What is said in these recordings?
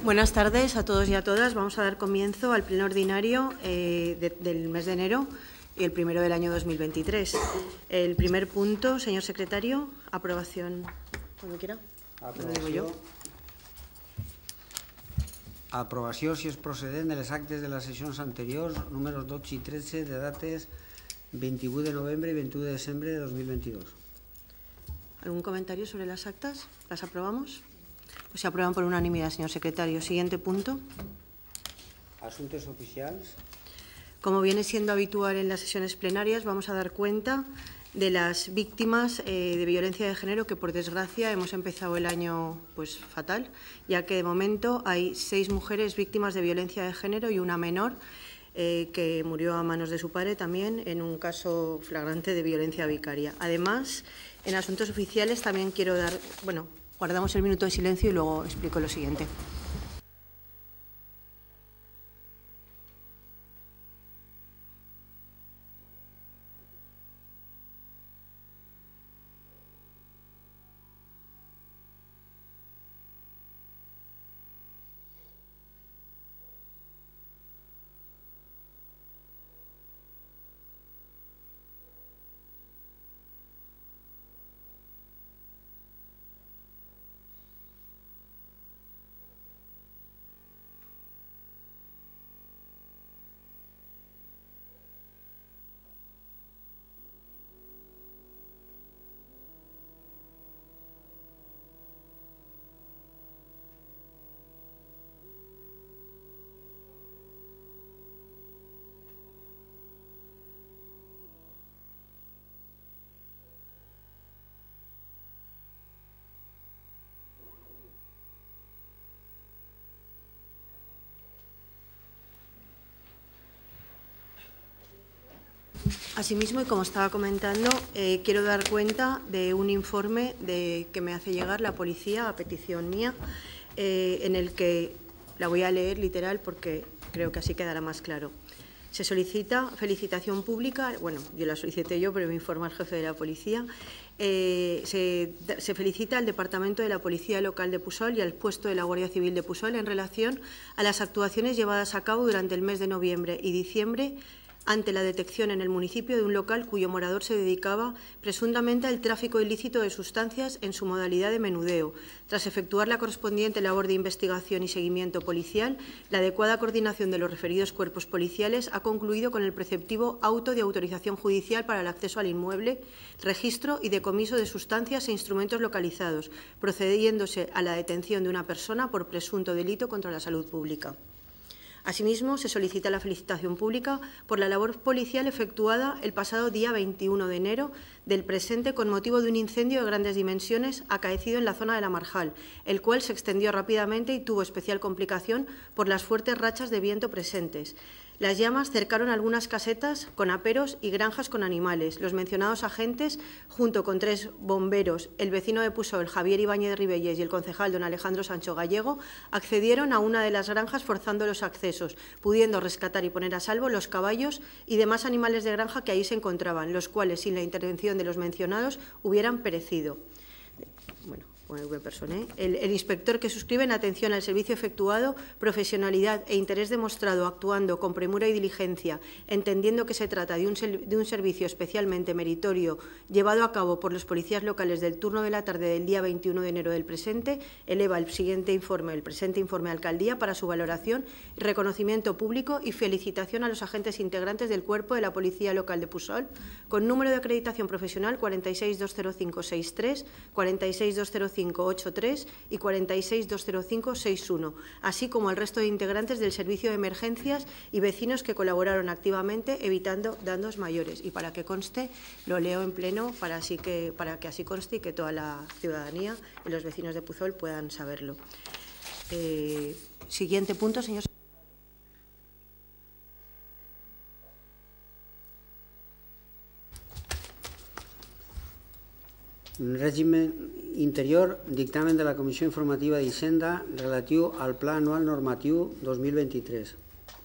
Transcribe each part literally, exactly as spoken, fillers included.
Buenas tardes a todos y a todas. Vamos a dar comienzo al pleno ordinario eh, de, del mes de enero y el primero del año dos mil veintitrés. El primer punto, señor secretario, aprobación, cuando quiera. Lo digo yo. Aprovació, si és procedent, de les actes de les sessions anteriors, números dotze i tretze, de dates vint-i-vuit de novembre i vint-i-u de desembre de dos mil veintidós. ¿Algún comentario sobre las actas? ¿Las aprobamos? Pues se aprueban por unanimidad, señor secretario. Siguiente punto. Asuntos oficials. Como viene siendo habitual en las sesiones plenarias, vamos a dar cuenta de las víctimas eh, de violencia de género que, por desgracia, hemos empezado el año pues fatal, ya que de momento hay seis mujeres víctimas de violencia de género y una menor eh, que murió a manos de su padre también en un caso flagrante de violencia vicaria. Además, en asuntos oficiales también quiero dar, bueno, guardamos el minuto de silencio y luego explico lo siguiente. Asimismo, y como estaba comentando, eh, quiero dar cuenta de un informe de, que me hace llegar la policía a petición mía, eh, en el que la voy a leer literal porque creo que así quedará más claro. Se solicita felicitación pública, bueno, yo la solicité yo, pero me informa el jefe de la policía. Eh, se, se felicita al Departamento de la Policía Local de Pusol y al puesto de la Guardia Civil de Pusol en relación a las actuaciones llevadas a cabo durante el mes de noviembre y diciembre ante la detección en el municipio de un local cuyo morador se dedicaba presuntamente al tráfico ilícito de sustancias en su modalidad de menudeo. Tras efectuar la correspondiente labor de investigación y seguimiento policial, la adecuada coordinación de los referidos cuerpos policiales ha concluido con el preceptivo auto de autorización judicial para el acceso al inmueble, registro y decomiso de sustancias e instrumentos localizados, procediéndose a la detención de una persona por presunto delito contra la salud pública. Asimismo, se solicita la felicitación pública por la labor policial efectuada el pasado día veintiuno de enero del presente con motivo de un incendio de grandes dimensiones acaecido en la zona de La Marjal, el cual se extendió rápidamente y tuvo especial complicación por las fuertes rachas de viento presentes. Las llamas cercaron algunas casetas con aperos y granjas con animales. Los mencionados agentes, junto con tres bomberos, el vecino de Pusol, Javier Ibáñez Ribelles, y el concejal don Alejandro Sancho Gallego, accedieron a una de las granjas forzando los accesos, pudiendo rescatar y poner a salvo los caballos y demás animales de granja que allí se encontraban, los cuales, sin la intervención de los mencionados, hubieran perecido. Bueno. Bueno, me personé. El, el inspector que suscribe en atención al servicio efectuado, profesionalidad e interés demostrado actuando con premura y diligencia, entendiendo que se trata de un, de un servicio especialmente meritorio llevado a cabo por los policías locales del turno de la tarde del día veintiuno de enero del presente, eleva el siguiente informe, el presente informe a Alcaldía para su valoración y reconocimiento público y felicitación a los agentes integrantes del cuerpo de la Policía Local de Pusol, con número de acreditación profesional cuarenta y seis dos cero cinco sesenta y tres, cuarenta y seis dos cero cinco ochenta y tres y cuarenta y seis dos cero cinco sesenta y uno, así como al resto de integrantes del servicio de emergencias y vecinos que colaboraron activamente evitando daños mayores. Y para que conste, lo leo en pleno para, así que, para que así conste y que toda la ciudadanía y los vecinos de Pusol puedan saberlo. Eh, siguiente punto, señor. Règim interior, dictamen de la Comissió Informativa d'Hisenda relatiu al Pla Anual Normatiu dos mil veintitrés.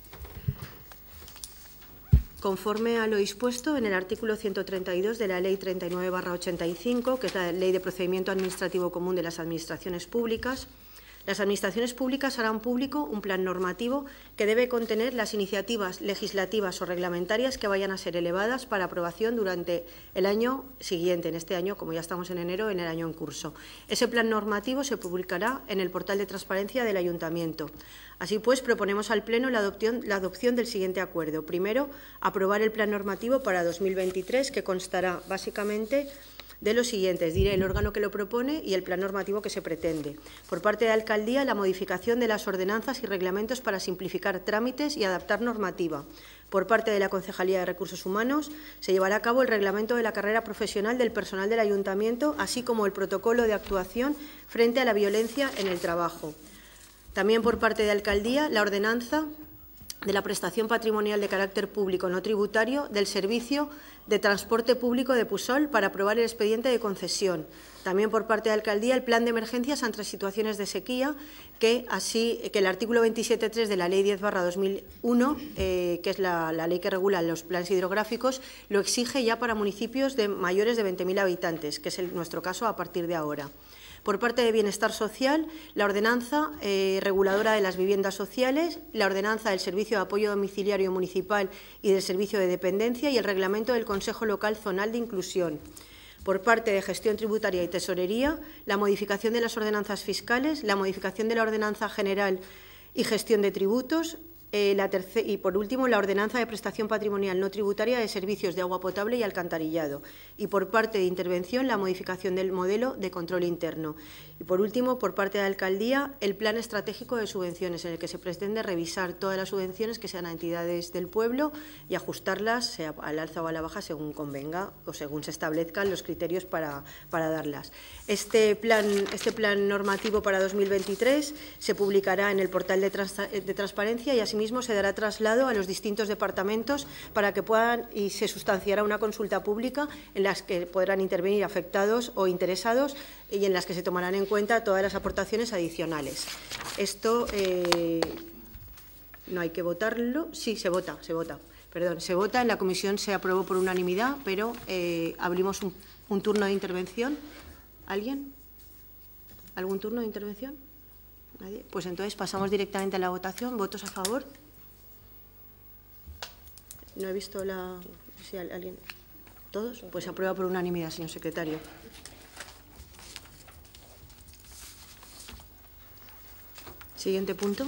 Conforme a lo dispuesto en el artículo ciento treinta y dos de la Ley treinta y nueve barra ochenta y cinco, que es la Ley de Procedimiento Administrativo Común de las Administraciones Públicas, Las Administraciones públicas harán público un plan normativo que debe contener las iniciativas legislativas o reglamentarias que vayan a ser elevadas para aprobación durante el año siguiente, en este año, como ya estamos en enero, en el año en curso. Ese plan normativo se publicará en el portal de transparencia del Ayuntamiento. Así pues, proponemos al Pleno la adopción, la adopción del siguiente acuerdo. Primero, aprobar el plan normativo para dos mil veintitrés, que constará básicamente de los siguientes. Diré el órgano que lo propone y el plan normativo que se pretende. Por parte de la Alcaldía, la modificación de las ordenanzas y reglamentos para simplificar trámites y adaptar normativa. Por parte de la Concejalía de Recursos Humanos, se llevará a cabo el reglamento de la carrera profesional del personal del Ayuntamiento, así como el protocolo de actuación frente a la violencia en el trabajo. También por parte de la Alcaldía, la ordenanza de la prestación patrimonial de carácter público no tributario del servicio de transporte público de Pusol para aprobar el expediente de concesión. También por parte de la Alcaldía el plan de emergencias ante situaciones de sequía, que así que el artículo veintisiete punto tres de la Ley diez barra dos mil uno, eh, que es la, la ley que regula los planes hidrográficos, lo exige ya para municipios de mayores de veinte mil habitantes, que es el, nuestro caso a partir de ahora. Por parte de Bienestar Social, la ordenanza eh, reguladora de las viviendas sociales, la ordenanza del Servicio de Apoyo Domiciliario Municipal y del Servicio de Dependencia y el reglamento del Consejo Local Zonal de Inclusión. Por parte de Gestión Tributaria y Tesorería, la modificación de las ordenanzas fiscales, la modificación de la Ordenanza General y Gestión de Tributos, Eh, la terce- y, por último, la ordenanza de prestación patrimonial no tributaria de servicios de agua potable y alcantarillado. Y, por parte de intervención, la modificación del modelo de control interno. Y, por último, por parte de la Alcaldía, el plan estratégico de subvenciones, en el que se pretende revisar todas las subvenciones que sean a entidades del pueblo y ajustarlas, sea al alza o a la baja, según convenga o según se establezcan los criterios para, para darlas. Este plan, este plan normativo para dos mil veintitrés se publicará en el portal de, trans- de transparencia y así mismo se dará traslado a los distintos departamentos para que puedan y se sustanciará una consulta pública en las que podrán intervenir afectados o interesados y en las que se tomarán en cuenta todas las aportaciones adicionales. Esto eh, no hay que votarlo. Sí, se vota, se vota. Perdón, se vota. En la comisión se aprobó por unanimidad, pero eh, abrimos un, un turno de intervención. ¿Alguien? ¿Algún turno de intervención? ¿Nadie? Pues entonces pasamos directamente a la votación. ¿Votos a favor? No he visto la... ¿Sí, alguien? ¿Todos? Pues se aprueba por unanimidad, señor secretario. Siguiente punto.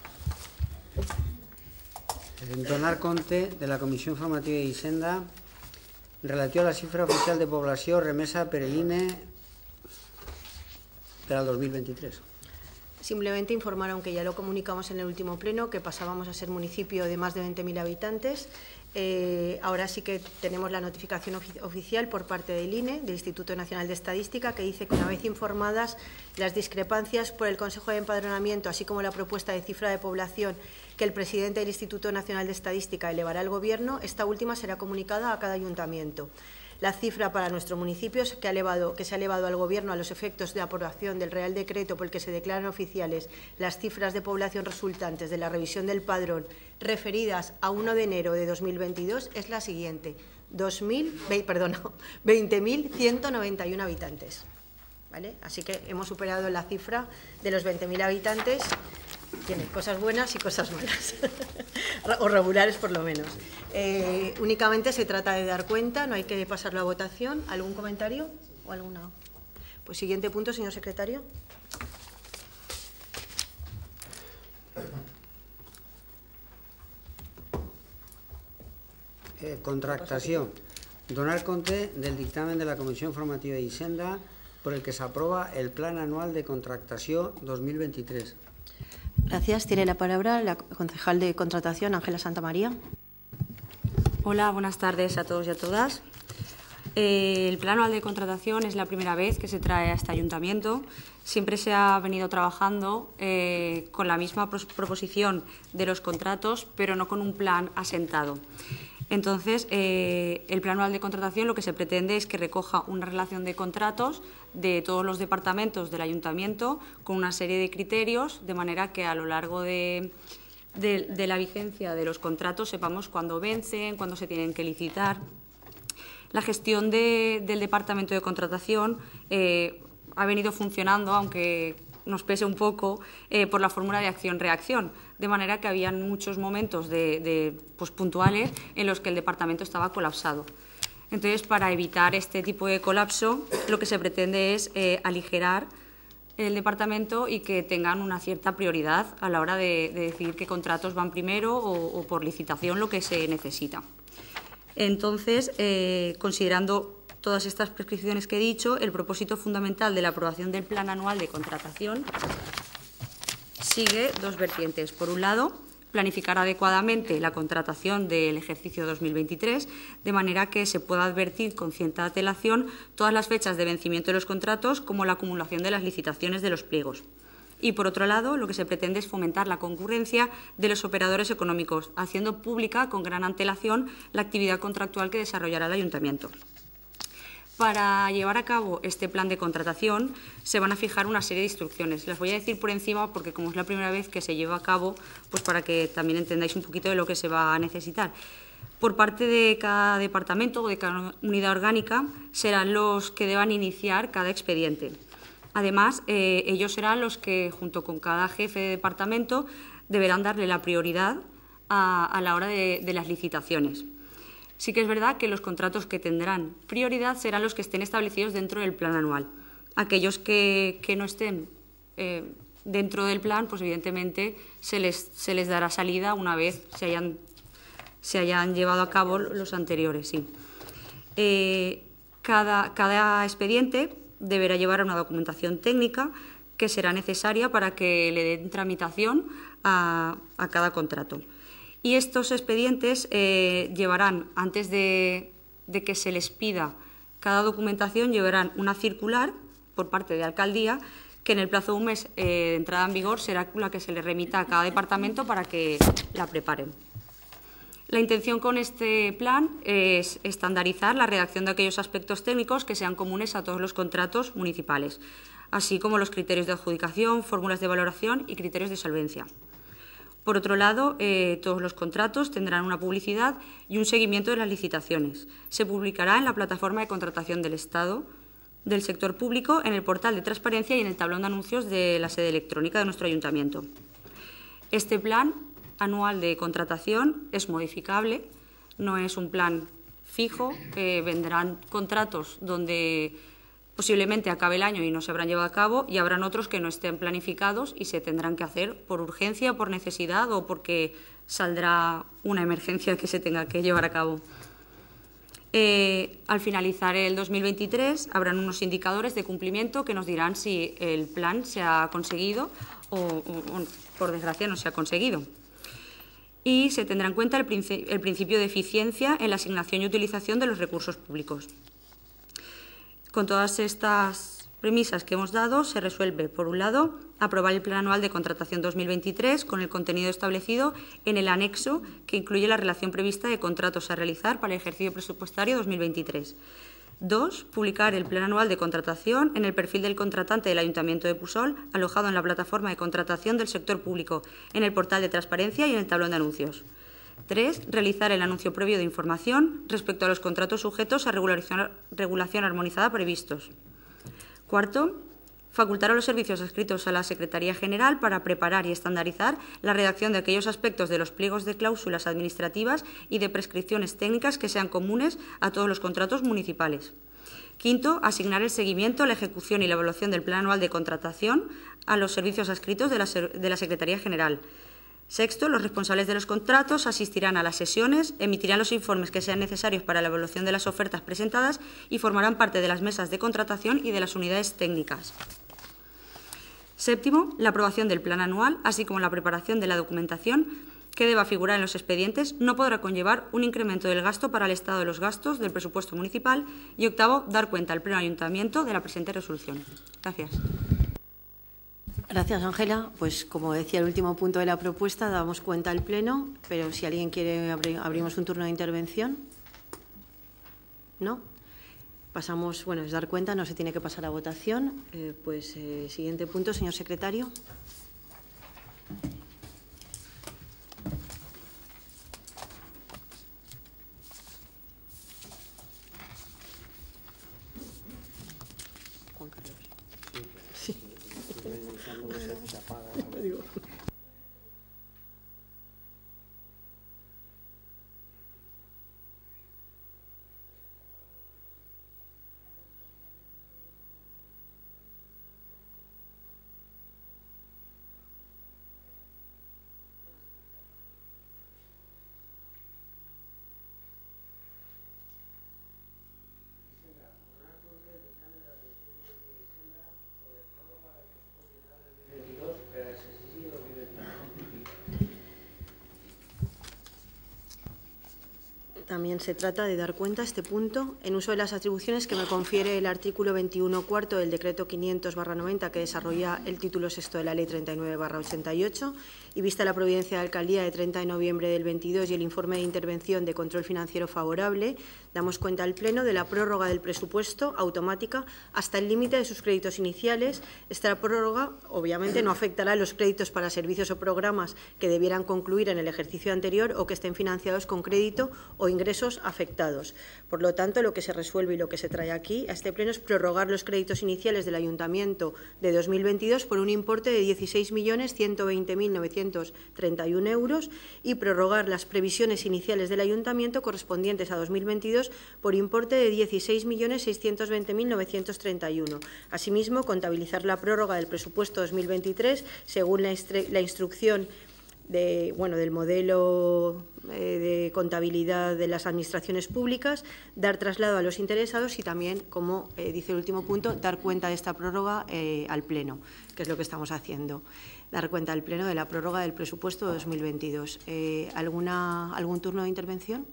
Donar compte de la Comissió Informativa d'Hisenda relatiu a la xifra oficial de població remesa per l'I N E per al dos mil veintitrés. Simplemente informar, aunque ya lo comunicamos en el último pleno, que pasábamos a ser municipio de más de veinte mil habitantes. Eh, ahora sí que tenemos la notificación ofi oficial por parte del I N E, del Instituto Nacional de Estadística, que dice que una vez informadas las discrepancias por el Consejo de Empadronamiento, así como la propuesta de cifra de población que el presidente del Instituto Nacional de Estadística elevará al Gobierno, esta última será comunicada a cada ayuntamiento. La cifra para nuestro municipio que, ha elevado, que se ha elevado al Gobierno a los efectos de aprobación del Real Decreto por el que se declaran oficiales las cifras de población resultantes de la revisión del padrón referidas a uno de enero de dos mil veintidós es la siguiente: veinte mil ciento noventa y uno habitantes. ¿Vale? Así que hemos superado la cifra de los veinte mil habitantes. Tiene cosas buenas y cosas malas, o regulares por lo menos. Eh, únicamente se trata de dar cuenta, no hay que pasarlo a votación. ¿Algún comentario o alguna? Pues siguiente punto, señor secretario. Eh, contractació. Donar compte del dictamen de la Comissió Informativa d'Hisenda por el que se aprueba el Plan Anual de Contractació dos mil veintitrés. Gracias. Tiene la palabra la concejal de Contratación, Ángela Santamaría. Hola, buenas tardes a todos y a todas. Eh, el Plan Anual de Contratación es la primera vez que se trae a este ayuntamiento. Siempre se ha venido trabajando eh, con la misma proposición de los contratos, pero no con un plan asentado. Entonces, eh, el Plan Anual de Contratación lo que se pretende es que recoja una relación de contratos de todos los departamentos del ayuntamiento con una serie de criterios, de manera que a lo largo de, de, de la vigencia de los contratos sepamos cuándo vencen, cuándo se tienen que licitar. La gestión de, del Departamento de Contratación eh, ha venido funcionando, aunque nos pese un poco eh, por la fórmula de acción-reacción, de manera que habían muchos momentos de, de, pues, puntuales en los que el departamento estaba colapsado. Entonces, para evitar este tipo de colapso, lo que se pretende es eh, aligerar el departamento y que tengan una cierta prioridad a la hora de, de decidir qué contratos van primero o, o por licitación lo que se necesita. Entonces, eh, considerando todas estas prescripciones que he dicho, el propósito fundamental de la aprobación del Plan Anual de Contratación sigue dos vertientes. Por un lado, planificar adecuadamente la contratación del ejercicio dos mil veintitrés, de manera que se pueda advertir con cierta antelación todas las fechas de vencimiento de los contratos, como la acumulación de las licitaciones de los pliegos. Y, por otro lado, lo que se pretende es fomentar la concurrencia de los operadores económicos, haciendo pública con gran antelación la actividad contractual que desarrollará el Ayuntamiento. Para llevar a cabo este plan de contratación se van a fijar una serie de instrucciones. Las voy a decir por encima porque, como es la primera vez que se lleva a cabo, pues para que también entendáis un poquito de lo que se va a necesitar. Por parte de cada departamento o de cada unidad orgánica serán los que deban iniciar cada expediente. Además, eh, ellos serán los que, junto con cada jefe de departamento, deberán darle la prioridad a, a la hora de, de las licitaciones. Sí que es verdad que los contratos que tendrán prioridad serán los que estén establecidos dentro del plan anual. Aquellos que, que no estén eh, dentro del plan, pues evidentemente se les, se les dará salida una vez se hayan, se hayan llevado a cabo los anteriores. Sí. Eh, cada, cada expediente deberá llevar una documentación técnica que será necesaria para que le den tramitación a, a cada contrato. Y estos expedientes eh, llevarán, antes de, de que se les pida cada documentación, llevarán una circular por parte de Alcaldía que en el plazo de un mes eh, de entrada en vigor será la que se le remita a cada departamento para que la preparen. La intención con este plan es estandarizar la redacción de aquellos aspectos técnicos que sean comunes a todos los contratos municipales, así como los criterios de adjudicación, fórmulas de valoración y criterios de solvencia. Por otro lado, eh, todos los contratos tendrán una publicidad y un seguimiento de las licitaciones. Se publicará en la plataforma de contratación del Estado, del sector público, en el portal de transparencia y en el tablón de anuncios de la sede electrónica de nuestro ayuntamiento. Este plan anual de contratación es modificable, no es un plan fijo, eh, vendrán contratos donde posiblemente acabe el año y no se habrán llevado a cabo, y habrán otros que no estén planificados y se tendrán que hacer por urgencia, por necesidad o porque saldrá una emergencia que se tenga que llevar a cabo. Eh, al finalizar el dos mil veintitrés habrán unos indicadores de cumplimiento que nos dirán si el plan se ha conseguido o, o, o por desgracia, no se ha conseguido. Y se tendrá en cuenta el, princi- el principio de eficiencia en la asignación y utilización de los recursos públicos. Con todas estas premisas que hemos dado, se resuelve, por un lado, aprobar el Plan Anual de Contratación dos mil veintitrés con el contenido establecido en el anexo que incluye la relación prevista de contratos a realizar para el ejercicio presupuestario dos mil veintitrés. Dos, publicar el Plan Anual de Contratación en el perfil del contratante del Ayuntamiento de Pusol, alojado en la plataforma de contratación del sector público, en el portal de transparencia y en el tablón de anuncios. Tres, realizar el anuncio previo de información respecto a los contratos sujetos a regulación, regulación armonizada previstos. Cuarto, facultar a los servicios adscritos a la Secretaría General para preparar y estandarizar la redacción de aquellos aspectos de los pliegos de cláusulas administrativas y de prescripciones técnicas que sean comunes a todos los contratos municipales. Quinto, asignar el seguimiento, la ejecución y la evaluación del Plan Anual de Contratación a los servicios adscritos de la, de la Secretaría General. Sexto, los responsables de los contratos asistirán a las sesiones, emitirán los informes que sean necesarios para la evaluación de las ofertas presentadas y formarán parte de las mesas de contratación y de las unidades técnicas. Séptimo, la aprobación del plan anual, así como la preparación de la documentación que deba figurar en los expedientes, no podrá conllevar un incremento del gasto para el estado de los gastos del presupuesto municipal. Y octavo, dar cuenta al Pleno Ayuntamiento de la presente resolución. Gracias. Gracias, Ángela. Pues, como decía el último punto de la propuesta, damos cuenta al Pleno, pero si alguien quiere, abri abrimos un turno de intervención. ¿No? Pasamos, bueno, es dar cuenta, no se tiene que pasar a votación. Eh, pues, eh, siguiente punto, señor secretario. Juan Carlos. Sí. También se trata de dar cuenta a este punto en uso de las atribuciones que me confiere el artículo veintiuno cuarto del decreto quinientos barra noventa que desarrolla el título sexto de la ley treinta y nueve barra ochenta y ocho y vista la providencia de alcaldía de treinta de noviembre del veintidós y el informe de intervención de control financiero favorable, damos cuenta al Pleno de la prórroga del presupuesto automática hasta el límite de sus créditos iniciales. Esta prórroga obviamente no afectará a los créditos para servicios o programas que debieran concluir en el ejercicio anterior o que estén financiados con crédito o ingresos afectados. Por lo tanto, lo que se resuelve y lo que se trae aquí a este Pleno es prorrogar los créditos iniciales del Ayuntamiento de dos mil veintidós por un importe de dieciséis millones ciento veinte mil novecientos treinta y uno euros y prorrogar las previsiones iniciales del Ayuntamiento correspondientes a dos mil veintidós por importe de dieciséis millones seiscientos veinte mil novecientos treinta y uno. Asimismo, contabilizar la prórroga del presupuesto dos mil veintitrés según la, la instrucción De, bueno, del modelo eh, de contabilidad de las administraciones públicas, dar traslado a los interesados y también, como eh, dice el último punto, dar cuenta de esta prórroga eh, al Pleno, que es lo que estamos haciendo, dar cuenta al Pleno de la prórroga del presupuesto dos mil veintidós. Eh, ¿alguna, ¿Algún turno de intervención?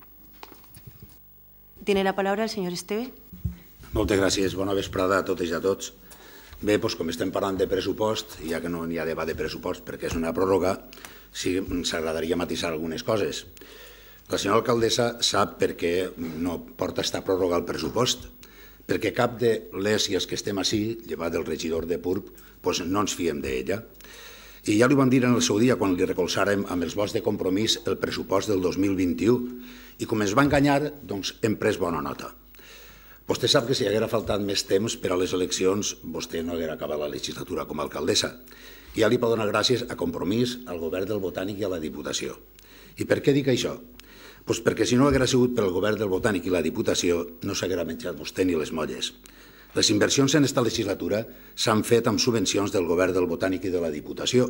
Tiene la palabra el señor Esteve. Moltes gràcies. Bona vesprada a totes i a tots. Bé, doncs, com estem parlant de pressupost, ja que no n'hi ha debat de pressupost perquè és una pròrroga, sí, s'agradaria matisar algunes coses. La senyora alcaldessa sap per què no porta esta pròrroga al pressupost, perquè cap de les i els que estem així, llevat del regidor de P U R B, doncs no ens fiem d'ella. I ja li vam dir en el seu dia, quan li recolzàrem amb els vots de compromís el pressupost del dos mil vint-i-u, i com ens va enganyar, doncs hem pres bona nota. Vostè sap que si haguera faltat més temps per a les eleccions, vostè no haguera acabat la legislatura com a alcaldessa. I ja li pot donar gràcies a Compromís, al govern del Botànic i a la Diputació. I per què dic això? Doncs perquè si no haguera sigut pel govern del Botànic i la Diputació, no s'haguera menjat vostè ni les molles. Les inversions en esta legislatura s'han fet amb subvencions del govern del Botànic i de la Diputació.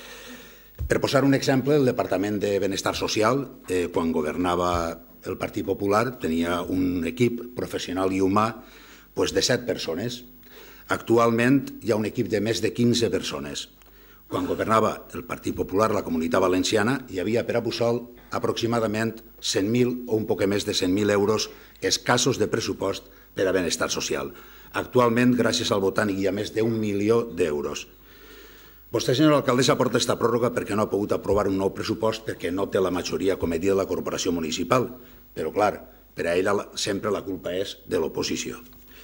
Per posar un exemple, el Departament de Benestar Social, eh, quan governava el Partit Popular, tenia un equip professional i humà pues, de set persones. Actualment hi ha un equip de més de quinze persones. Quan governava el Partit Popular, la Comunitat Valenciana, hi havia per a Puçol aproximadament cent mil o un poc més de cent mil euros escassos de pressupost per a benestar social. Actualment, gràcies al Botànic, hi ha més d'un milió d'euros. Vostè, senyora alcaldessa, porta aquesta pròrroga perquè no ha pogut aprovar un nou pressupost perquè no té la majoria, com he dit, de la corporació municipal. Però, clar, per a ella sempre la culpa és de l'oposició.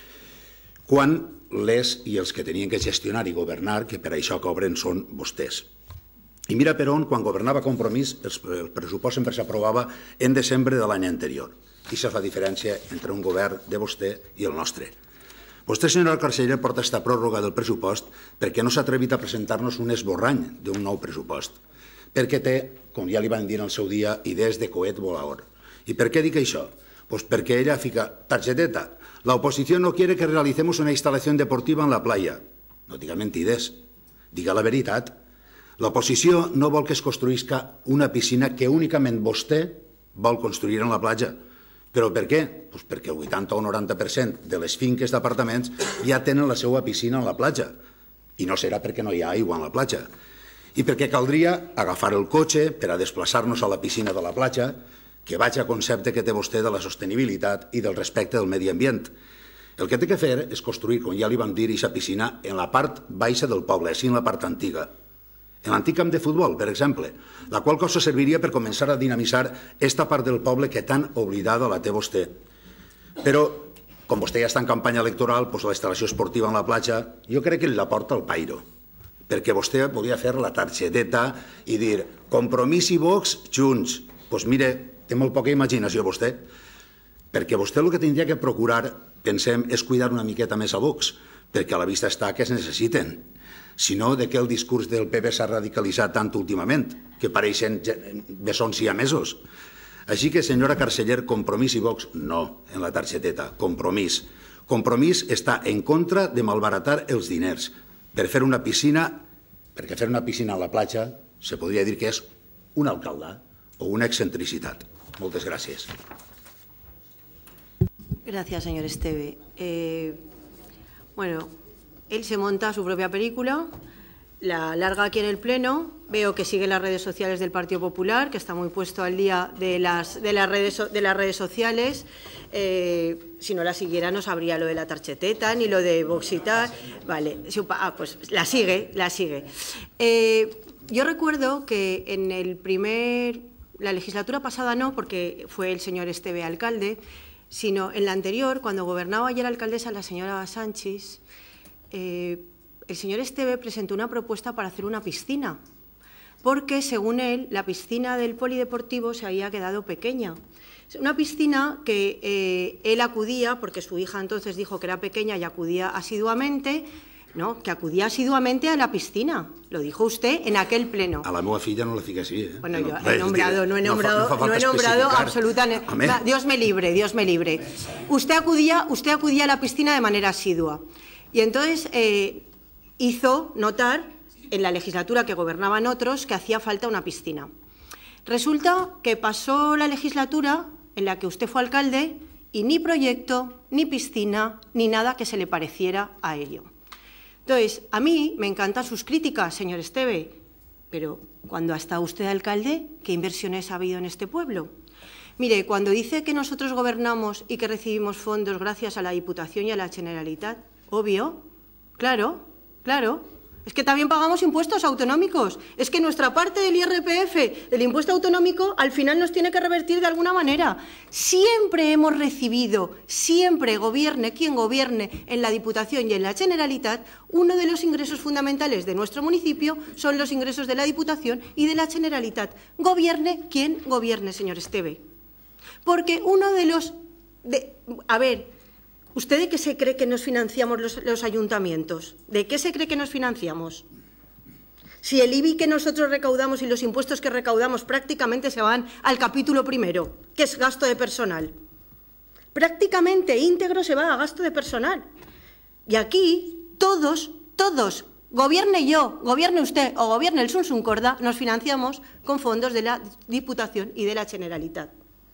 Quan les i els que tenien que gestionar i governar, que per això cobren, són vostès. I mira per on, quan governava Compromís, el pressupost sempre s'aprovava en desembre de l'any anterior. Aquesta és la diferència entre un govern de vostè i el nostre. Vostè, senyora Carceller, porta aquesta pròrroga del pressupost perquè no s'ha atrevit a presentar-nos un esborrany d'un nou pressupost. Perquè té, com ja li van dir en el seu dia, idees de coet volador. ¿Y por qué digo eso? Pues porque ella fica tarjeteta. La oposición no quiere que realicemos una instalación deportiva en la playa. No diga mentides, diga la veritat. L'oposició no vol que es construïsca una piscina que únicament vostè vol construir en la platja. Però per què? Pues perquè el vuitanta o noranta per cent de les finques d'apartaments ja tenen la seva piscina en la platja. I no serà perquè no hi ha aigua en la platja. I perquè caldria agafar el cotxe per a desplaçar-nos a la piscina de la platja, que vaig a concepte que té vostè de la sostenibilitat i del respecte del medi ambient. El que té que fer és construir, com ja li vam dir, aquesta piscina en la part baixa del poble, així en la part antiga. En l'antic camp de futbol, per exemple, la qual cosa serviria per començar a dinamitzar aquesta part del poble que tan oblidada la té vostè. Però, com vostè ja està en campanya electoral, doncs la instal·lació esportiva en la platja, jo crec que li la porta al pairo, perquè vostè volia fer la targeteta i dir Compromís i Vox junts. Doncs mire, té molt poca imaginació vostè, perquè vostè el que tindria que procurar, pensem, és cuidar una miqueta més a Vox, perquè a la vista està que es necessiten. sinó de què el discurs del P P s'ha radicalitzat tant últimament, que pareixen bessons siamesos. Així que, senyora Carceller, Compromís i Vox, no, en la targeteta, Compromís. Compromís està en contra de malbaratar els diners per fer una piscina, perquè fer una piscina a la platja se podria dir que és un alcalde o una excentricitat. Moltes gràcies. Gracias, señor Esteve. Eh, bueno, él se monta su propia película, la larga aquí en el Pleno. Veo que sigue las redes sociales del Partido Popular, que está muy puesto al día de las, de las, redes, de las redes sociales. Eh, si no la siguiera no sabría lo de la tarcheteta ni lo de Vox y tal. Vale, ah, pues la sigue, la sigue. Eh, yo recuerdo que en el primer, la legislatura pasada no, porque fue el señor Esteve alcalde, sino en la anterior, cuando gobernaba ayer alcaldesa la señora Sánchez, eh, el señor Esteve presentó una propuesta para hacer una piscina, porque, según él, la piscina del polideportivo se había quedado pequeña. Una piscina que eh, él acudía, porque su hija entonces dijo que era pequeña y acudía asiduamente, no, que acudía asiduamente a la piscina. Lo dijo usted en aquel pleno. A la meva filla no la fica así, ¿eh? Bueno, yo he nombrado, no he nombrado, no, no he nombrado absolutamente. Dios me libre, Dios me libre. Usted acudía, usted acudía a la piscina de manera asidua. Y entonces eh, hizo notar en la legislatura que gobernaban otros que hacía falta una piscina. Resulta que pasó la legislatura en la que usted fue alcalde y ni proyecto, ni piscina, ni nada que se le pareciera a ello. Entonces, a mí me encantan sus críticas, señor Esteve, pero cuando ha estado usted alcalde, ¿qué inversiones ha habido en este pueblo? Mire, cuando dice que nosotros gobernamos y que recibimos fondos gracias a la Diputación y a la Generalitat, obvio, claro, claro. Es que también pagamos impuestos autonómicos. Es que nuestra parte del I R P F, del impuesto autonómico, al final nos tiene que revertir de alguna manera. Siempre hemos recibido, siempre gobierne quien gobierne en la Diputación y en la Generalitat, uno de los ingresos fundamentales de nuestro municipio son los ingresos de la Diputación y de la Generalitat. Gobierne quien gobierne, señor Esteve. Porque uno de los... De, a ver... ¿Usted de qué se cree que nos financiamos los, los ayuntamientos? ¿De qué se cree que nos financiamos? Si el I B I que nosotros recaudamos y los impuestos que recaudamos prácticamente se van al capítulo primero, que es gasto de personal. Prácticamente íntegro se va a gasto de personal. Y aquí todos, todos, gobierne yo, gobierne usted o gobierne el Sunsun Corda, nos financiamos con fondos de la Diputación y de la Generalitat.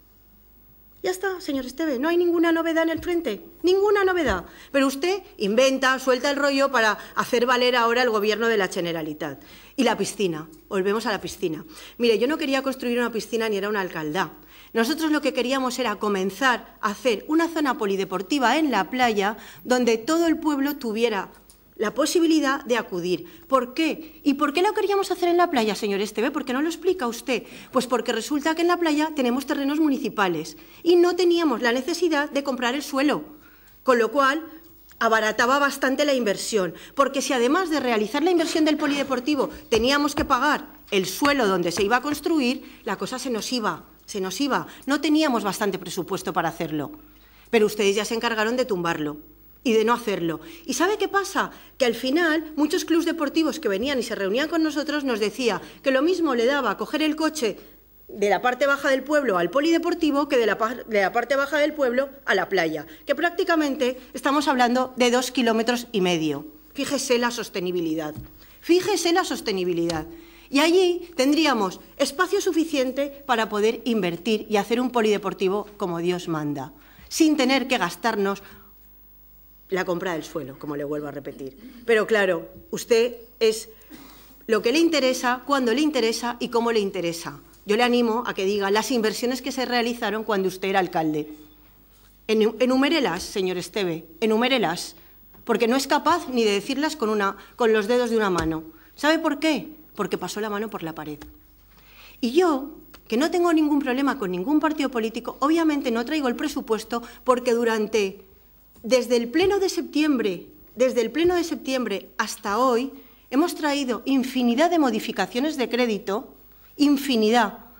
Ya está, señor Esteve, no hay ninguna novedad en el frente, ninguna novedad. Pero usted inventa, suelta el rollo para hacer valer ahora el gobierno de la Generalitat. Y la piscina, volvemos a la piscina. Mire, yo no quería construir una piscina ni era una alcaldá. Nosotros lo que queríamos era comenzar a hacer una zona polideportiva en la playa donde todo el pueblo tuviera la posibilidad de acudir. ¿Por qué? ¿Y por qué lo queríamos hacer en la playa, señor Esteve? ¿Por qué no lo explica usted? Pues porque resulta que en la playa tenemos terrenos municipales y no teníamos la necesidad de comprar el suelo, con lo cual abarataba bastante la inversión, porque si además de realizar la inversión del polideportivo teníamos que pagar el suelo donde se iba a construir, la cosa se nos iba, se nos iba. No teníamos bastante presupuesto para hacerlo, pero ustedes ya se encargaron de tumbarlo y de no hacerlo. ¿Y sabe qué pasa? Que al final muchos clubes deportivos que venían y se reunían con nosotros nos decía que lo mismo le daba coger el coche de la parte baja del pueblo al polideportivo que de la, de la parte baja del pueblo a la playa, que prácticamente estamos hablando de dos kilómetros y medio. Fíjese la sostenibilidad, fíjese la sostenibilidad. Y allí tendríamos espacio suficiente para poder invertir y hacer un polideportivo como Dios manda, sin tener que gastarnos la compra del suelo, como le vuelvo a repetir. Pero claro, usted es lo que le interesa, cuando le interesa y cómo le interesa. Yo le animo a que diga las inversiones que se realizaron cuando usted era alcalde. Enumérelas, señor Esteve, enumérelas, porque no es capaz ni de decirlas con, una, con los dedos de una mano. ¿Sabe por qué? Porque pasó la mano por la pared. Y yo, que no tengo ningún problema con ningún partido político, obviamente no traigo el presupuesto porque durante... Desde el pleno de septiembre, desde el pleno de septiembre hasta hoy, hemos traído infinidad de modificaciones de crédito, infinidad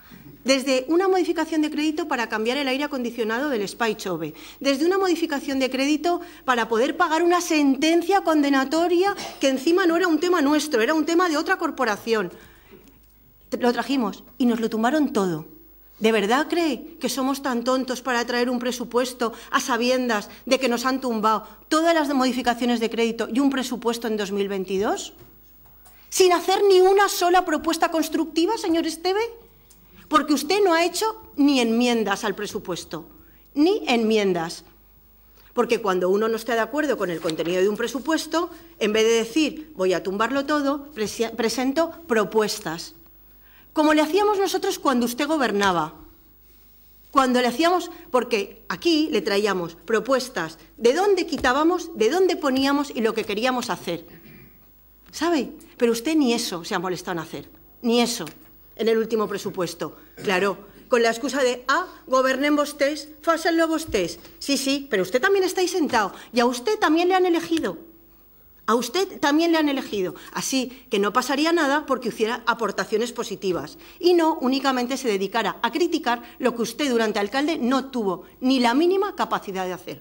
Desde una modificación de crédito para cambiar el aire acondicionado del Espai Chove, desde una modificación de crédito para poder pagar una sentencia condenatoria que encima no era un tema nuestro, era un tema de otra corporación. Lo trajimos y nos lo tumbaron todo. ¿De verdad cree que somos tan tontos para traer un presupuesto a sabiendas de que nos han tumbado todas las modificaciones de crédito y un presupuesto en dos mil veintidós? ¿Sin hacer ni una sola propuesta constructiva, señor Esteve? Porque usted no ha hecho ni enmiendas al presupuesto, ni enmiendas. Porque cuando uno no está de acuerdo con el contenido de un presupuesto, en vez de decir voy a tumbarlo todo, presento propuestas. Como le hacíamos nosotros cuando usted gobernaba. Cuando le hacíamos, porque aquí le traíamos propuestas de dónde quitábamos, de dónde poníamos y lo que queríamos hacer. ¿Sabe? Pero usted ni eso se ha molestado en hacer, ni eso, en el último presupuesto. Claro, con la excusa de, ah, gobernen vostés, fácenlo vostés. Sí, sí, pero usted también está ahí sentado y a usted también le han elegido. A usted también le han elegido. Así que no pasaría nada porque hiciera aportaciones positivas y no únicamente se dedicara a criticar lo que usted durante alcalde no tuvo ni la mínima capacidad de hacer.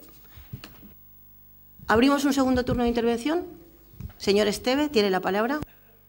¿Abrimos un segundo turno de intervención? Señor Esteve, tiene la palabra.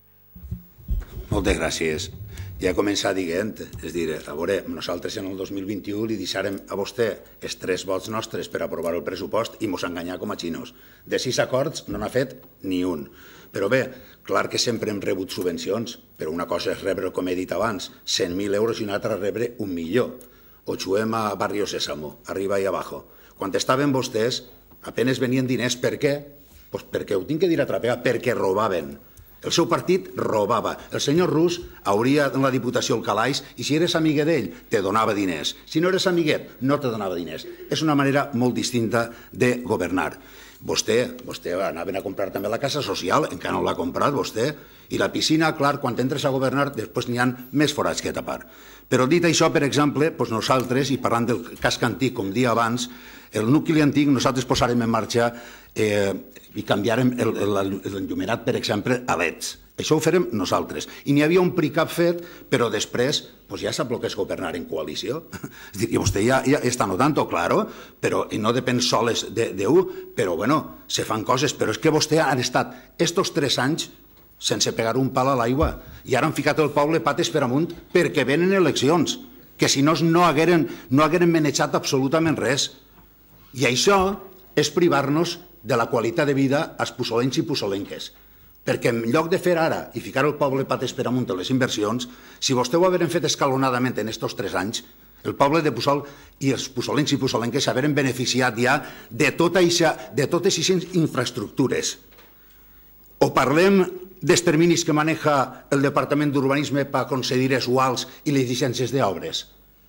Moltes gràcies. Ja he començat dient, és dir, a veure, nosaltres en el dos mil vint-i-u li deixarem a vostè els tres vots nostres per aprovar el pressupost i mos enganyar com a xinos. De sis acords no n'ha fet ni un. Però bé, clar que sempre hem rebut subvencions, però una cosa és rebre, com he dit abans, cent mil euros i una altra rebre un milió. O juguem a Barrio Sésamo, arriba i abajo. Quan estaven vostès, apenas venien diners. Per què? Pues perquè ho tinc que dir a trapear, perquè robaven. El seu partit robava. El senyor Rus hauria en la Diputació el calaix i si eres amiga d'ell te donava diners. Si no eres amiguet no te donava diners. És una manera molt distinta de governar. Vostè, vostè anaven a comprar també la casa social, encara no l'ha comprat vostè, i la piscina, clar, quan entres a governar després n'hi ha més forats que tapar. Però dit això, per exemple, nosaltres, i parlant del casc antic, com dia abans, el nucli antic nosaltres posarem en marxa i canviarem l'enllumenat, per exemple, a leds. Això ho farem nosaltres. I n'hi havia un pricap fet, però després ja sap el que és governar en coalició. I vostè ja està notant-ho, claro, però no depèn soles d'un, però bueno, se fan coses. Però és que vostè han estat estos tres anys sense pegar un pal a l'aigua i ara han ficat el poble pates per amunt perquè venen eleccions, que si no no hagueren manejat absolutament res. I això és privar-nos de la qualitat de vida als pussolencs i pussolenques. Perquè en lloc de fer ara i ficar el poble pates per amunt de les inversions, si vostè ho hagueren fet escalonadament en aquests tres anys, el poble de Puçol i els pussolencs i pussolenques s'hagueren beneficiat ja de totes aquestes infraestructures. O parlem dels terminis que maneja el Departament d'Urbanisme per concedir els U A Ls i les llicències d'obres.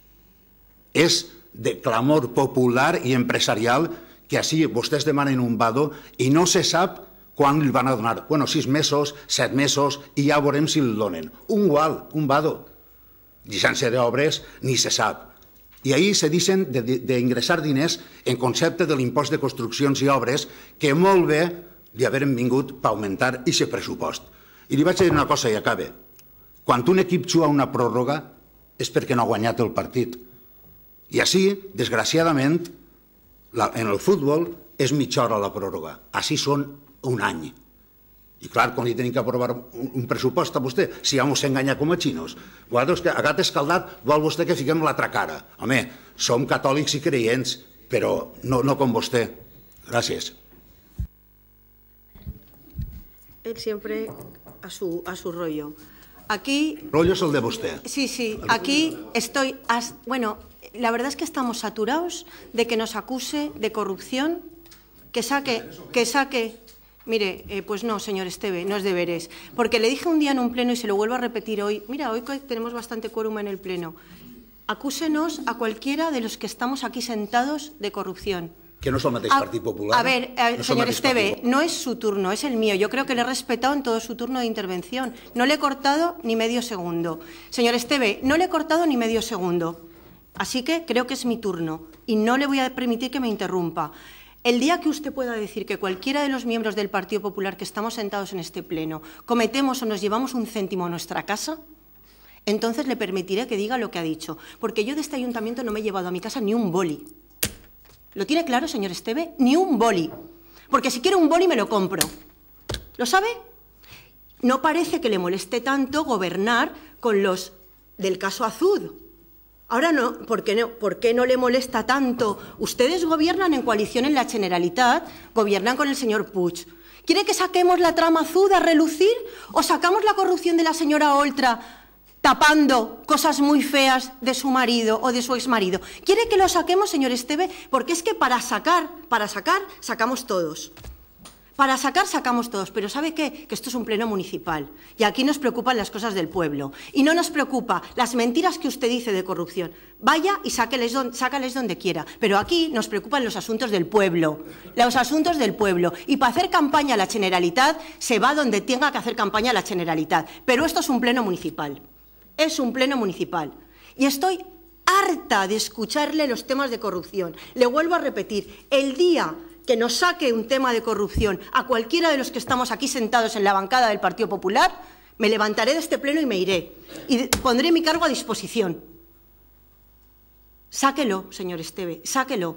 És de clamor popular i empresarial que així vostès demanen un vado i no se sap quan li van a donar. Bueno, sis mesos, set mesos, i ja veurem si el donen. Un U A L, un vado. Llicència d'obres, ni se sap. I ahir se deixen d'ingressar diners en concepte de l'impost de construccions i obres que molt bé li hagueren vingut per augmentar aquest pressupost. I li vaig dir una cosa i acabe. Quan un equip juga una pròrroga és perquè no ha guanyat el partit. I així, desgraciadament, en el futbol és mitja hora la pròrroga. Així són un any. I clar, quan li tenim que aprovar un pressupost a vostè, si ja mos enganya com a xinos. Vosaltres, a gat escaldat, vol vostè que fiquem l'altra cara. Home, som catòlics i creients, però no com vostè. Gràcies. Él siempre a su, a su rollo. Aquí... Rollo es el de usted. Sí, sí. Aquí estoy... As... Bueno, la verdad es que estamos saturados de que nos acuse de corrupción, que saque... que saque... Mire, eh, pues no, señor Esteve, no es deberes. Porque le dije un día en un pleno y se lo vuelvo a repetir hoy. Mira, hoy tenemos bastante quórum en el pleno. Acúsenos a cualquiera de los que estamos aquí sentados de corrupción. Que no son el mateix Partit Popular. A ver, eh, señor Esteve, no es su turno, es el mío. Yo creo que le he respetado en todo su turno de intervención. No le he cortado ni medio segundo. Señor Esteve, no le he cortado ni medio segundo. Así que creo que es mi turno y no le voy a permitir que me interrumpa. El día que usted pueda decir que cualquiera de los miembros del Partido Popular que estamos sentados en este pleno cometemos o nos llevamos un céntimo a nuestra casa, entonces le permitiré que diga lo que ha dicho, porque yo de este ayuntamiento no me he llevado a mi casa ni un boli. ¿Lo tiene claro, señor Esteve? Ni un boli. Porque si quiere un boli me lo compro. ¿Lo sabe? No parece que le moleste tanto gobernar con los del caso Azud. Ahora no, ¿por qué no, ¿por qué no le molesta tanto? Ustedes gobiernan en coalición en la Generalitat, gobiernan con el señor Puig. ¿Quiere que saquemos la trama Azud a relucir o sacamos la corrupción de la señora Oltra tapando cosas muy feas de su marido o de su exmarido? ¿Quiere que lo saquemos, señor Esteve? Porque es que para sacar, para sacar, sacamos todos. Para sacar, sacamos todos. Pero ¿sabe qué? Que esto es un pleno municipal y aquí nos preocupan las cosas del pueblo. Y no nos preocupa las mentiras que usted dice de corrupción. Vaya y sáqueles donde, sácales donde quiera. Pero aquí nos preocupan los asuntos del pueblo. Los asuntos del pueblo. Y para hacer campaña a la Generalitat se va donde tenga que hacer campaña a la Generalitat. Pero esto es un pleno municipal. Es un pleno municipal. Y estoy harta de escucharle los temas de corrupción. Le vuelvo a repetir, el día que nos saque un tema de corrupción a cualquiera de los que estamos aquí sentados en la bancada del Partido Popular, me levantaré de este pleno y me iré. Y pondré mi cargo a disposición. Sáquelo, señor Esteve, sáquelo.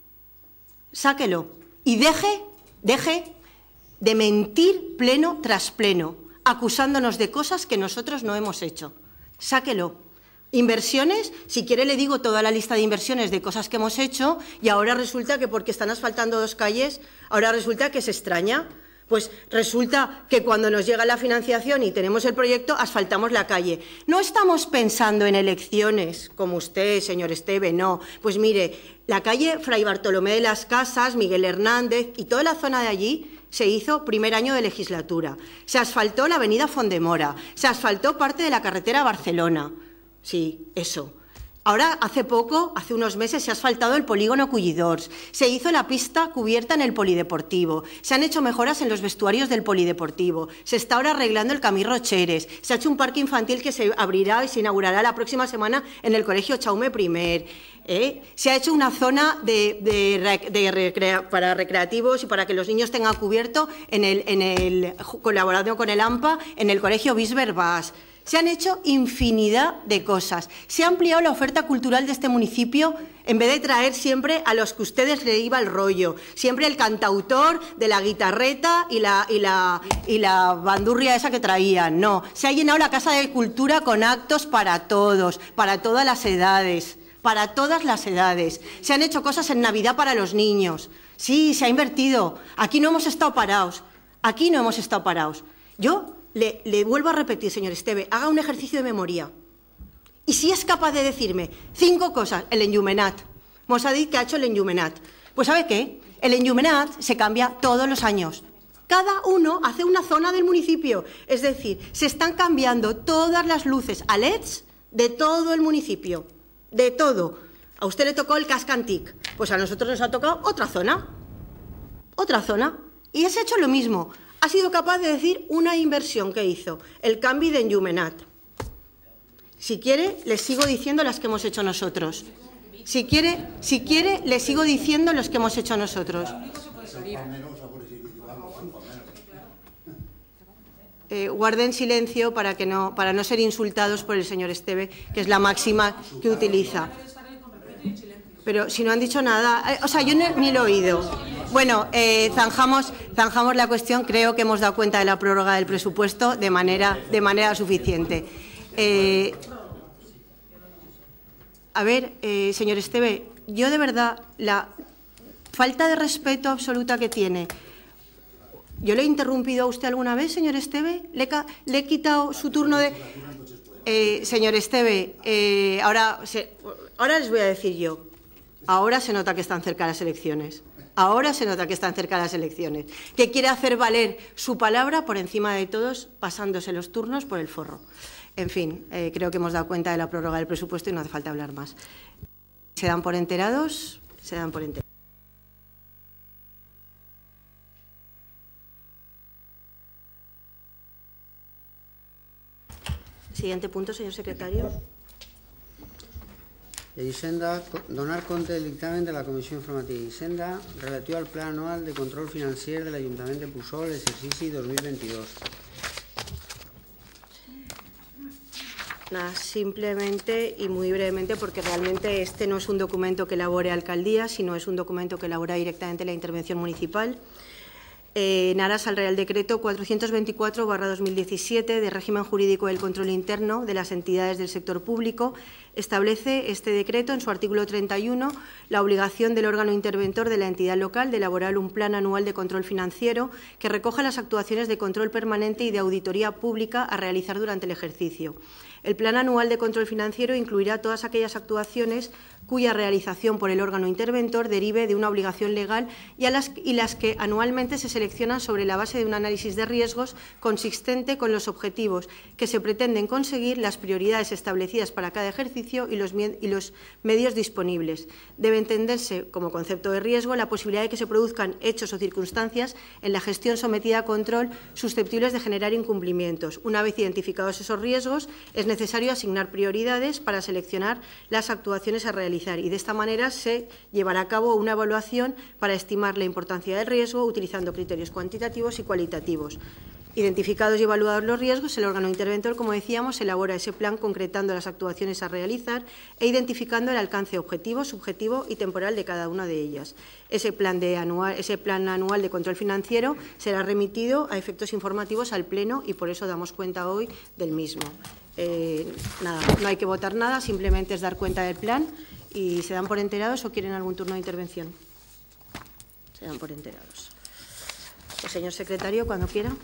Sáquelo. Y deje, deje de mentir pleno tras pleno, acusándonos de cosas que nosotros no hemos hecho. Sáquelo. Inversiones, si quiere le digo toda la lista de inversiones de cosas que hemos hecho y ahora resulta que porque están asfaltando dos calles, ahora resulta que se extraña. Pues resulta que cuando nos llega la financiación y tenemos el proyecto, asfaltamos la calle. No estamos pensando en elecciones, como usted, señor Esteve, no. Pues mire, la calle Fray Bartolomé de las Casas, Miguel Hernández y toda la zona de allí se hizo primer año de legislatura. Se asfaltó la avenida Fondemora, se asfaltó parte de la carretera a Barcelona. Sí, eso. Ahora, hace poco, hace unos meses, se ha asfaltado el polígono Cullidors, se hizo la pista cubierta en el polideportivo, se han hecho mejoras en los vestuarios del polideportivo, se está ahora arreglando el Camí Rocheres, se ha hecho un parque infantil que se abrirá y se inaugurará la próxima semana en el Colegio Chaume I. ¿Eh? Se ha hecho una zona de, de, de recrea, para recreativos y para que los niños tengan cubierto, en el, en el, colaborando con el A M P A, en el Colegio Bisber Bas. Se han hecho infinidad de cosas. Se ha ampliado la oferta cultural de este municipio en vez de traer siempre a los que ustedes le iba el rollo. Siempre el cantautor de la guitarreta y la, y la, y la bandurria esa que traían. No, se ha llenado la Casa de Cultura con actos para todos, para todas las edades, para todas las edades. Se han hecho cosas en Navidad para los niños. Sí, se ha invertido. Aquí no hemos estado parados. Aquí no hemos estado parados. Yo... Le, le vuelvo a repetir, señor Esteve, haga un ejercicio de memoria. Y si es capaz de decirme cinco cosas, el enllumenat. Mos ha dit que ha hecho el enllumenat. Pues ¿sabe qué? El enllumenat se cambia todos los años. Cada uno hace una zona del municipio. Es decir, se están cambiando todas las luces a L E Ds de todo el municipio. De todo. A usted le tocó el casc antic. Pues a nosotros nos ha tocado otra zona. Otra zona. Y se ha hecho lo mismo. Ha sido capaz de decir una inversión que hizo, el canvi de enllumenat. Si quiere, les sigo diciendo las que hemos hecho nosotros. Si quiere, si quiere, les sigo diciendo los que hemos hecho nosotros. Eh, guarden silencio para, que no, para no ser insultados por el señor Esteve, que es la máxima que utiliza. Pero si no han dicho nada, eh, o sea, yo ni, ni lo he oído. Bueno, eh, zanjamos, zanjamos la cuestión. Creo que hemos dado cuenta de la prórroga del presupuesto de manera, de manera suficiente. Eh, a ver, eh, señor Esteve, yo de verdad, la falta de respeto absoluta que tiene. ¿Yo le he interrumpido a usted alguna vez, señor Esteve? ¿Le, le he quitado su turno de...? Eh, señor Esteve, eh, ahora, se, ahora les voy a decir yo. Ahora se nota que están cerca las elecciones. Ahora se nota que están cerca las elecciones. Que quiere hacer valer su palabra por encima de todos, pasándose los turnos por el forro. En fin, eh, creo que hemos dado cuenta de la prórroga del presupuesto y no hace falta hablar más. ¿Se dan por enterados? Se dan por enterados. Siguiente punto, señor secretario. Hisenda, donar compte del dictamen de la Comissió Informativa d'Hisenda relatiu al Pla Anual de Control Financer de l'Ajuntament de Puçol, exercici dos mil veintidós. Nada, simplemente y muy brevemente, porque realmente este no es un documento que elabore Alcaldía, sino es un documento que elabora directamente la Intervención Municipal. Eh, en aras al Real Decreto cuatrocientos veinticuatro barra dos mil diecisiete de régimen jurídico del control interno de las entidades del sector público, establece este decreto en su artículo treinta y uno la obligación del órgano interventor de la entidad local de elaborar un plan anual de control financiero que recoja las actuaciones de control permanente y de auditoría pública a realizar durante el ejercicio. El plan anual de control financiero incluirá todas aquellas actuaciones cuya realización por el órgano interventor derive de una obligación legal y, a las, y las que anualmente se seleccionan sobre la base de un análisis de riesgos consistente con los objetivos que se pretenden conseguir, las prioridades establecidas para cada ejercicio y los, y los medios disponibles. Debe entenderse como concepto de riesgo la posibilidad de que se produzcan hechos o circunstancias en la gestión sometida a control susceptibles de generar incumplimientos. Una vez identificados esos riesgos, es necesario asignar prioridades para seleccionar las actuaciones a realizar. Y de esta manera se llevará a cabo una evaluación para estimar la importancia del riesgo utilizando criterios cuantitativos y cualitativos. Identificados y evaluados los riesgos, el órgano interventor, como decíamos, elabora ese plan concretando las actuaciones a realizar e identificando el alcance objetivo, subjetivo y temporal de cada una de ellas. Ese plan, de anual, ese plan anual de control financiero será remitido a efectos informativos al Pleno y por eso damos cuenta hoy del mismo. Eh, nada, no hay que votar nada, simplemente es dar cuenta del plan. ¿Y se dan por enterados o quieren algún turno de intervención? Se dan por enterados. El señor secretario, cuando quiera.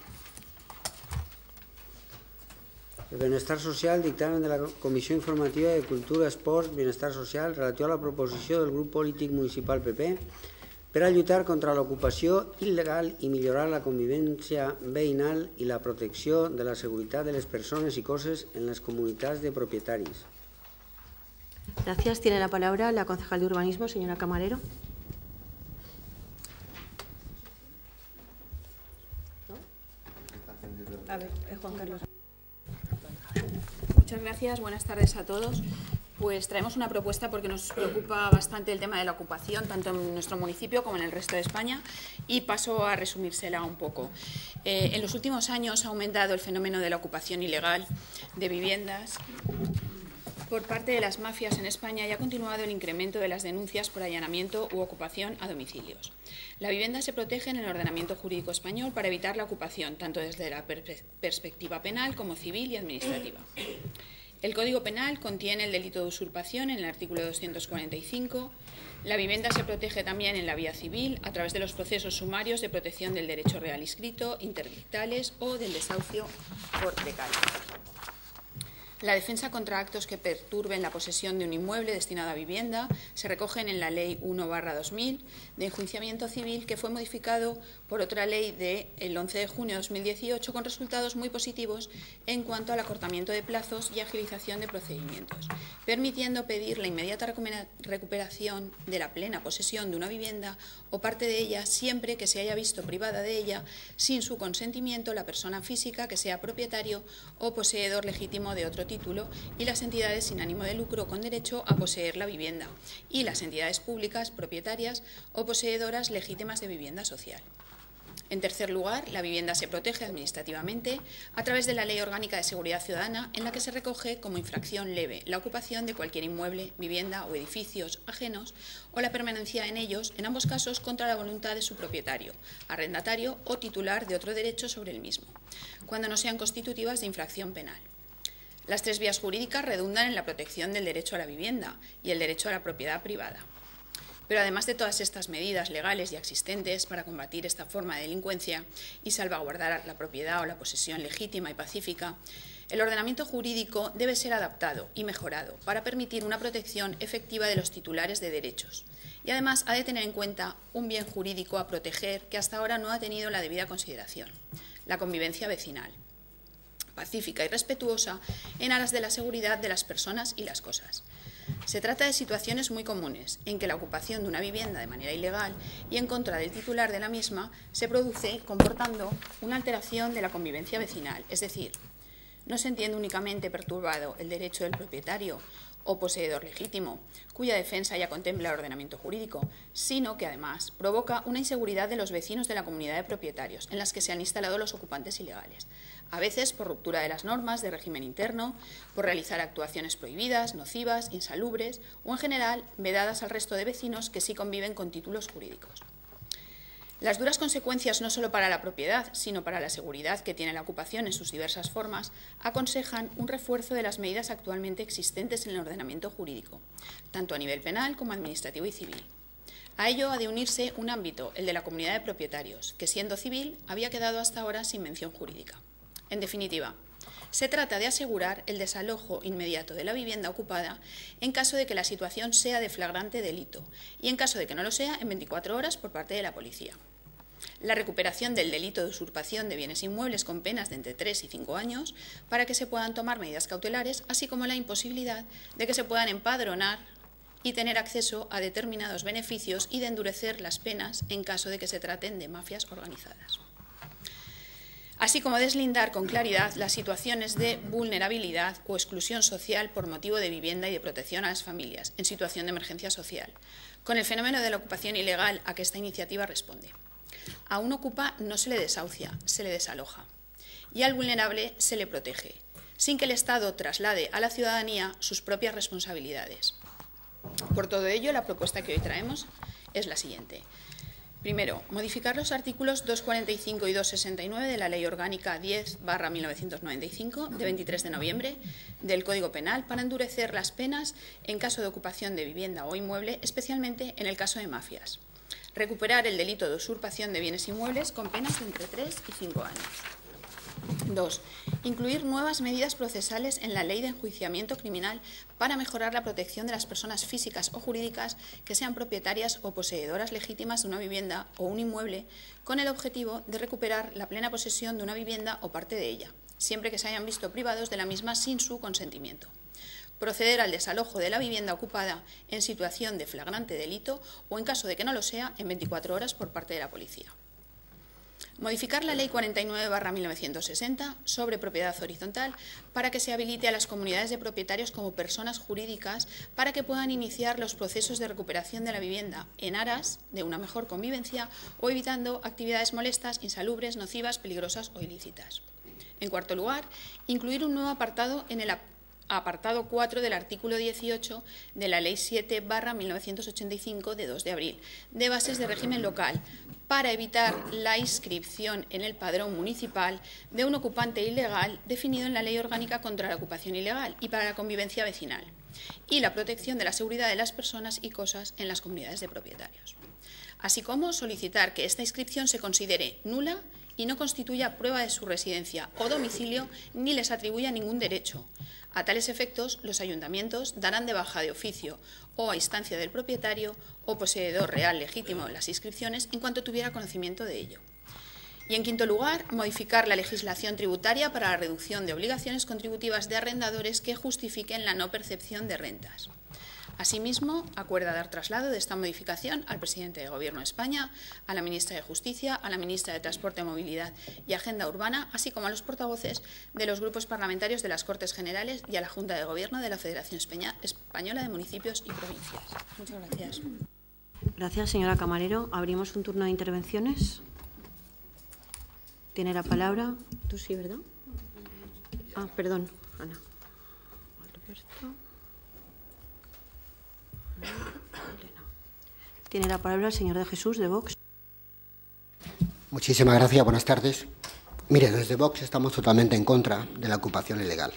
El Benestar Social, dictamen de la Comissió Informativa de Cultura, Esports, Benestar Social, relatiu a la proposició del grup polític municipal P P per a lluitar contra l'ocupació il·legal i millorar la convivència veïnal i la protecció de la seguretat de les persones i coses en les comunitats de propietaris. Gracias. Tiene la palabra la concejal de Urbanismo, señora Camarero. ¿No? A ver, Juan Carlos. Muchas gracias. Buenas tardes a todos. Pues traemos una propuesta porque nos preocupa bastante el tema de la ocupación, tanto en nuestro municipio como en el resto de España, y paso a resumírsela un poco. Eh, en los últimos años ha aumentado el fenómeno de la ocupación ilegal de viviendas por parte de las mafias en España y ha continuado el incremento de las denuncias por allanamiento u ocupación a domicilios. La vivienda se protege en el ordenamiento jurídico español para evitar la ocupación, tanto desde la per perspectiva penal como civil y administrativa. El Código Penal contiene el delito de usurpación en el artículo doscientos cuarenta y cinco. La vivienda se protege también en la vía civil a través de los procesos sumarios de protección del derecho real inscrito, interdictales o del desahucio por precario. La defensa contra actos que perturben la posesión de un inmueble destinado a vivienda se recogen en la Ley uno barra dos mil de enjuiciamiento civil, que fue modificado por otra ley del once de junio de dos mil dieciocho con resultados muy positivos en cuanto al acortamiento de plazos y agilización de procedimientos, permitiendo pedir la inmediata recuperación de la plena posesión de una vivienda o parte de ella siempre que se haya visto privada de ella sin su consentimiento la persona física que sea propietario o poseedor legítimo de otro título y las entidades sin ánimo de lucro con derecho a poseer la vivienda y las entidades públicas propietarias o poseedoras legítimas de vivienda social. En tercer lugar, la vivienda se protege administrativamente a través de la Ley Orgánica de Seguridad Ciudadana, en la que se recoge como infracción leve la ocupación de cualquier inmueble, vivienda o edificios ajenos o la permanencia en ellos, en ambos casos contra la voluntad de su propietario, arrendatario o titular de otro derecho sobre el mismo, cuando no sean constitutivas de infracción penal. Las tres vías jurídicas redundan en la protección del derecho a la vivienda y el derecho a la propiedad privada. Pero además de todas estas medidas legales ya existentes para combatir esta forma de delincuencia y salvaguardar la propiedad o la posesión legítima y pacífica, el ordenamiento jurídico debe ser adaptado y mejorado para permitir una protección efectiva de los titulares de derechos. Y además ha de tener en cuenta un bien jurídico a proteger que hasta ahora no ha tenido la debida consideración: la convivencia vecinal, pacífica y respetuosa en aras de la seguridad de las personas y las cosas. Se trata de situaciones muy comunes en que la ocupación de una vivienda de manera ilegal y en contra del titular de la misma se produce comportando una alteración de la convivencia vecinal, es decir, no se entiende únicamente perturbado el derecho del propietario o poseedor legítimo, cuya defensa ya contempla el ordenamiento jurídico, sino que además provoca una inseguridad de los vecinos de la comunidad de propietarios en las que se han instalado los ocupantes ilegales, a veces por ruptura de las normas de régimen interno, por realizar actuaciones prohibidas, nocivas, insalubres o, en general, vedadas al resto de vecinos que sí conviven con títulos jurídicos. Las duras consecuencias no solo para la propiedad, sino para la seguridad que tiene la ocupación en sus diversas formas, aconsejan un refuerzo de las medidas actualmente existentes en el ordenamiento jurídico, tanto a nivel penal como administrativo y civil. A ello ha de unirse un ámbito, el de la comunidad de propietarios, que siendo civil había quedado hasta ahora sin mención jurídica. En definitiva, se trata de asegurar el desalojo inmediato de la vivienda ocupada en caso de que la situación sea de flagrante delito y en caso de que no lo sea, en veinticuatro horas por parte de la policía. La recuperación del delito de usurpación de bienes inmuebles con penas de entre tres y cinco años para que se puedan tomar medidas cautelares, así como la imposibilidad de que se puedan empadronar y tener acceso a determinados beneficios y de endurecer las penas en caso de que se traten de mafias organizadas. Así como deslindar con claridad las situaciones de vulnerabilidad o exclusión social por motivo de vivienda y de protección a las familias en situación de emergencia social, con el fenómeno de la ocupación ilegal a que esta iniciativa responde. A un ocupa no se le desahucia, se le desaloja, y al vulnerable se le protege, sin que el Estado traslade a la ciudadanía sus propias responsabilidades. Por todo ello, la propuesta que hoy traemos es la siguiente. Primero, modificar los artículos doscientos cuarenta y cinco y doscientos sesenta y nueve de la Ley Orgánica diez barra mil novecientos noventa y cinco de veintitrés de noviembre del Código Penal para endurecer las penas en caso de ocupación de vivienda o inmueble, especialmente en el caso de mafias. Recuperar el delito de usurpación de bienes inmuebles con penas de entre tres y cinco años. Dos. Incluir nuevas medidas procesales en la Ley de Enjuiciamiento Criminal para mejorar la protección de las personas físicas o jurídicas que sean propietarias o poseedoras legítimas de una vivienda o un inmueble, con el objetivo de recuperar la plena posesión de una vivienda o parte de ella, siempre que se hayan visto privados de la misma sin su consentimiento. Proceder al desalojo de la vivienda ocupada en situación de flagrante delito o, en caso de que no lo sea, en veinticuatro horas por parte de la policía. Modificar la Ley cuarenta y nueve barra mil novecientos sesenta sobre propiedad horizontal para que se habilite a las comunidades de propietarios como personas jurídicas para que puedan iniciar los procesos de recuperación de la vivienda en aras de una mejor convivencia o evitando actividades molestas, insalubres, nocivas, peligrosas o ilícitas. En cuarto lugar, incluir un nuevo apartado en el apartado cuatro del artículo dieciocho de la Ley siete barra mil novecientos ochenta y cinco de dos de abril de bases de régimen local para evitar la inscripción en el padrón municipal de un ocupante ilegal definido en la Ley Orgánica contra la Ocupación Ilegal y para la convivencia vecinal y la protección de la seguridad de las personas y cosas en las comunidades de propietarios. Así como solicitar que esta inscripción se considere nula y no constituya prueba de su residencia o domicilio ni les atribuya ningún derecho. A tales efectos, los ayuntamientos darán de baja de oficio o a instancia del propietario o poseedor real legítimo de las inscripciones en cuanto tuviera conocimiento de ello. Y, en quinto lugar, modificar la legislación tributaria para la reducción de obligaciones contributivas de arrendadores que justifiquen la no percepción de rentas. Asimismo, acuerda dar traslado de esta modificación al presidente del Gobierno de España, a la ministra de Justicia, a la ministra de Transporte, Movilidad y Agenda Urbana, así como a los portavoces de los grupos parlamentarios de las Cortes Generales y a la Junta de Gobierno de la Federación Española de Municipios y Provincias. Muchas gracias. Gracias, señora Camarero. Abrimos un turno de intervenciones. Tiene la palabra. Tú sí, ¿verdad? Ah, perdón, Ana. Alberto. Tiene la palabra el señor de Jesús, de Vox. Muchísimas gracias, buenas tardes. Mire, desde Vox estamos totalmente en contra de la ocupación ilegal.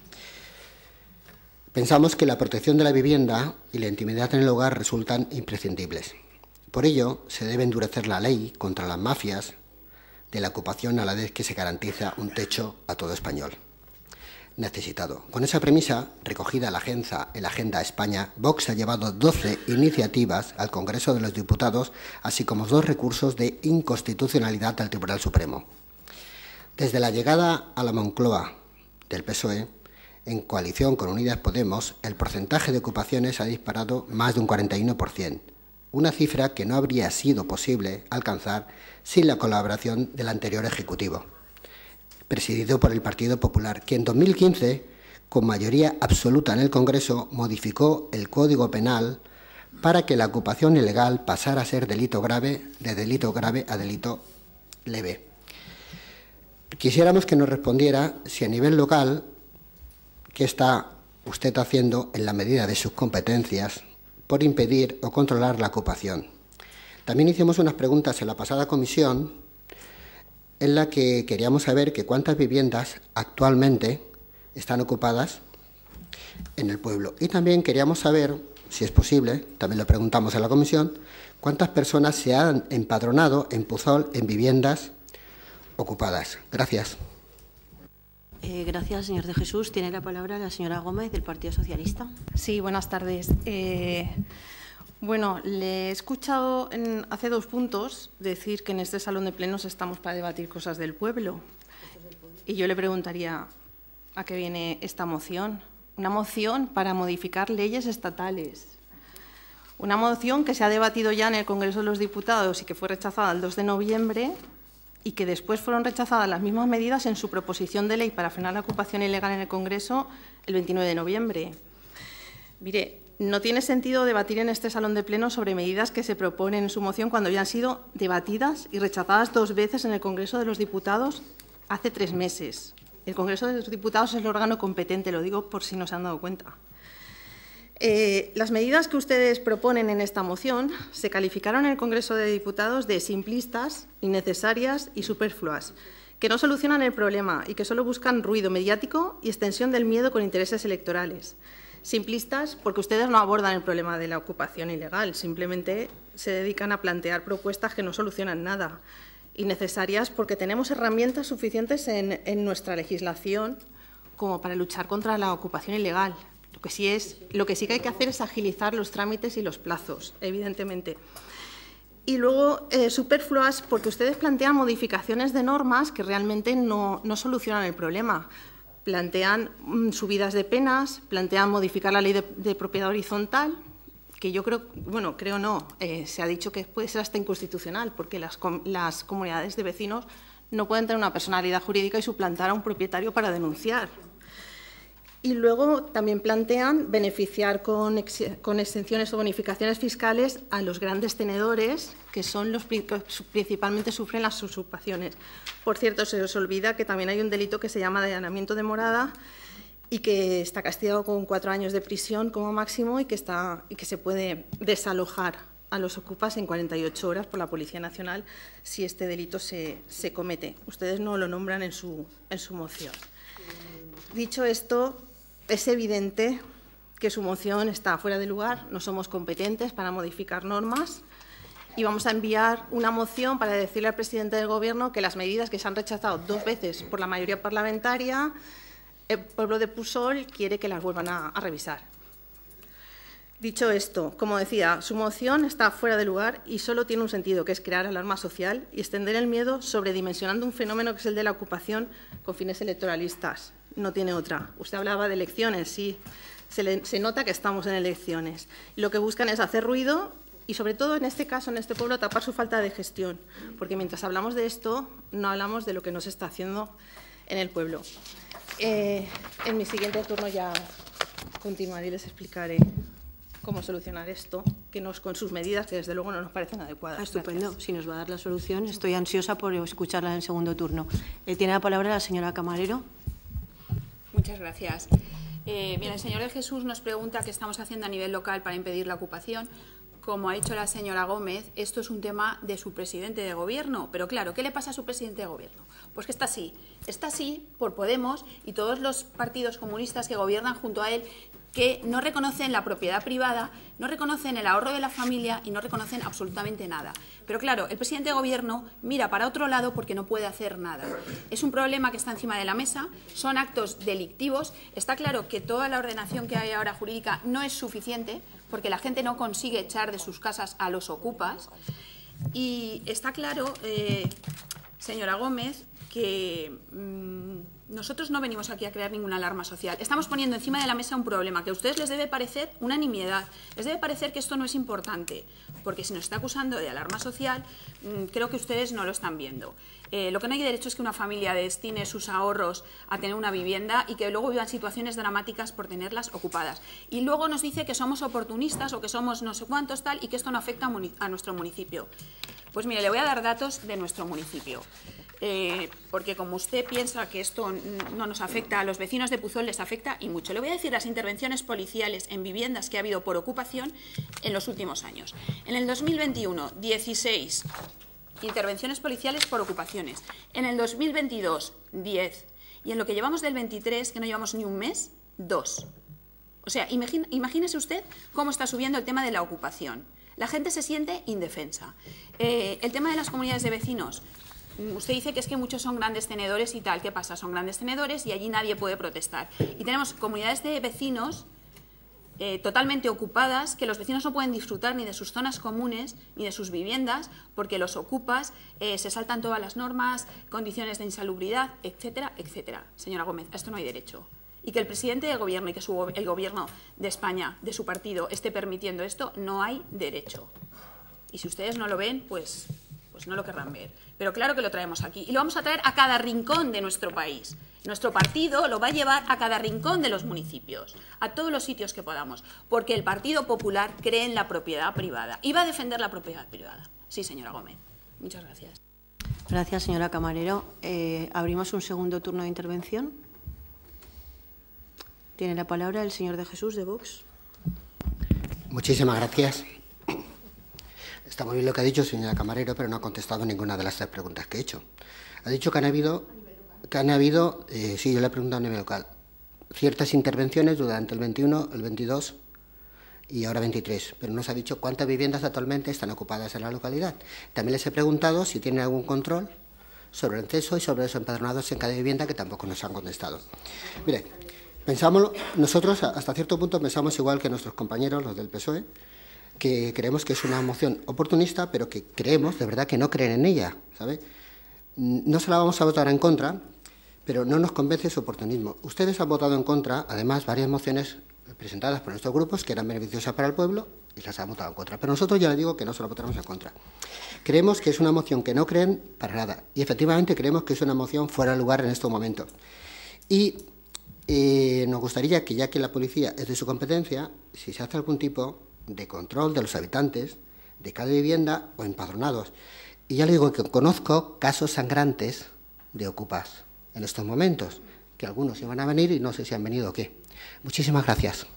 Pensamos que la protección de la vivienda y la intimidad en el hogar resultan imprescindibles. Por ello, se debe endurecer la ley contra las mafias de la ocupación a la vez que se garantiza un techo a todo español necesitado. Con esa premisa, recogida en la agenda, en la Agenda España, Vox ha llevado doce iniciativas al Congreso de los Diputados, así como dos recursos de inconstitucionalidad al Tribunal Supremo. Desde la llegada a la Moncloa del P S O E, en coalición con Unidas Podemos, el porcentaje de ocupaciones ha disparado más de un cuarenta y uno por ciento, una cifra que no habría sido posible alcanzar sin la colaboración del anterior Ejecutivo, presidido por el Partido Popular, que en dos mil quince con mayoría absoluta en el Congreso, modificó el Código Penal para que la ocupación ilegal pasara a ser delito grave, de delito grave a delito leve. Quisiéramos que nos respondiera si a nivel local, ¿qué está usted haciendo en la medida de sus competencias por impedir o controlar la ocupación? También hicimos unas preguntas en la pasada comisión en la que queríamos saber que cuántas viviendas actualmente están ocupadas en el pueblo. Y también queríamos saber, si es posible, también lo preguntamos en la comisión, cuántas personas se han empadronado en Puzol en viviendas ocupadas. Gracias. Eh, gracias, señor de Jesús. Tiene la palabra la señora Gómez, del Partido Socialista. Sí, buenas tardes. Eh, bueno, le he escuchado en, hace dos puntos decir que en este salón de plenos estamos para debatir cosas del pueblo. Y yo le preguntaría, ¿a qué viene esta moción? Una moción para modificar leyes estatales. Una moción que se ha debatido ya en el Congreso de los Diputados y que fue rechazada el dos de noviembre y que después fueron rechazadas las mismas medidas en su proposición de ley para frenar la ocupación ilegal en el Congreso el veintinueve de noviembre. Mire, no tiene sentido debatir en este salón de pleno sobre medidas que se proponen en su moción cuando ya han sido debatidas y rechazadas dos veces en el Congreso de los Diputados hace tres meses. El Congreso de los Diputados es el órgano competente, lo digo por si no se han dado cuenta. Eh, las medidas que ustedes proponen en esta moción se calificaron en el Congreso de Diputados de simplistas, innecesarias y superfluas, que no solucionan el problema y que solo buscan ruido mediático y extensión del miedo con intereses electorales. Simplistas porque ustedes no abordan el problema de la ocupación ilegal, simplemente se dedican a plantear propuestas que no solucionan nada. Innecesarias porque tenemos herramientas suficientes en, en nuestra legislación como para luchar contra la ocupación ilegal. Lo que sí es, lo que sí que hay que hacer es agilizar los trámites y los plazos, evidentemente. Y luego, eh, superfluas, porque ustedes plantean modificaciones de normas que realmente no, no solucionan el problema. Plantean mm, subidas de penas, plantean modificar la ley de, de propiedad horizontal, que yo creo, bueno, creo no, eh, se ha dicho que puede ser hasta inconstitucional, porque las, com las comunidades de vecinos no pueden tener una personalidad jurídica y suplantar a un propietario para denunciar. Y luego también plantean beneficiar con, ex con exenciones o bonificaciones fiscales a los grandes tenedores, que son los que principalmente sufren las usurpaciones. Por cierto, se os olvida que también hay un delito que se llama de allanamiento de morada y que está castigado con cuatro años de prisión como máximo y que, está, y que se puede desalojar a los ocupas en cuarenta y ocho horas por la Policía Nacional si este delito se, se comete. Ustedes no lo nombran en su, en su moción. Dicho esto, es evidente que su moción está fuera de lugar, no somos competentes para modificar normas y vamos a enviar una moción para decirle al presidente del Gobierno que las medidas que se han rechazado dos veces por la mayoría parlamentaria, el pueblo de Puzol quiere que las vuelvan a, a revisar. Dicho esto, como decía, su moción está fuera de lugar y solo tiene un sentido, que es crear alarma social y extender el miedo sobredimensionando un fenómeno que es el de la ocupación con fines electoralistas. No tiene otra. Usted hablaba de elecciones, sí, se, le, se nota que estamos en elecciones. Lo que buscan es hacer ruido y, sobre todo en este caso, en este pueblo, tapar su falta de gestión, porque mientras hablamos de esto, no hablamos de lo que no se está haciendo en el pueblo. Eh, en mi siguiente turno ya continuaré y les explicaré cómo solucionar esto, que nos, con sus medidas, que desde luego no nos parecen adecuadas. Ah, estupendo. Gracias. Si nos va a dar la solución, estoy ansiosa por escucharla en el segundo turno. Eh, tiene la palabra la señora Camarero. Muchas gracias. Eh, bien, el señor de Jesús nos pregunta qué estamos haciendo a nivel local para impedir la ocupación. Como ha dicho la señora Gómez, esto es un tema de su presidente de gobierno. Pero claro, ¿qué le pasa a su presidente de gobierno? Pues que está así. Está así por Podemos y todos los partidos comunistas que gobiernan junto a él, que no reconocen la propiedad privada, no reconocen el ahorro de la familia y no reconocen absolutamente nada. Pero claro, el presidente de gobierno mira para otro lado porque no puede hacer nada. Es un problema que está encima de la mesa, son actos delictivos. Está claro que toda la ordenación que hay ahora jurídica no es suficiente porque la gente no consigue echar de sus casas a los ocupas. Y está claro, eh, señora Gómez, que mmm, nosotros no venimos aquí a crear ninguna alarma social. Estamos poniendo encima de la mesa un problema que a ustedes les debe parecer una nimiedad. Les debe parecer que esto no es importante, porque si nos está acusando de alarma social, creo que ustedes no lo están viendo. Eh, lo que no hay derecho es que una familia destine sus ahorros a tener una vivienda y que luego vivan situaciones dramáticas por tenerlas ocupadas. Y luego nos dice que somos oportunistas o que somos no sé cuántos tal y que esto no afecta a nuestro municipio. Pues mire, le voy a dar datos de nuestro municipio. Eh, porque como usted piensa que esto no nos afecta, a los vecinos de Puzol les afecta y mucho. Le voy a decir las intervenciones policiales en viviendas que ha habido por ocupación en los últimos años. En el dos mil veintiuno, dieciséis intervenciones policiales por ocupaciones. En el dos mil veintidós, diez. Y en lo que llevamos del veintitrés, que no llevamos ni un mes, dos. O sea, imagine, imagínese usted cómo está subiendo el tema de la ocupación. La gente se siente indefensa. Eh, el tema de las comunidades de vecinos. Usted dice que es que muchos son grandes tenedores y tal. ¿Qué pasa? Son grandes tenedores y allí nadie puede protestar. Y tenemos comunidades de vecinos eh, totalmente ocupadas, que los vecinos no pueden disfrutar ni de sus zonas comunes ni de sus viviendas porque los ocupas eh, se saltan todas las normas, condiciones de insalubridad, etcétera, etcétera. Señora Gómez, a esto no hay derecho. Y que el presidente del gobierno y que su, el gobierno de España, de su partido, esté permitiendo esto, no hay derecho. Y si ustedes no lo ven, pues, pues no lo querrán ver. Pero claro que lo traemos aquí. Y lo vamos a traer a cada rincón de nuestro país. Nuestro partido lo va a llevar a cada rincón de los municipios, a todos los sitios que podamos. Porque el Partido Popular cree en la propiedad privada. Y va a defender la propiedad privada. Sí, señora Gómez. Muchas gracias. Gracias, señora Camarero. Eh, abrimos un segundo turno de intervención. Tiene la palabra el señor de Jesús, de Vox. Muchísimas gracias. Está muy bien lo que ha dicho, señora Camarero, pero no ha contestado ninguna de las tres preguntas que he hecho. Ha dicho que han habido, que han habido eh, sí, yo le he preguntado a nivel local, ciertas intervenciones durante el veintiuno, el veintidós y ahora veintitrés, pero no se ha dicho cuántas viviendas actualmente están ocupadas en la localidad. También les he preguntado si tienen algún control sobre el acceso y sobre los empadronados en cada vivienda, que tampoco nos han contestado. Mire, pensamos, nosotros hasta cierto punto pensamos igual que nuestros compañeros, los del P S O E, que creemos que es una moción oportunista, pero que creemos, de verdad, que no creen en ella, ¿sabe? No se la vamos a votar en contra, pero no nos convence su oportunismo. Ustedes han votado en contra, además, varias mociones presentadas por nuestros grupos que eran beneficiosas para el pueblo y las han votado en contra. Pero nosotros ya le digo que no se la votaremos en contra. Creemos que es una moción que no creen para nada y, efectivamente, creemos que es una moción fuera de lugar en estos momentos. Y eh, nos gustaría que, ya que la policía es de su competencia, si se hace algún tipo de control de los habitantes de cada vivienda o empadronados. Y ya le digo que conozco casos sangrantes de ocupas en estos momentos, que algunos iban a venir y no sé si han venido o qué. Muchísimas gracias.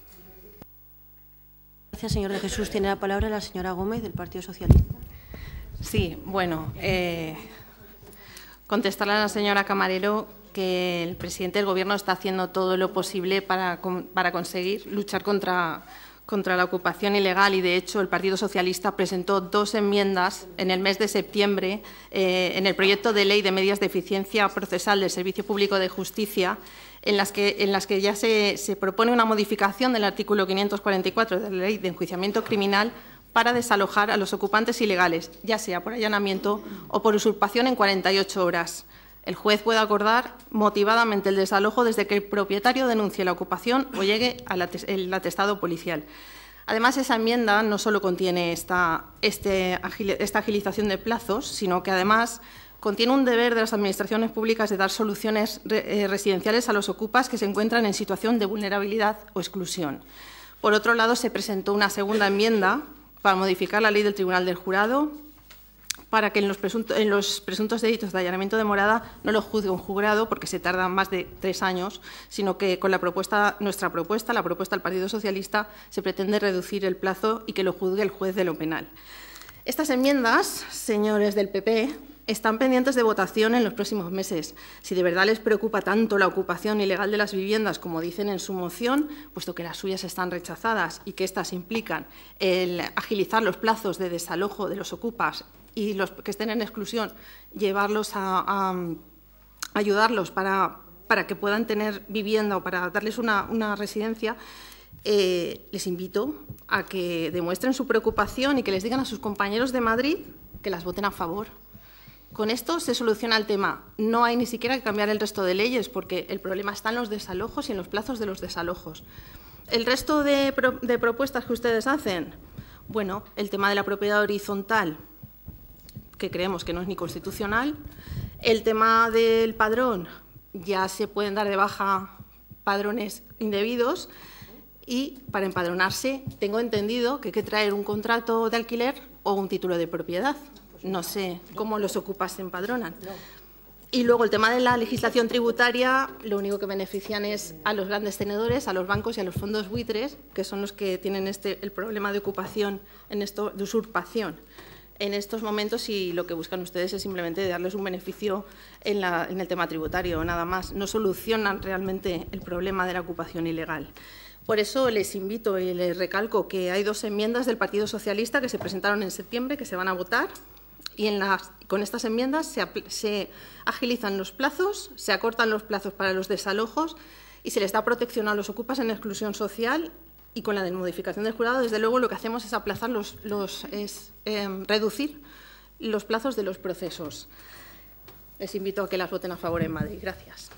Gracias, señor de Jesús. Tiene la palabra la señora Gómez, del Partido Socialista. Sí, bueno, eh, contestarle a la señora Camarero que el presidente del Gobierno está haciendo todo lo posible para, para conseguir luchar contra contra la ocupación ilegal y, de hecho, el Partido Socialista presentó dos enmiendas en el mes de septiembre eh, en el proyecto de ley de medidas de eficiencia procesal del Servicio Público de Justicia, en las que, en las que ya se, se propone una modificación del artículo quinientos cuarenta y cuatro de la Ley de Enjuiciamiento Criminal para desalojar a los ocupantes ilegales, ya sea por allanamiento o por usurpación en cuarenta y ocho horas. El juez puede acordar motivadamente el desalojo desde que el propietario denuncie la ocupación o llegue al atestado policial. Además, esa enmienda no solo contiene esta, este, esta agilización de plazos, sino que además contiene un deber de las administraciones públicas de dar soluciones residenciales a los ocupas que se encuentran en situación de vulnerabilidad o exclusión. Por otro lado, se presentó una segunda enmienda para modificar la ley del Tribunal del Jurado, para que en los, presuntos, en los presuntos delitos de allanamiento de morada no lo juzgue un jurado, porque se tarda más de tres años, sino que con la propuesta, nuestra propuesta, la propuesta del Partido Socialista, se pretende reducir el plazo y que lo juzgue el juez de lo penal. Estas enmiendas, señores del P P, están pendientes de votación en los próximos meses. Si de verdad les preocupa tanto la ocupación ilegal de las viviendas, como dicen en su moción, puesto que las suyas están rechazadas y que éstas implican el agilizar los plazos de desalojo de los ocupas y los que estén en exclusión, llevarlos a, a, a ayudarlos para, para que puedan tener vivienda o para darles una, una residencia, eh, les invito a que demuestren su preocupación y que les digan a sus compañeros de Madrid que las voten a favor. Con esto se soluciona el tema. No hay ni siquiera que cambiar el resto de leyes, porque el problema está en los desalojos y en los plazos de los desalojos. El resto de, pro de propuestas que ustedes hacen, bueno, el tema de la propiedad horizontal, que creemos que no es ni constitucional. El tema del padrón, ya se pueden dar de baja padrones indebidos. Y para empadronarse, tengo entendido que hay que traer un contrato de alquiler o un título de propiedad. No sé cómo los ocupas se empadronan. Y luego el tema de la legislación tributaria, lo único que benefician es a los grandes tenedores, a los bancos y a los fondos buitres, que son los que tienen este, el problema de ocupación, en esto, de usurpación. En estos momentos, y lo que buscan ustedes es simplemente darles un beneficio en, la, en el tema tributario, nada más. No solucionan realmente el problema de la ocupación ilegal. Por eso les invito y les recalco que hay dos enmiendas del Partido Socialista que se presentaron en septiembre, que se van a votar. Y en las, con estas enmiendas se, se agilizan los plazos, se acortan los plazos para los desalojos y se les da protección a los ocupas en exclusión social. Y con la modificación del jurado, desde luego, lo que hacemos es aplazar los, los es eh, reducir los plazos de los procesos. Les invito a que las voten a favor en Madrid. Gracias.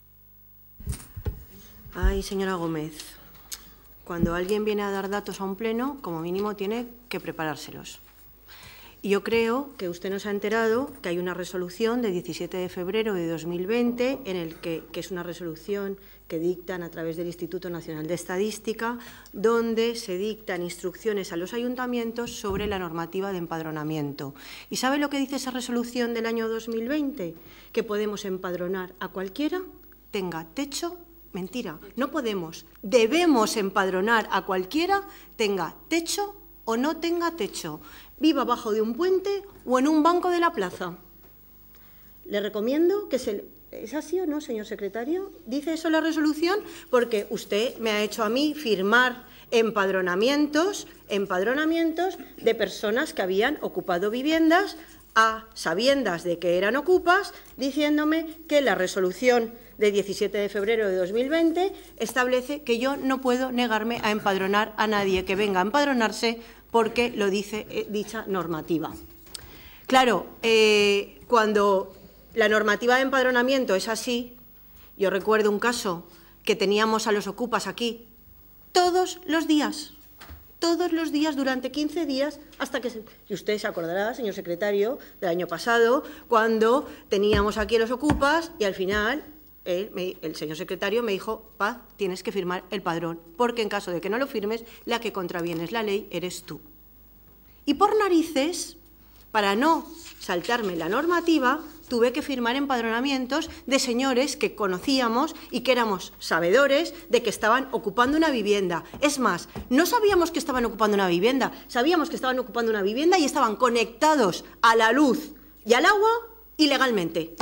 Ay, señora Gómez, cuando alguien viene a dar datos a un pleno, como mínimo tiene que preparárselos. Y yo creo que usted nos ha enterado que hay una resolución de diecisiete de febrero de dos mil veinte, en el que, que es una resolución que dictan a través del Instituto Nacional de Estadística, donde se dictan instrucciones a los ayuntamientos sobre la normativa de empadronamiento. ¿Y sabe lo que dice esa resolución del año dos mil veinte? Que podemos empadronar a cualquiera, tenga techo. Mentira, no podemos. Debemos empadronar a cualquiera, tenga techo o no tenga techo, viva bajo de un puente o en un banco de la plaza. Le recomiendo que se... ¿Es así o no, señor secretario? ¿Dice eso la resolución? Porque usted me ha hecho a mí firmar empadronamientos, empadronamientos de personas que habían ocupado viviendas a sabiendas de que eran ocupas, diciéndome que la resolución de diecisiete de febrero de dos mil veinte establece que yo no puedo negarme a empadronar a nadie que venga a empadronarse porque lo dice eh, dicha normativa. Claro, eh, cuando la normativa de empadronamiento es así, yo recuerdo un caso que teníamos a los ocupas aquí todos los días, todos los días durante quince días, hasta que... Se, y usted se acordará, señor secretario, del año pasado, cuando teníamos aquí a los ocupas y al final... Él, me, el señor secretario me dijo, Paz, tienes que firmar el padrón, porque en caso de que no lo firmes, la que contravienes la ley eres tú. Y por narices, para no saltarme la normativa, tuve que firmar empadronamientos de señores que conocíamos y que éramos sabedores de que estaban ocupando una vivienda. Es más, no sabíamos que estaban ocupando una vivienda, sabíamos que estaban ocupando una vivienda y estaban conectados a la luz y al agua ilegalmente.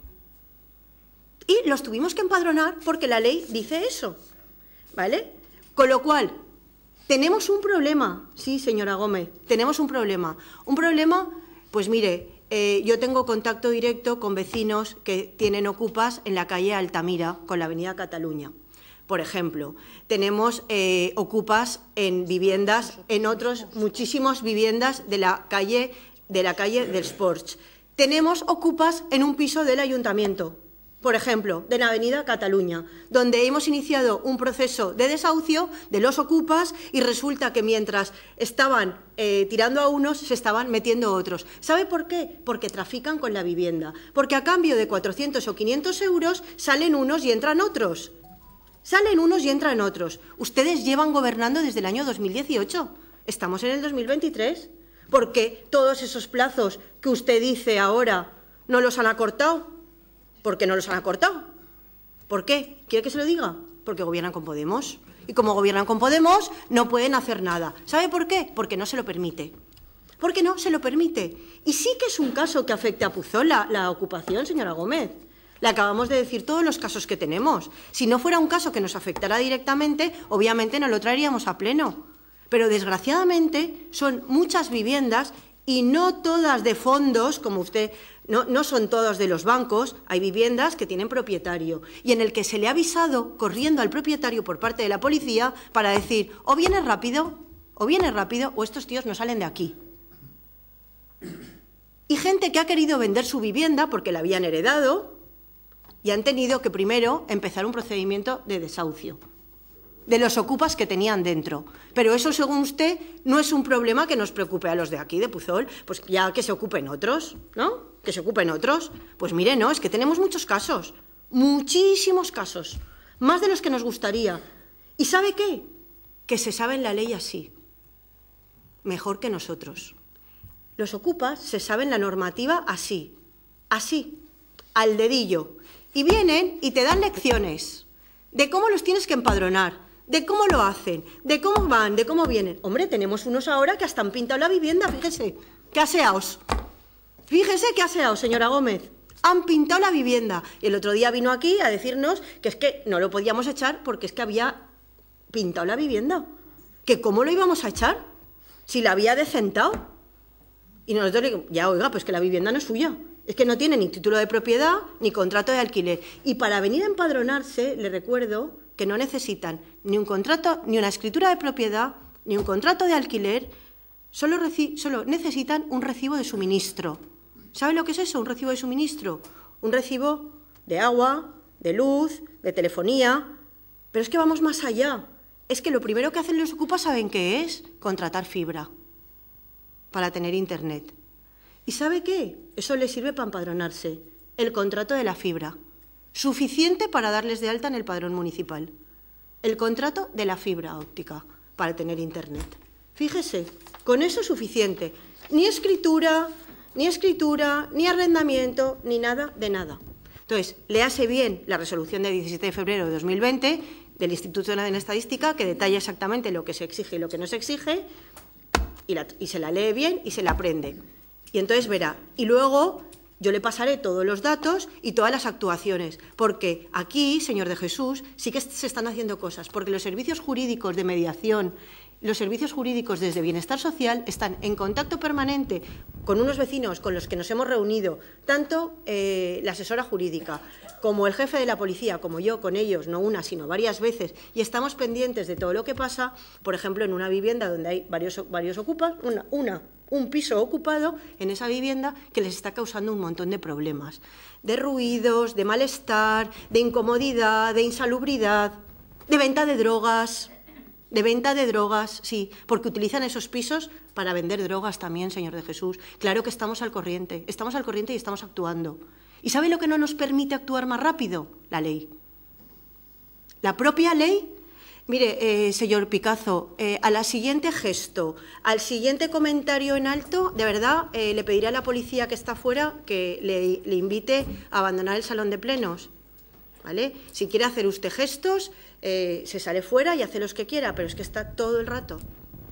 Y los tuvimos que empadronar porque la ley dice eso, ¿vale? Con lo cual, tenemos un problema, sí, señora Gómez, tenemos un problema. Un problema, pues mire, eh, yo tengo contacto directo con vecinos que tienen ocupas en la calle Altamira, con la avenida Cataluña. Por ejemplo, tenemos eh, ocupas en viviendas, en otros, muchísimas viviendas de la calle, de la calle del Sports. Tenemos ocupas en un piso del ayuntamiento, por ejemplo, de la avenida Cataluña, donde hemos iniciado un proceso de desahucio de los ocupas y resulta que mientras estaban eh, tirando a unos, se estaban metiendo a otros. ¿Sabe por qué? Porque trafican con la vivienda. Porque a cambio de cuatrocientos o quinientos euros salen unos y entran otros. Salen unos y entran otros. Ustedes llevan gobernando desde el año dos mil dieciocho. Estamos en el dos mil veintitrés. Porque todos esos plazos que usted dice ahora no los han acortado. ¿Por qué no los han acortado? ¿Por qué? ¿Quiere que se lo diga? Porque gobiernan con Podemos. Y como gobiernan con Podemos, no pueden hacer nada. ¿Sabe por qué? Porque no se lo permite. Porque no se lo permite. Y sí que es un caso que afecte a Puzol, la, la ocupación, señora Gómez. Le acabamos de decir todos los casos que tenemos. Si no fuera un caso que nos afectara directamente, obviamente no lo traeríamos a pleno. Pero desgraciadamente son muchas viviendas y no todas de fondos, como usted... No, no son todos de los bancos, hay viviendas que tienen propietario y en el que se le ha avisado corriendo al propietario por parte de la policía para decir o viene rápido, o viene rápido o estos tíos no salen de aquí. y gente que ha querido vender su vivienda porque la habían heredado y han tenido que primero empezar un procedimiento de desahucio de los ocupas que tenían dentro. Pero eso, según usted, no es un problema que nos preocupe a los de aquí, de Puzol, pues ya que se ocupen otros, ¿no? Que se ocupen otros. Pues mire, no, es que tenemos muchos casos, muchísimos casos, más de los que nos gustaría. ¿Y sabe qué? Que se sabe la ley así, mejor que nosotros. Los ocupas se saben la normativa así, así, al dedillo. Y vienen y te dan lecciones de cómo los tienes que empadronar, de cómo lo hacen, de cómo van, de cómo vienen. Hombre, tenemos unos ahora que hasta han pintado la vivienda, fíjese, qué aseaos. Fíjese qué aseaos, señora Gómez. Han pintado la vivienda. Y el otro día vino aquí a decirnos que es que no lo podíamos echar porque es que había pintado la vivienda. ¿Que cómo lo íbamos a echar? Si la había decentado. Y nosotros le digo, ya, oiga, pues que la vivienda no es suya. Es que no tiene ni título de propiedad ni contrato de alquiler. Y para venir a empadronarse, le recuerdo que no necesitan ni un contrato, ni una escritura de propiedad, ni un contrato de alquiler, solo, solo necesitan un recibo de suministro. ¿Sabe lo que es eso, un recibo de suministro? Un recibo de agua, de luz, de telefonía. Pero es que vamos más allá. Es que lo primero que hacen los ocupas, ¿saben qué es? Contratar fibra para tener internet. ¿Y sabe qué? Eso les sirve para empadronarse. El contrato de la fibra. Suficiente para darles de alta en el padrón municipal. El contrato de la fibra óptica para tener internet. Fíjese, con eso es suficiente. Ni escritura, ni escritura, ni arrendamiento, ni nada de nada. Entonces, léase bien la resolución de diecisiete de febrero de dos mil veinte del Instituto Nacional de Estadística, que detalla exactamente lo que se exige y lo que no se exige, y, la, y se la lee bien y se la aprende. Y entonces verá. Y luego yo le pasaré todos los datos y todas las actuaciones, porque aquí, señor de Jesús, sí que se están haciendo cosas, porque los servicios jurídicos de mediación, los servicios jurídicos desde Bienestar Social están en contacto permanente con unos vecinos con los que nos hemos reunido, tanto eh, la asesora jurídica como el jefe de la policía, como yo con ellos, no una, sino varias veces, y estamos pendientes de todo lo que pasa, por ejemplo, en una vivienda donde hay varios, varios ocupas, una, una un piso ocupado en esa vivienda que les está causando un montón de problemas, de ruidos, de malestar, de incomodidad, de insalubridad, de venta de drogas, de venta de drogas, sí, porque utilizan esos pisos para vender drogas también, señor de Jesús. Claro que estamos al corriente, estamos al corriente y estamos actuando. ¿Y sabe lo que no nos permite actuar más rápido? La ley. La propia ley. Mire, eh, señor Picazo, eh, a la siguiente gesto, al siguiente comentario en alto, de verdad, eh, le pediré a la policía que está fuera que le, le invite a abandonar el salón de plenos, ¿vale? Si quiere hacer usted gestos, eh, se sale fuera y hace los que quiera, pero es que está todo el rato,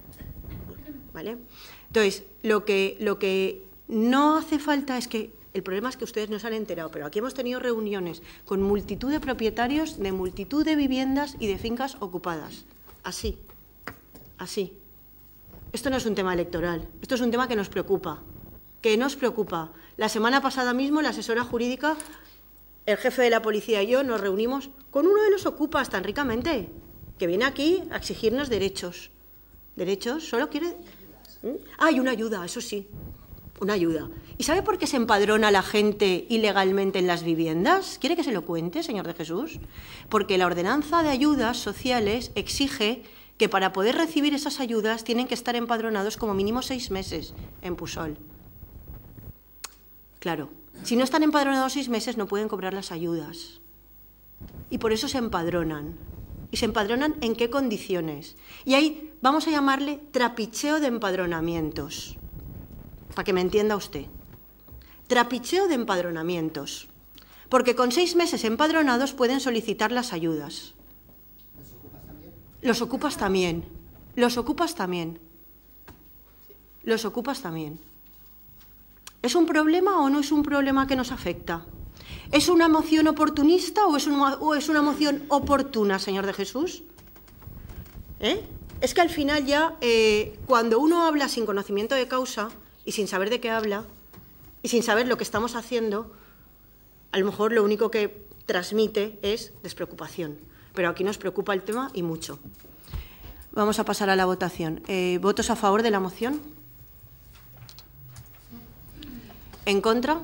¿vale? Entonces, lo que, lo que no hace falta es que el problema es que ustedes no se han enterado, pero aquí hemos tenido reuniones con multitud de propietarios de multitud de viviendas y de fincas ocupadas. Así, así. Esto no es un tema electoral, esto es un tema que nos preocupa, que nos preocupa. La semana pasada mismo la asesora jurídica, el jefe de la policía y yo nos reunimos con uno de los ocupas tan ricamente, que viene aquí a exigirnos derechos. ¿Derechos? Solo quiere... ¿Mm? Ah, y una ayuda, eso sí. Una ayuda. ¿Y sabe por qué se empadrona la gente ilegalmente en las viviendas? ¿Quiere que se lo cuente, señor de Jesús? Porque la ordenanza de ayudas sociales exige que para poder recibir esas ayudas tienen que estar empadronados como mínimo seis meses en Puzol. Claro, si no están empadronados seis meses no pueden cobrar las ayudas. Y por eso se empadronan. ¿Y se empadronan en qué condiciones? Y ahí vamos a llamarle trapicheo de empadronamientos. Para que me entienda usted. Trapicheo de empadronamientos. Porque con seis meses empadronados pueden solicitar las ayudas. ¿Los ocupas también? Los ocupas también. Los ocupas también. ¿Es un problema o no es un problema que nos afecta? ¿Es una moción oportunista o es una, o es una moción oportuna, señor de Jesús? ¿Eh? Es que al final ya, eh, cuando uno habla sin conocimiento de causa y sin saber de qué habla, y sin saber lo que estamos haciendo, a lo mejor lo único que transmite es despreocupación. Pero aquí nos preocupa el tema y mucho. Vamos a pasar a la votación. Eh, ¿Votos a favor de la moción? ¿En contra?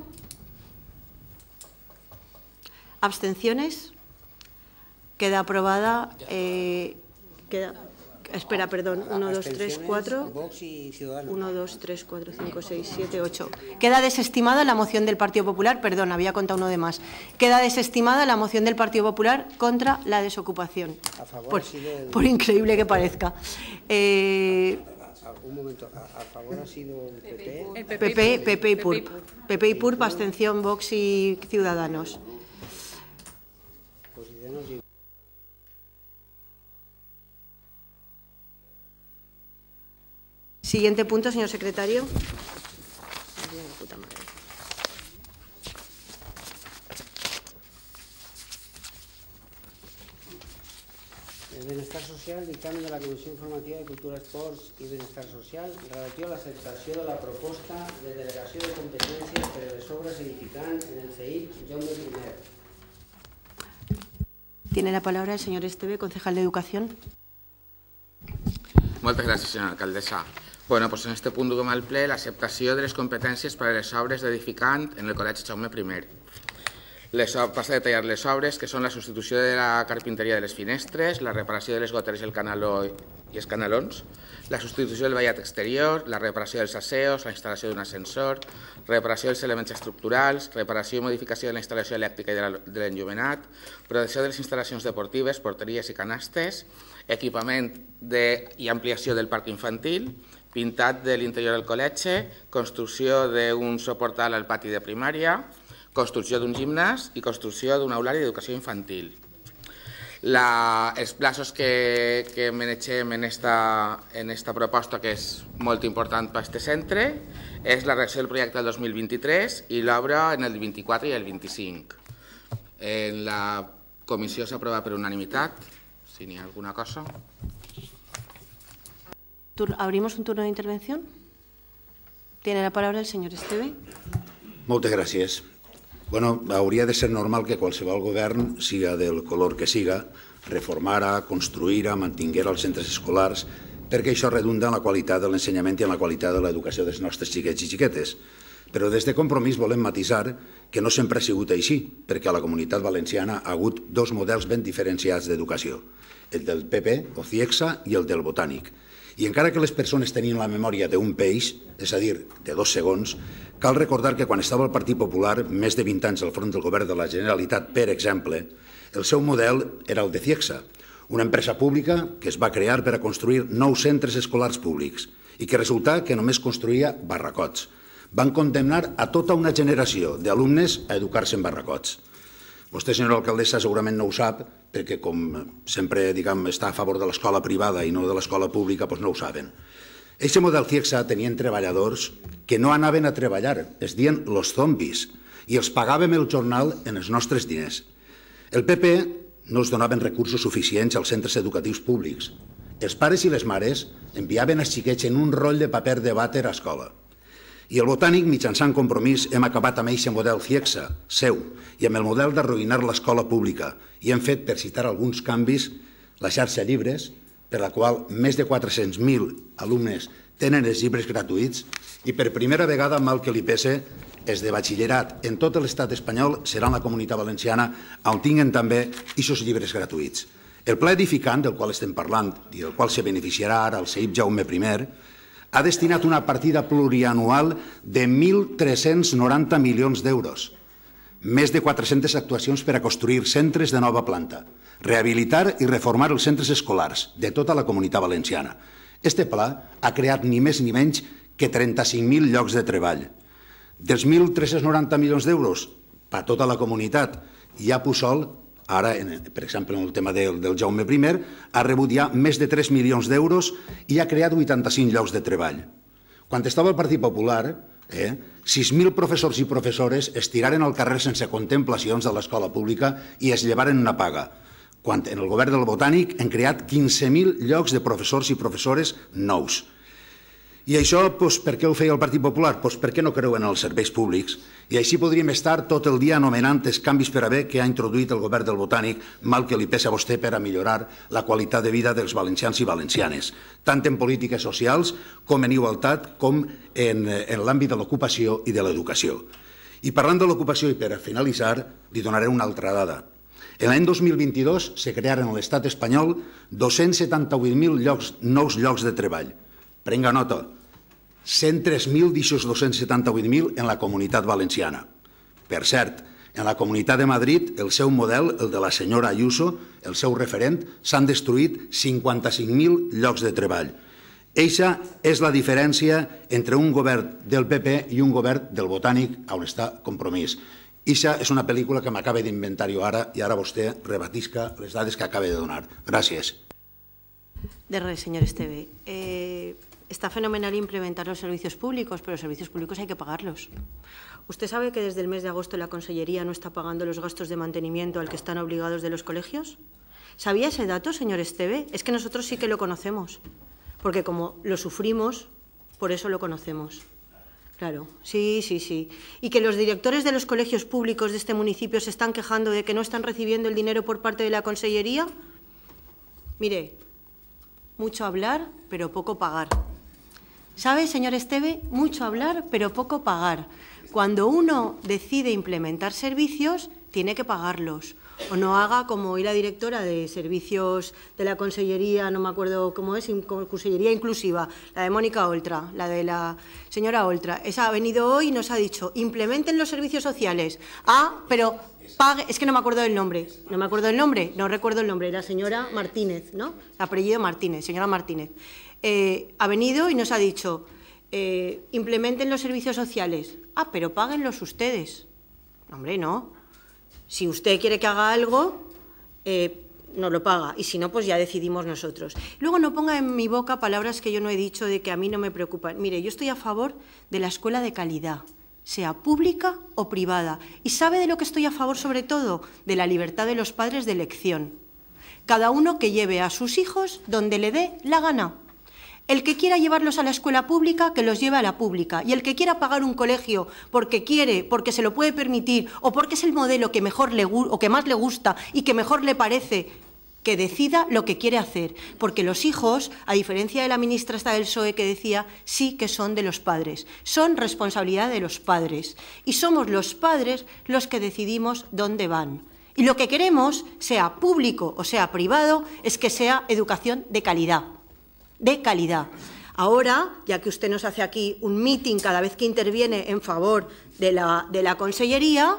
¿Abstenciones? Queda aprobada. Eh, queda, espera, perdón. uno, dos, tres, cuatro. uno, dos, tres, cuatro, cinco, seis, siete, ocho. Queda desestimada la moción del Partido Popular. Perdón, había contado uno de más. Queda desestimada la moción del Partido Popular contra la desocupación. A favor Por, ha sido el... por increíble que parezca. Eh, Un momento, a, a favor ha sido el P P. El P P, P P y P U R P. P P y P U R P, abstención, Vox y Ciudadanos. Posiciones y... Siguiente punto, señor secretario. El Benestar Social, dictamen de la Comissió Informativa de Cultura, Esports i Benestar Social relatiu a l'acceptació de la proposta de delegació de competències per a les obres edificants en el C I P Jaume primer. Tiene la palabra el señor Esteve, concejal de Educación. Moltes gràcies, senyora alcaldessa. Bueno, doncs en este punt duem al ple l'acceptació de les competències per a les obres d'edificant en el Col·legi Jaume primer. Les, passa a detallar les obres, que són la substitució de la carpinteria de les finestres, la reparació de les goteres i el canaló i els canalons, la substitució del vallat exterior, la reparació dels asseos, la instal·lació d'un ascensor, reparació dels elements estructurals, reparació i modificació de la instal·lació elèctrica i de l'enllumenat, protecció de les instal·lacions deportives, porteries i canastes, equipament de, i ampliació del parc infantil, pintat de l'interior del col·legi, construcció d'un soportal al pati de primària, construcció d'un gimnàs i construcció d'un aulari d'educació infantil. La, els plaços que, que manegem en esta, en esta proposta, que és molt important per a aquest centre, és la redacció del projecte del dos mil vint-i-tres i l'obra en el vint-i-quatre i el vint-i-cinc. En la comissió s'aprova per unanimitat, si n'hi ha alguna cosa. ¿Abrimos un turno de intervención? Tiene la palabra el señor Esteve. Moltes gràcies. Bueno, hauria de ser normal que qualsevol govern, siga del color que siga, reformara, construïra, mantinguera els centres escolars, perquè això redunda en la qualitat de l'ensenyament i en la qualitat de l'educació dels nostres xiquets i xiquetes. Però des de Compromís volem matisar que no sempre ha sigut així, perquè a la Comunitat Valenciana ha hagut dos models ben diferenciats d'educació, el del P P o CIEXA i el del Botànic. I encara que les persones tenien la memòria d'un peix, és a dir, de dos segons, cal recordar que quan estava el Partit Popular, més de vint anys al front del govern de la Generalitat, per exemple, el seu model era el de CIEXA, una empresa pública que es va crear per a construir nous centres escolars públics i que resulta que només construïa barracots. Van condemnar a tota una generació d'alumnes a educar-se en barracots. Vostè, senyora alcaldessa, segurament no ho sap, perquè com sempre està a favor de l'escola privada i no de l'escola pública, doncs no ho saben. Eixe model CIEXA tenien treballadors que no anaven a treballar, es diuen los zombis, i els pagàvem el jornal en els nostres diners. El P P no els donaven recursos suficients als centres educatius públics. Els pares i les mares enviaven els xiquets en un roll de paper de vàter a escola. I el Botànic, mitjançant Compromís, hem acabat amb aquest model CIEXA, seu, i amb el model d'arruïnar l'escola pública, i hem fet, per citar alguns canvis, la xarxa llibres, per la qual més de quatre-cents mil alumnes tenen els llibres gratuïts, i per primera vegada, mal que li pese, els de batxillerat en tot l'estat espanyol seran la Comunitat Valenciana on tinguen també aquests llibres gratuïts. El pla edificant, del qual estem parlant i del qual se beneficiarà ara el C I P Jaume primer, ha destinat una partida plurianual de mil tres-cents noranta milions d'euros, més de quatre-centes actuacions per a construir centres de nova planta, rehabilitar i reformar els centres escolars de tota la Comunitat Valenciana. Este pla ha creat ni més ni menys que trenta-cinc mil llocs de treball. Dels mil tres-cents noranta milions d'euros per a tota la comunitat, hi ha Puçol, ara, per exemple, en el tema del, del Jaume primer, ha rebut ja més de tres milions d'euros i ha creat vuitanta-cinc llocs de treball. Quan estava el Partit Popular, eh, sis mil professors i professores es tiraren al carrer sense contemplacions de l'escola pública i es llevaren una paga. Quan en el govern del Botànic han creat quinze mil llocs de professors i professores nous. I això, doncs, per què ho feia el Partit Popular? Doncs perquè no creu en els serveis públics. I així podríem estar tot el dia anomenant els canvis per a bé que ha introduït el govern del Botànic, mal que li pesa a vostè per a millorar la qualitat de vida dels valencians i valencianes, tant en polítiques socials com en igualtat, com en, en l'àmbit de l'ocupació i de l'educació. I parlant de l'ocupació, i per a finalitzar, li donaré una altra dada. En l'any dos mil vint-i-dos se crearen a l'estat espanyol dos-cents setanta-vuit mil llocs, nous llocs de treball. Prenga nota, cent tres mil d'aquests dos-cents setanta-vuit mil en la Comunitat Valenciana. Per cert, en la Comunitat de Madrid, el seu model, el de la senyora Ayuso, el seu referent, s'han destruït cinquanta-cinc mil llocs de treball. Eixa és la diferència entre un govern del P P i un govern del Botànic, on està Compromís. Eixa és una pel·lícula que m'acaba d'inventar jo ara i ara vostè rebatisca les dades que acaba de donar. Gràcies. De res, señor Esteve. Eh, está fenomenal implementar los servicios públicos, pero los servicios públicos hay que pagarlos. ¿Usted sabe que desde el mes de agosto la Consellería no está pagando los gastos de mantenimiento al que están obligados de los colegios? ¿Sabía ese dato, señor Esteve? Es que nosotros sí que lo conocemos, porque como lo sufrimos, por eso lo conocemos. Claro, sí, sí, sí. Y que los directores de los colegios públicos de este municipio se están quejando de que no están recibiendo el dinero por parte de la Consellería. Mire, mucho hablar, pero poco pagar. ¿Sabe, señor Esteve? Mucho hablar, pero poco pagar. Cuando uno decide implementar servicios, tiene que pagarlos. O no haga como hoy la directora de servicios de la Consellería, no me acuerdo cómo es, Consellería Inclusiva, la de Mónica Oltra, la de la señora Oltra. Esa ha venido hoy y nos ha dicho, implementen los servicios sociales. Ah, pero pague, es que no me acuerdo del nombre, no me acuerdo del nombre, no recuerdo el nombre, la señora Martínez, ¿no? El apellido Martínez, señora Martínez. Eh, ha venido y nos ha dicho, eh, implementen los servicios sociales. Ah, pero páguenlos ustedes. Hombre, no. Si usted quiere que haga algo, eh, nos lo paga. Y si no, pues ya decidimos nosotros. Luego no ponga en mi boca palabras que yo no he dicho de que a mí no me preocupan. Mire, yo estoy a favor de la escuela de calidad, sea pública o privada. ¿Y sabe de lo que estoy a favor sobre todo? De la libertad de los padres de elección. Cada uno que lleve a sus hijos donde le dé la gana. El que quiera llevarlos a la escuela pública, que los lleve a la pública. Y el que quiera pagar un colegio porque quiere, porque se lo puede permitir o porque es el modelo que mejor le o que más le gusta y que mejor le parece, que decida lo que quiere hacer. Porque los hijos, a diferencia de la ministra esta del P S O E que decía, sí que son de los padres. Son responsabilidad de los padres. Y somos los padres los que decidimos dónde van. Y lo que queremos, sea público o sea privado, es que sea educación de calidad. De calidad. Ahora, ya que usted nos hace aquí un meeting cada vez que interviene en favor de la, de la Consellería,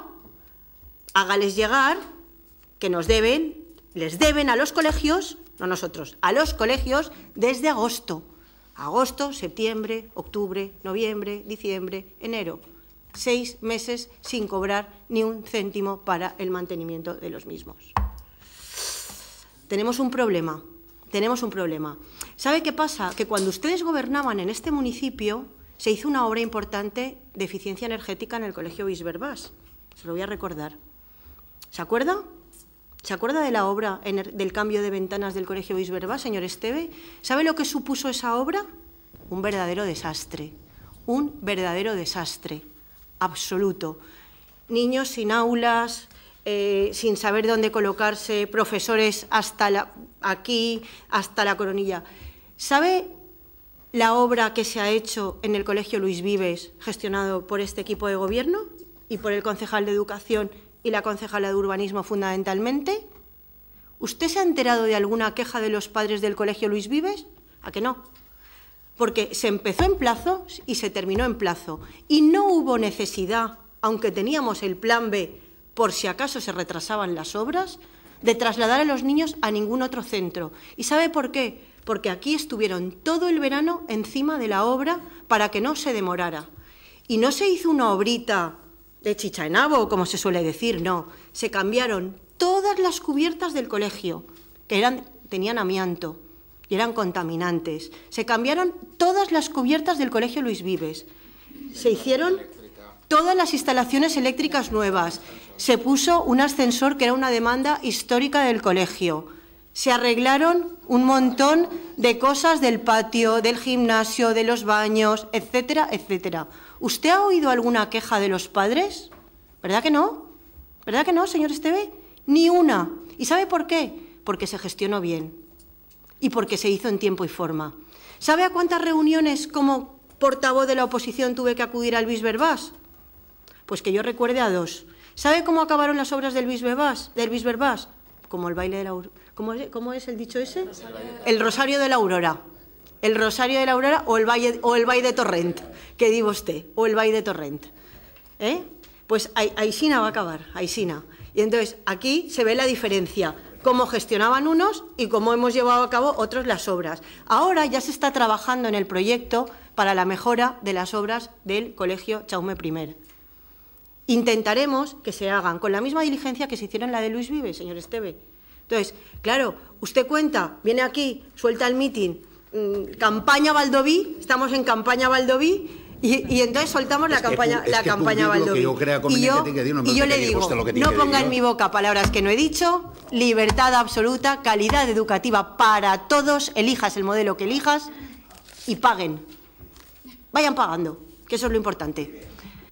hágales llegar que nos deben, les deben a los colegios, no nosotros, a los colegios desde agosto. Agosto, septiembre, octubre, noviembre, diciembre, enero. Seis meses sin cobrar ni un céntimo para el mantenimiento de los mismos. Tenemos un problema. Tenemos un problema. ¿Sabe qué pasa? Que cuando ustedes gobernaban en este municipio se hizo una obra importante de eficiencia energética en el Colegio Bisbarbás. Se lo voy a recordar. ¿Se acuerda? ¿Se acuerda de la obra del cambio de ventanas del Colegio Bisbarbás, señor Esteve? ¿Sabe lo que supuso esa obra? Un verdadero desastre. Un verdadero desastre. Absoluto. Niños sin aulas, Eh, sin saber dónde colocarse, profesores hasta la, aquí, hasta la Coronilla. ¿Sabe la obra que se ha hecho en el Colegio Luis Vives, gestionado por este equipo de gobierno y por el concejal de Educación y la concejala de Urbanismo fundamentalmente? ¿Usted se ha enterado de alguna queja de los padres del Colegio Luis Vives? ¿A que no? Porque se empezó en plazo y se terminó en plazo. Y no hubo necesidad, aunque teníamos el plan B, por si acaso se retrasaban las obras, de trasladar a los niños a ningún otro centro. ¿Y sabe por qué? Porque aquí estuvieron todo el verano encima de la obra para que no se demorara. Y no se hizo una obrita de chicha en nabo, como se suele decir, no. Se cambiaron todas las cubiertas del colegio, que eran, tenían amianto y eran contaminantes. Se cambiaron todas las cubiertas del Colegio Luis Vives. Se hicieron todas las instalaciones eléctricas nuevas. Se puso un ascensor que era una demanda histórica del colegio. Se arreglaron un montón de cosas del patio, del gimnasio, de los baños, etcétera, etcétera. ¿Usted ha oído alguna queja de los padres? ¿Verdad que no? ¿Verdad que no, señor Esteve? Ni una. ¿Y sabe por qué? Porque se gestionó bien y porque se hizo en tiempo y forma. ¿Sabe a cuántas reuniones como portavoz de la oposición tuve que acudir al Bisberbás? Pues que yo recuerde a dos. ¿Sabe cómo acabaron las obras del Bisberbás? Del Bisberbás? Como el baile de la Aurora. ¿Cómo es, ¿Cómo es el dicho ese? El Rosario de la Aurora. El Rosario de la Aurora o el Valle, o el Valle de Torrent, que digo usted, o el Valle de Torrent. ¿Eh? Pues Aixina va a acabar, Aixina. Y entonces aquí se ve la diferencia, cómo gestionaban unos y cómo hemos llevado a cabo otros las obras. Ahora ya se está trabajando en el proyecto para la mejora de las obras del Colegio Jaume primero. Intentaremos que se hagan con la misma diligencia que se hicieron en la de Luis Vives, señor Esteve. Entonces, claro, usted cuenta, viene aquí, suelta el mitin, mmm, campaña Baldoví, estamos en campaña Baldoví, y, y entonces soltamos la campaña, la campaña Baldoví. Y yo, y yo le digo, no ponga en mi boca palabras que no he dicho, libertad absoluta, calidad educativa para todos, elijas el modelo que elijas y paguen. Vayan pagando, que eso es lo importante.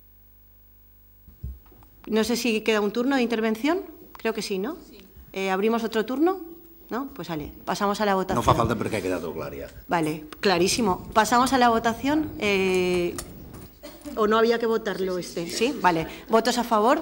No sé si queda un turno de intervención, creo que sí, ¿no? Sí. Eh, ¿Abrimos otro turno? ¿No? Pues vale, pasamos a la votación. No fa falta porque ha quedado clara ya. Vale, clarísimo. Pasamos a la votación. Eh, ¿O no había que votarlo este? ¿Sí? Vale. ¿Votos a favor?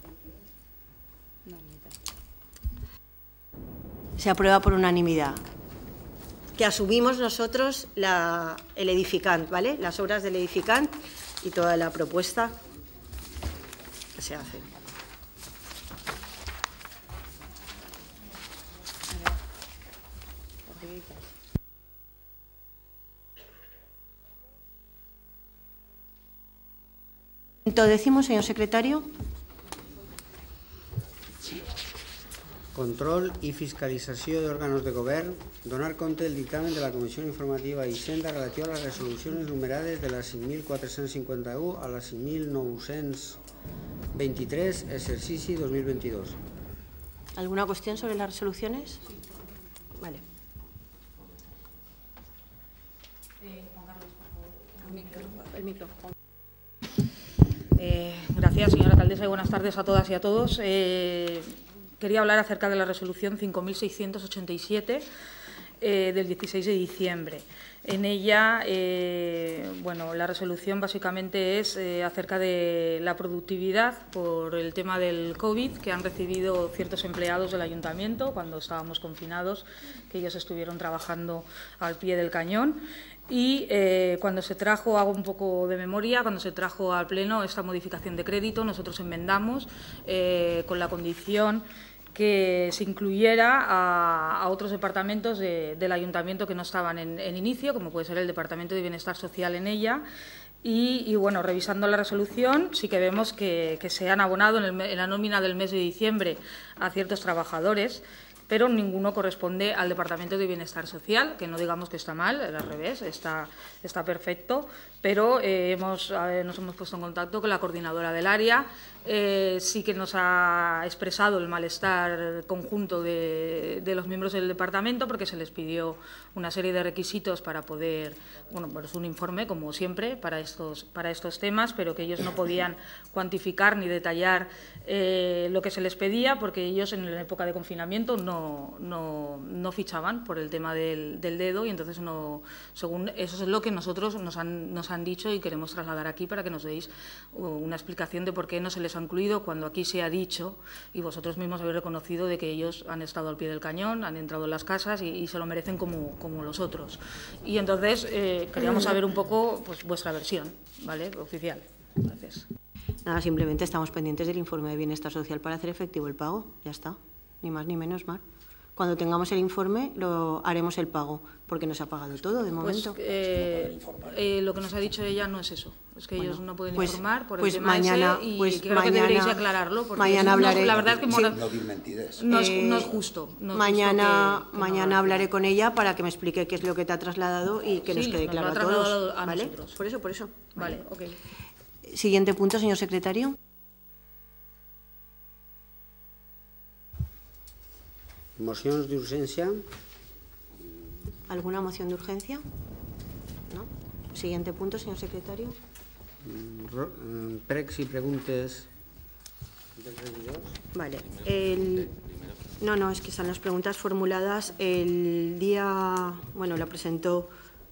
Se aprueba por unanimidad. Que asumimos nosotros la, el edificant, ¿vale? Las obras del edificant y toda la propuesta que se hace. Decimos, señor secretario. Control i fiscalització d'òrganos de govern, donar compte del dictamen de la Comissió Informativa d'Hisenda relatiu a les resolucions numerades de la cinc mil quatre-cents cinquanta-u a la cinc mil nou-cents vint-i-tres, exercici dos mil veintidós. ¿Alguna cuestión sobre las resoluciones? Sí. Vale. Eh, Juan Carlos, por favor. El micro. El micro. Eh, gracias, señora alcaldesa, y buenas tardes a todas y a todos. Eh, quería hablar acerca de la resolución cinco mil seiscientos ochenta y siete eh, del dieciséis de diciembre. En ella, eh, bueno, la resolución básicamente es eh, acerca de la productividad por el tema del COVID que han recibido ciertos empleados del ayuntamiento cuando estábamos confinados, que ellos estuvieron trabajando al pie del cañón. Y eh, cuando se trajo, hago un poco de memoria, cuando se trajo al Pleno esta modificación de crédito, nosotros enmendamos eh, con la condición que se incluyera a, a otros departamentos de, del ayuntamiento que no estaban en, en inicio, como puede ser el Departamento de Bienestar Social en ella. Y, y bueno, revisando la resolución, sí que vemos que, que se han abonado en, el, en la nómina del mes de diciembre a ciertos trabajadores, pero ninguno corresponde al Departamento de Bienestar Social, que no digamos que está mal, al revés, está, está perfecto, pero eh, hemos, eh, nos hemos puesto en contacto con la coordinadora del área, eh, sí que nos ha expresado el malestar conjunto de, de los miembros del departamento, porque se les pidió una serie de requisitos para poder, bueno, pues un informe, como siempre, para estos, para estos temas, pero que ellos no podían cuantificar ni detallar eh, lo que se les pedía, porque ellos en la época de confinamiento no, no, no fichaban por el tema del, del dedo, y entonces no, según eso es lo que nosotros nos han, nos han dicho y queremos trasladar aquí para que nos deis una explicación de por qué no se les ha incluido cuando aquí se ha dicho y vosotros mismos habéis reconocido de que ellos han estado al pie del cañón, han entrado en las casas y, y se lo merecen como, como los otros. Y entonces eh, queríamos saber un poco pues, vuestra versión, ¿vale? Oficial. Gracias. Nada, simplemente estamos pendientes del informe de Bienestar Social para hacer efectivo el pago. Ya está. Ni más ni menos, Mar. Cuando tengamos el informe, lo haremos el pago, porque nos ha pagado todo de momento. Pues, eh, eh, lo que nos ha dicho ella no es eso. Es que bueno, ellos no pueden pues, informar por pues el tema mañana, ese y pues creo mañana, que deberéis aclararlo. Porque mañana hablaré. No, la verdad es que sí, no, no, es, eh, no es justo. No es mañana justo que, que mañana no hablaré con ella para que me explique qué es lo que te ha trasladado y que sí, nos quede nos claro lo ha a todos. a ¿Vale? nosotros. Por eso, por eso. Vale, ok. Siguiente punto, señor secretario. Mocions d'urgència. ¿Alguna moción de urgencia? ¿No? Siguiente punto, señor secretario. Pregs y preguntes del regidor. Vale. El... No, no, es que son las preguntas formuladas el día... Bueno, la presentó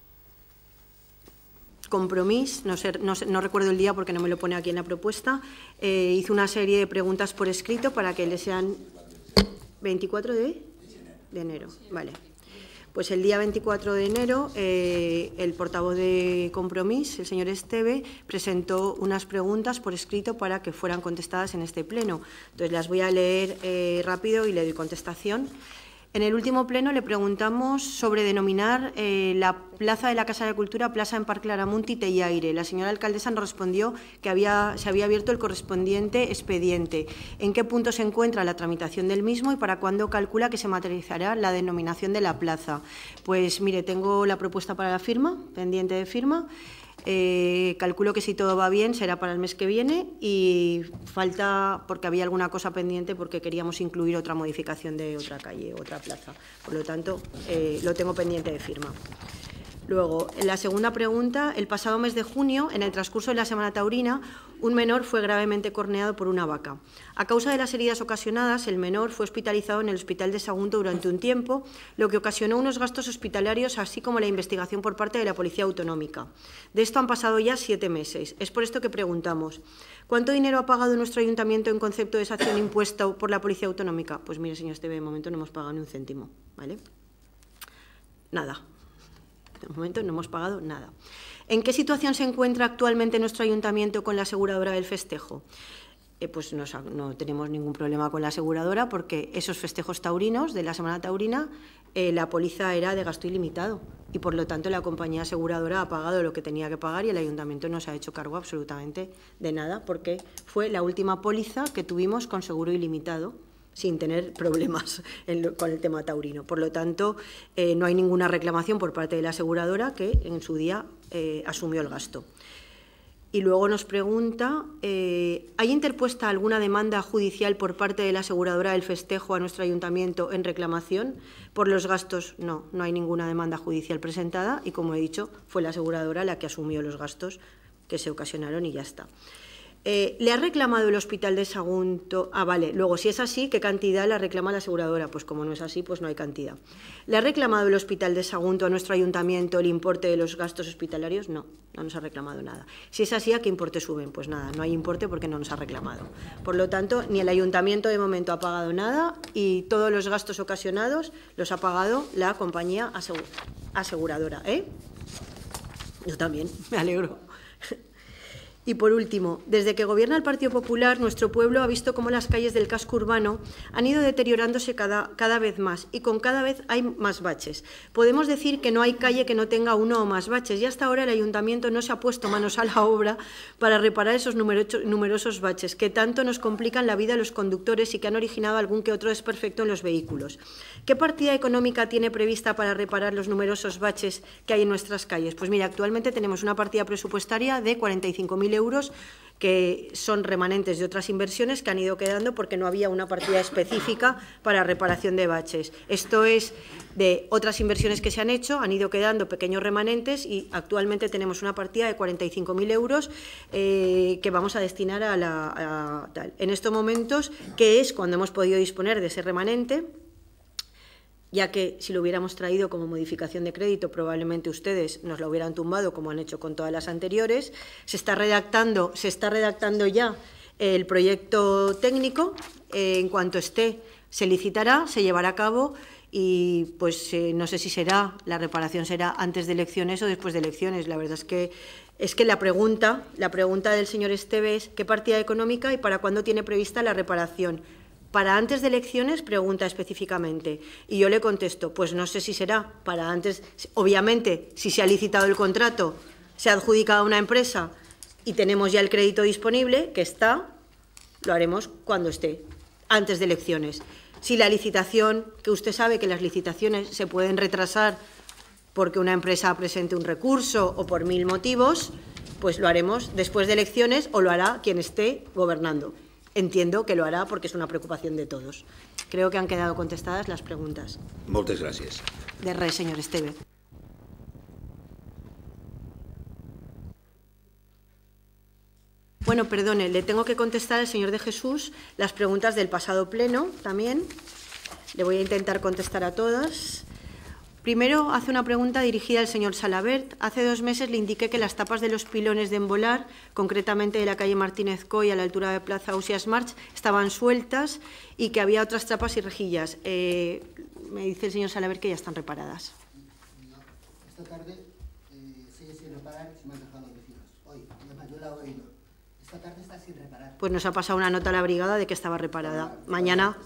Compromís, no, sé, no, sé, no recuerdo el día porque no me lo pone aquí en la propuesta. Eh, hizo una serie de preguntas por escrito para que le sean... ¿veinticuatro de, de enero? Vale. Pues el día veinticuatro de enero eh, el portavoz de Compromís, el señor Esteve, presentó unas preguntas por escrito para que fueran contestadas en este pleno. Entonces las voy a leer eh, rápido y le doy contestación. En el último pleno le preguntamos sobre denominar eh, la plaza de la Casa de la Cultura Plaza en Parc Claramunt y Tellaire. La señora alcaldesa nos respondió que había, se había abierto el correspondiente expediente. ¿En qué punto se encuentra la tramitación del mismo y para cuándo calcula que se materializará la denominación de la plaza? Pues mire, tengo la propuesta para la firma, pendiente de firma. Eh, calculo que si todo va bien será para el mes que viene y falta porque había alguna cosa pendiente porque queríamos incluir otra modificación de otra calle, otra plaza. Por lo tanto, eh, lo tengo pendiente de firma. Luego, en la segunda pregunta, el pasado mes de junio, en el transcurso de la Semana Taurina, un menor fue gravemente corneado por una vaca. A causa de las heridas ocasionadas, el menor fue hospitalizado en el Hospital de Sagunto durante un tiempo, lo que ocasionó unos gastos hospitalarios, así como la investigación por parte de la Policía Autonómica. De esto han pasado ya siete meses. Es por esto que preguntamos, ¿cuánto dinero ha pagado nuestro ayuntamiento en concepto de sanción impuesta por la Policía Autonómica? Pues mire, señor Esteve, de momento no hemos pagado ni un céntimo, ¿vale? Nada. De momento no hemos pagado nada. ¿En qué situación se encuentra actualmente nuestro ayuntamiento con la aseguradora del festejo? Eh, pues no, no tenemos ningún problema con la aseguradora porque esos festejos taurinos de la Semana Taurina, eh, la póliza era de gasto ilimitado y por lo tanto la compañía aseguradora ha pagado lo que tenía que pagar y el ayuntamiento no se ha hecho cargo absolutamente de nada porque fue la última póliza que tuvimos con seguro ilimitado, sin tener problemas en lo, con el tema taurino. Por lo tanto, eh, no hay ninguna reclamación por parte de la aseguradora que en su día eh, asumió el gasto. Y luego nos pregunta, eh, ¿hay interpuesta alguna demanda judicial por parte de la aseguradora del festejo a nuestro ayuntamiento en reclamación por los gastos? No, no hay ninguna demanda judicial presentada y, como he dicho, fue la aseguradora la que asumió los gastos que se ocasionaron y ya está. Eh, ¿Le ha reclamado el Hospital de Sagunto? Ah, vale. Luego, si es así, ¿qué cantidad la reclama la aseguradora? Pues como no es así, pues no hay cantidad. ¿Le ha reclamado el Hospital de Sagunto a nuestro ayuntamiento el importe de los gastos hospitalarios? No, no nos ha reclamado nada. Si es así, ¿a qué importe suben? Pues nada, no hay importe porque no nos ha reclamado. Por lo tanto, ni el ayuntamiento de momento ha pagado nada y todos los gastos ocasionados los ha pagado la compañía asegu- aseguradora. ¿Eh? Yo también, me alegro. Y por último, desde que gobierna el Partido Popular, nuestro pueblo ha visto cómo las calles del casco urbano han ido deteriorándose cada, cada vez más y con cada vez hay más baches. Podemos decir que no hay calle que no tenga uno o más baches y hasta ahora el Ayuntamiento no se ha puesto manos a la obra para reparar esos numerosos baches que tanto nos complican la vida a los conductores y que han originado algún que otro desperfecto en los vehículos. ¿Qué partida económica tiene prevista para reparar los numerosos baches que hay en nuestras calles? Pues mira, actualmente tenemos una partida presupuestaria de cuarenta y cinco mil euros que son remanentes de otras inversiones que han ido quedando porque no había una partida específica para reparación de baches. Esto es de otras inversiones que se han hecho, han ido quedando pequeños remanentes y actualmente tenemos una partida de cuarenta y cinco mil euros eh, que vamos a destinar a la a, tal. En estos momentos, que es cuando hemos podido disponer de ese remanente, ya que si lo hubiéramos traído como modificación de crédito probablemente ustedes nos lo hubieran tumbado como han hecho con todas las anteriores. Se está redactando, se está redactando ya el proyecto técnico, eh, en cuanto esté se licitará, se llevará a cabo y pues eh, no sé si será, la reparación será antes de elecciones o después de elecciones. La verdad es que es que la pregunta, la pregunta del señor Esteve es ¿qué partida económica y para cuándo tiene prevista la reparación? Para antes de elecciones, pregunta específicamente. Y yo le contesto, pues no sé si será para antes. Obviamente, si se ha licitado el contrato, se ha adjudicado a una empresa y tenemos ya el crédito disponible, que está, lo haremos cuando esté, antes de elecciones. Si la licitación, que usted sabe que las licitaciones se pueden retrasar porque una empresa presente un recurso o por mil motivos, pues lo haremos después de elecciones o lo hará quien esté gobernando. Entiendo que lo hará porque es una preocupación de todos. Creo que han quedado contestadas las preguntas. Moltes gràcies. De res, señor Esteve. Bueno, perdone, le tengo que contestar al señor de Jesús las preguntas del pasado pleno también. Le voy a intentar contestar a todas. Primero, hace una pregunta dirigida al señor Salabert. Hace dos meses le indiqué que las tapas de los pilones de Embolar, concretamente de la calle Martínez Coy a la altura de Plaza Ausias March, estaban sueltas y que había otras tapas y rejillas. Eh, me dice el señor Salabert que ya están reparadas. No, esta tarde eh, sigue sin reparar y se me han dejado los vecinos. Hoy, además, yo la he oído. Esta tarde está sin reparar. Pues nos ha pasado una nota a la brigada de que estaba reparada. Mañana,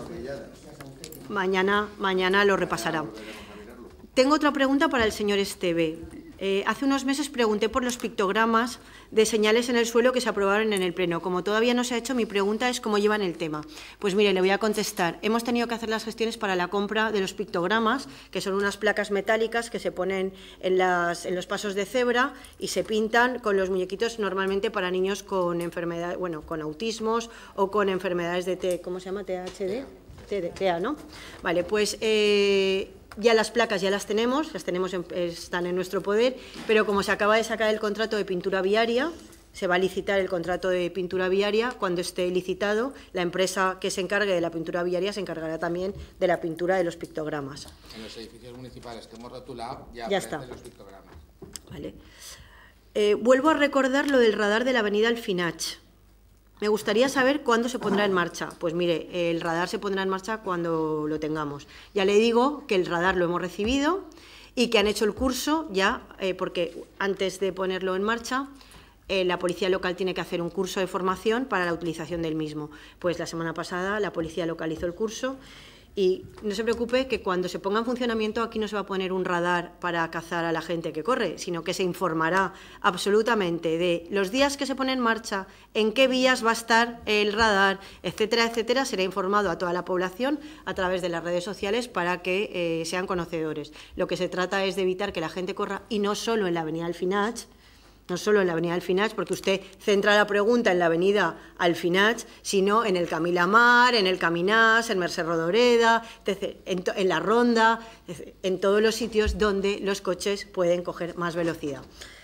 mañana, mañana lo repasará. Tengo otra pregunta para el señor Esteve. Eh, hace unos meses pregunté por los pictogramas de señales en el suelo que se aprobaron en el Pleno. Como todavía no se ha hecho, mi pregunta es cómo llevan el tema. Pues mire, le voy a contestar. Hemos tenido que hacer las gestiones para la compra de los pictogramas, que son unas placas metálicas que se ponen en, las, en los pasos de cebra y se pintan con los muñequitos normalmente para niños con enfermedad, bueno, con autismos o con enfermedades de T, ¿cómo se llama? T H D, T A, ¿no? Vale, pues eh, ya las placas ya las tenemos, las tenemos en, están en nuestro poder, pero como se acaba de sacar el contrato de pintura viaria, se va a licitar el contrato de pintura viaria. Cuando esté licitado, la empresa que se encargue de la pintura viaria se encargará también de la pintura de los pictogramas. En los edificios municipales que hemos rotulado ya, ya está. Los pictogramas. Vale. Eh, vuelvo a recordar lo del radar de la avenida Alfinach. Me gustaría saber cuándo se pondrá en marcha. Pues mire, el radar se pondrá en marcha cuando lo tengamos. Ya le digo que el radar lo hemos recibido y que han hecho el curso ya, eh, porque antes de ponerlo en marcha, eh, la policía local tiene que hacer un curso de formación para la utilización del mismo. Pues la semana pasada la policía local hizo el curso. Y no se preocupe que cuando se ponga en funcionamiento aquí no se va a poner un radar para cazar a la gente que corre, sino que se informará absolutamente de los días que se pone en marcha, en qué vías va a estar el radar, etcétera, etcétera. Será informado a toda la población a través de las redes sociales para que eh, sean conocedores. Lo que se trata es de evitar que la gente corra, y no solo en la avenida Alfinach, no solo en la avenida Alfinach, porque usted centra la pregunta en la avenida Alfinach, sino en el Camí la Mar, en el Caminàs, en Mercè Rodoreda, en, en la Ronda, en todos los sitios donde los coches pueden coger más velocidad.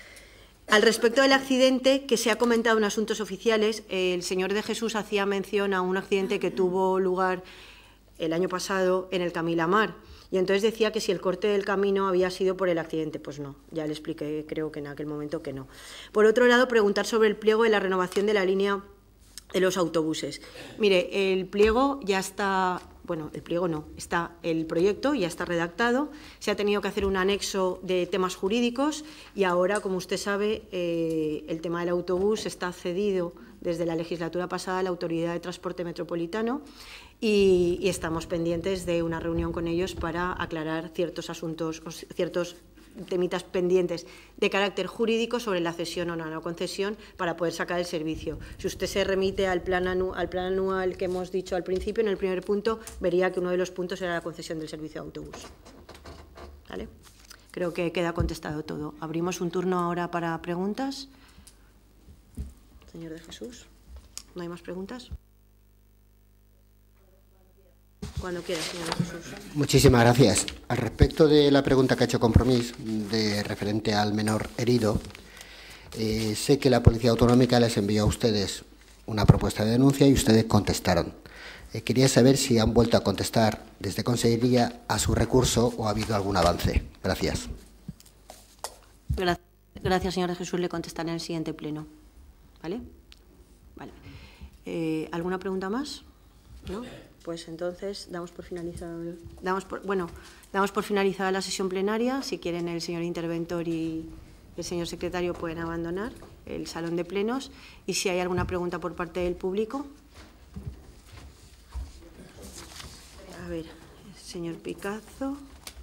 Al respecto del accidente que se ha comentado en asuntos oficiales, el señor de Jesús hacía mención a un accidente que tuvo lugar el año pasado en el Camí la Mar. Y entonces decía que si el corte del camino había sido por el accidente. Pues no, ya le expliqué, creo que en aquel momento que no. Por otro lado, preguntar sobre el pliego de la renovación de la línea de los autobuses. Mire, el pliego ya está, bueno, el pliego no, está el proyecto, ya está redactado, se ha tenido que hacer un anexo de temas jurídicos y ahora, como usted sabe, eh, el tema del autobús está cedido desde la legislatura pasada a la Autoridad de Transporte Metropolitano. Y, y estamos pendientes de una reunión con ellos para aclarar ciertos asuntos, ciertos temitas pendientes de carácter jurídico sobre la cesión o no la concesión para poder sacar el servicio. Si usted se remite al plan, anu, al plan anual que hemos dicho al principio, en el primer punto, vería que uno de los puntos era la concesión del servicio de autobús. ¿Vale? Creo que queda contestado todo. Abrimos un turno ahora para preguntas. Señor de Jesús, ¿no hay más preguntas? Cuando quiera, señor Jesús. Muchísimas gracias. Al respecto de la pregunta que ha hecho Compromís, de referente al menor herido, eh, sé que la Policía Autonómica les envió a ustedes una propuesta de denuncia y ustedes contestaron. Eh, quería saber si han vuelto a contestar desde Consejería a su recurso o ha habido algún avance. Gracias. Gracias, Gracias señor Jesús. Le contestaré en el siguiente pleno. ¿Vale? Vale. Eh, ¿Alguna pregunta más? ¿No? Pues entonces damos por finalizada, damos por, bueno, damos por finalizada la sesión plenaria. Si quieren, el señor interventor y el señor secretario pueden abandonar el salón de plenos. Y si hay alguna pregunta por parte del público. A ver, señor Picazo.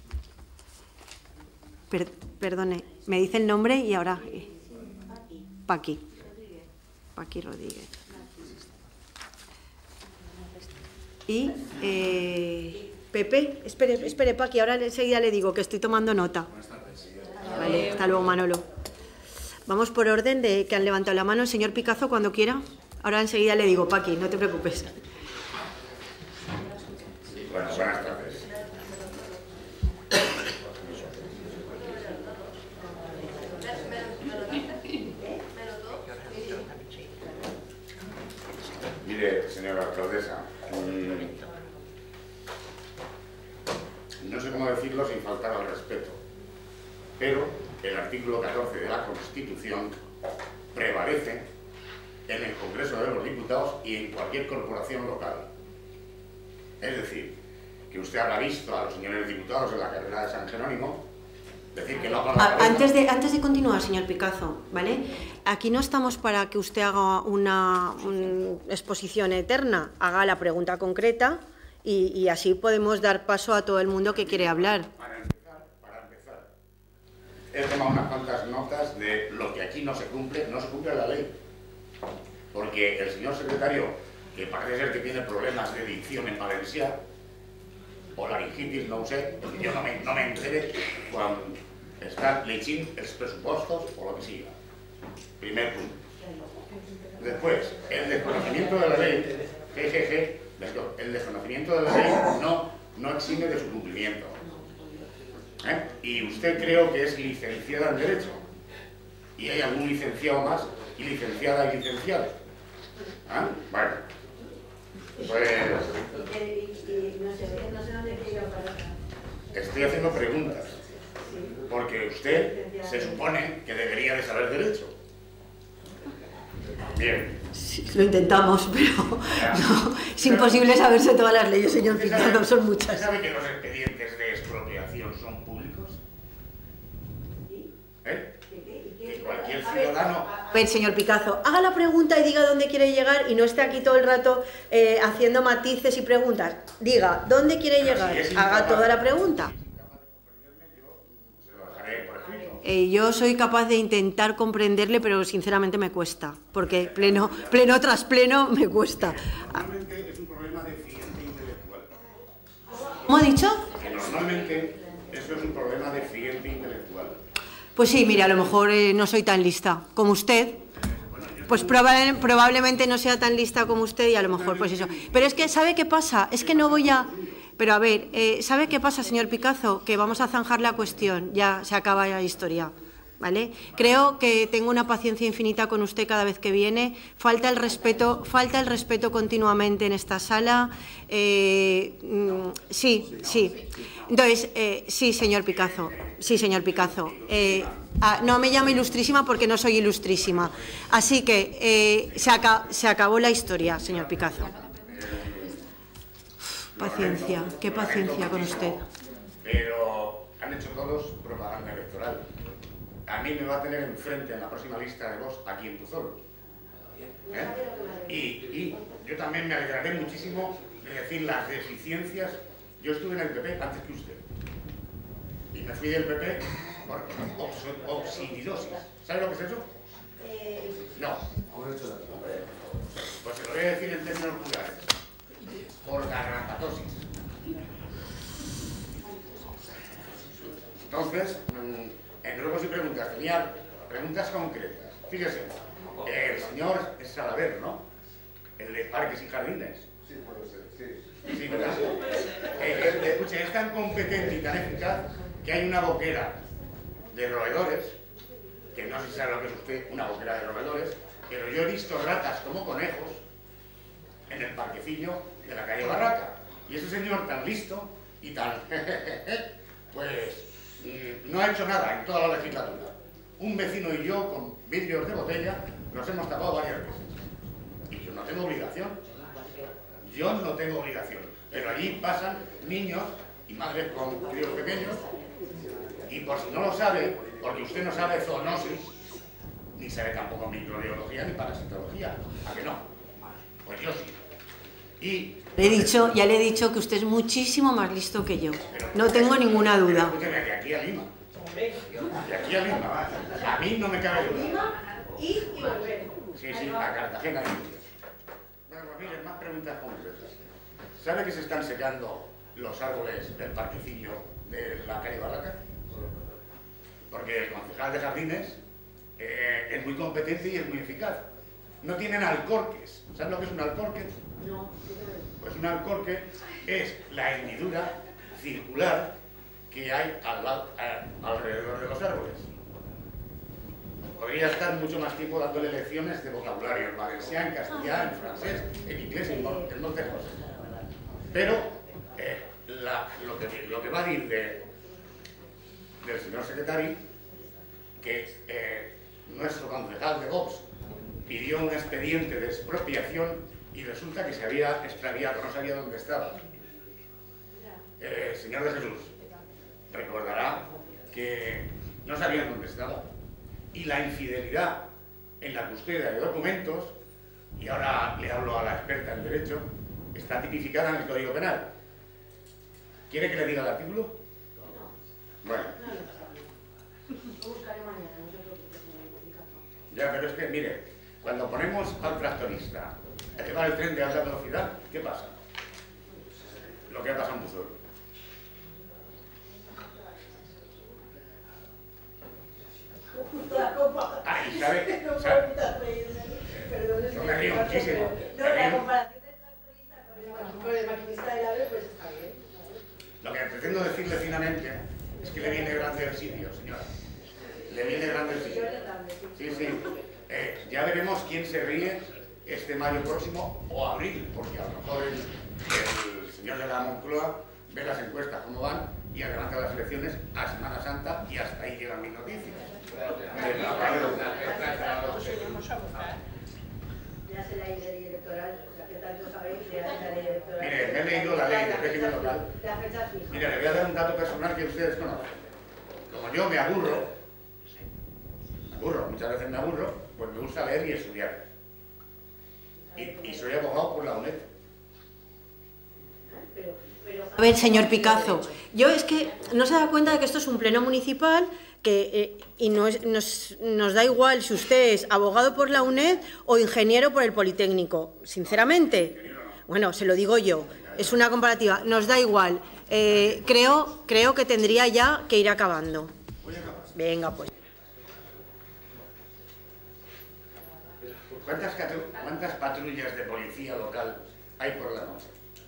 Per, perdone, me dice el nombre y ahora... Eh, Paqui. Paqui Rodríguez. Y eh, Pepe, espere, espere, Paqui, ahora enseguida le digo que estoy tomando nota. Buenas tardes. Vale, hasta luego, Manolo. Vamos por orden de que han levantado la mano. El señor Picazo, cuando quiera. Ahora enseguida le digo, Paqui, no te preocupes. alcaldesa. No sé cómo decirlo sin faltar al respeto, pero el artículo catorce de la Constitución prevalece en el Congreso de los Diputados y en cualquier corporación local. Es decir, que usted habrá visto a los señores diputados en la carrera de San Jerónimo decir que no hagan la cabeza. Antes de, antes de continuar, señor Picazo, ¿vale? Aquí no estamos para que usted haga una, una exposición eterna, haga la pregunta concreta y, y así podemos dar paso a todo el mundo que quiere hablar. Para empezar, para empezar, he tomado unas cuantas notas de lo que aquí no se cumple, no se cumple la ley. Porque el señor secretario, que parece ser que tiene problemas de dicción en valencià, o laringitis, no ho sé, perquè jo no me, no me entere quan estan llegint els pressupostos o lo que siga. Primer punto. Después, el desconocimiento de la ley, jejeje, el desconocimiento de la ley no, no exime de su cumplimiento. ¿Eh? Y usted creo que es licenciada en Derecho. Y hay algún licenciado más, y licenciada y licenciado. ¿Ah? Bueno, pues... Estoy haciendo preguntas, porque usted se supone que debería de saber Derecho. Bien. Sí, lo intentamos, pero no, es imposible saberse todas las leyes, señor Picazo, son muchas. ¿Usted sabe que los expedientes de expropiación son públicos? ¿Eh? Que cualquier ciudadano... A ver, señor Picazo, haga la pregunta y diga dónde quiere llegar y no esté aquí todo el rato eh, haciendo matices y preguntas. Diga, ¿dónde quiere llegar? Haga toda la pregunta. Eh, yo soy capaz de intentar comprenderle, pero sinceramente me cuesta, porque pleno, pleno tras pleno me cuesta. Normalmente es un problema de deficiente intelectual. ¿Cómo ha dicho? Que normalmente eso es un problema de deficiente intelectual. Pues sí, mire, a lo mejor eh, no soy tan lista como usted, pues proba probablemente no sea tan lista como usted y a lo mejor pues eso. Pero es que, ¿sabe qué pasa? Es que no voy a... Pero a ver, eh, ¿sabe qué pasa, señor Picazo? Que vamos a zanjar la cuestión, ya se acaba la historia, ¿vale? Creo que tengo una paciencia infinita con usted cada vez que viene, falta el respeto, falta el respeto continuamente en esta sala, eh, mm, sí, sí. Entonces, eh, sí, señor Picazo, sí, señor Picazo, eh, ah, no me llame ilustrísima porque no soy ilustrísima, así que eh, se, aca se acabó la historia, señor Picazo. Paciencia, qué paciencia con usted. Pero han hecho todos propaganda electoral. A mí me va a tener enfrente en la próxima lista de voz aquí en Puzol. ¿Eh? Y, y yo también me alegraré muchísimo de decir las deficiencias. Yo estuve en el P P antes que usted. Y me fui del P P por oxididosis. ¿Sabe lo que es eso? No. Pues se lo voy a decir en términos vulgares. Por garrapatosis. Entonces, en ruegos y preguntas, tenía preguntas concretas. Fíjese, el señor es Salaver, ¿no? El de Parques y Jardines. Sí, puede ser, sí. Sí, ¿verdad? Eh, eh, escuche, es tan competente y tan eficaz que hay una boquera de roedores, que no sé si sabe lo que es usted, una boquera de roedores, pero yo he visto ratas como conejos en el parquecillo de la calle Barraca. Y ese señor tan listo y tan... pues no ha hecho nada en toda la legislatura. Un vecino y yo, con vidrios de botella, nos hemos tapado varias veces. Y yo no tengo obligación. Yo no tengo obligación. Pero allí pasan niños y madres con críos pequeños, y por si no lo sabe, porque usted no sabe zoonosis, ni sabe tampoco microbiología ni parasitología, ¿a que no? Pues yo sí. Y le he dicho, ya le he dicho que usted es muchísimo más listo que yo. No tengo ninguna duda. Escúcheme, de aquí a Lima. De aquí a Lima. A mí no me cabe duda. Y volver. Sí, sí, a Cartagena. Bueno, pues miren, más preguntas concretas. ¿Sabe que se están secando los árboles del parquecillo de la calle Barraca? Porque el concejal de Jardines eh, es muy competente y es muy eficaz. No tienen alcorques. ¿Saben lo que es un alcorque? No. Pues un alcorque es la hendidura circular que hay al lado, a, alrededor de los árboles. podría estar mucho más tiempo dándole lecciones de vocabulario en valenciano, en castellano, en francés, en inglés, en, en moltes cosas. Pero eh, la, lo, que, lo que va a decir de, del señor secretario, que eh, nuestro concejal de Vox pidió un expediente de expropiación y resulta que se había extraviado, no sabía dónde estaba. Eh, señor de Jesús, recordará que no sabían dónde estaba. Y la infidelidad en la custodia de documentos, y ahora le hablo a la experta en Derecho, está tipificada en el Código Penal. ¿Quiere que le diga el artículo? Bueno. Ya, pero es que, mire, cuando ponemos al tractorista a llevar el tren de alta velocidad, ¿qué pasa? Lo que ha pasado en Buzón. Ah, y sabe, sabe, no me río muchísimo. No, la comparación del tractorista con el maquinista del AVE, pues está bien. Lo que pretendo decirle finamente es que le viene grande el sitio, señora. Le viene grande el sitio. Sí, sí. Eh, ya veremos quién se ríe este mayo próximo o abril, porque a lo mejor el, el señor de la Moncloa ve las encuestas cómo van y adelanta las elecciones a Semana Santa y hasta ahí llegan mis noticias. Ya se la ley electoral, o sea, que tanto sabéis, ya se la ley electoral. Mire, me he leído la ley de régimen local. La fecha fija. Mire, le voy a dar un dato personal que ustedes conocen. Como yo me aburro, me aburro, muchas veces me aburro, pues me gusta leer y estudiar. Y, y soy abogado por la UNED. A ver, señor Picazo, yo es que no se da cuenta de que esto es un pleno municipal que, eh, y no es, nos, nos da igual si usted es abogado por la UNED o ingeniero por el Politécnico, sinceramente. Bueno, se lo digo yo, es una comparativa, nos da igual. Eh, creo, creo que tendría ya que ir acabando. Venga, pues. ¿Cuántas, ¿Cuántas patrullas de policía local hay por la noche?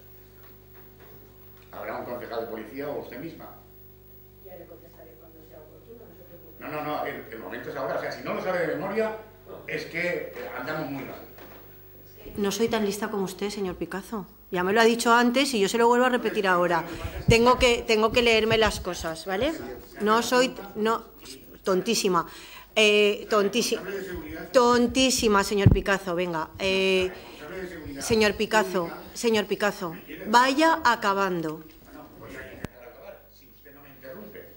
¿Habrá un concejal de policía o usted misma? Ya le contestaré cuando sea oportuno, no se preocupe. No, no, no, el, el momento es ahora. O sea, si no lo sabe de memoria, es que andamos muy mal. No soy tan lista como usted, señor Picazo. Ya me lo ha dicho antes y yo se lo vuelvo a repetir ahora. Tengo que, tengo que leerme las cosas, ¿vale? No soy... no tontísima. Eh, tontísima. Tontísima, señor Picazo, venga. Eh, señor Picazo, señor Picazo, vaya acabando. Voy a intentar acabar, si usted no me interrumpe.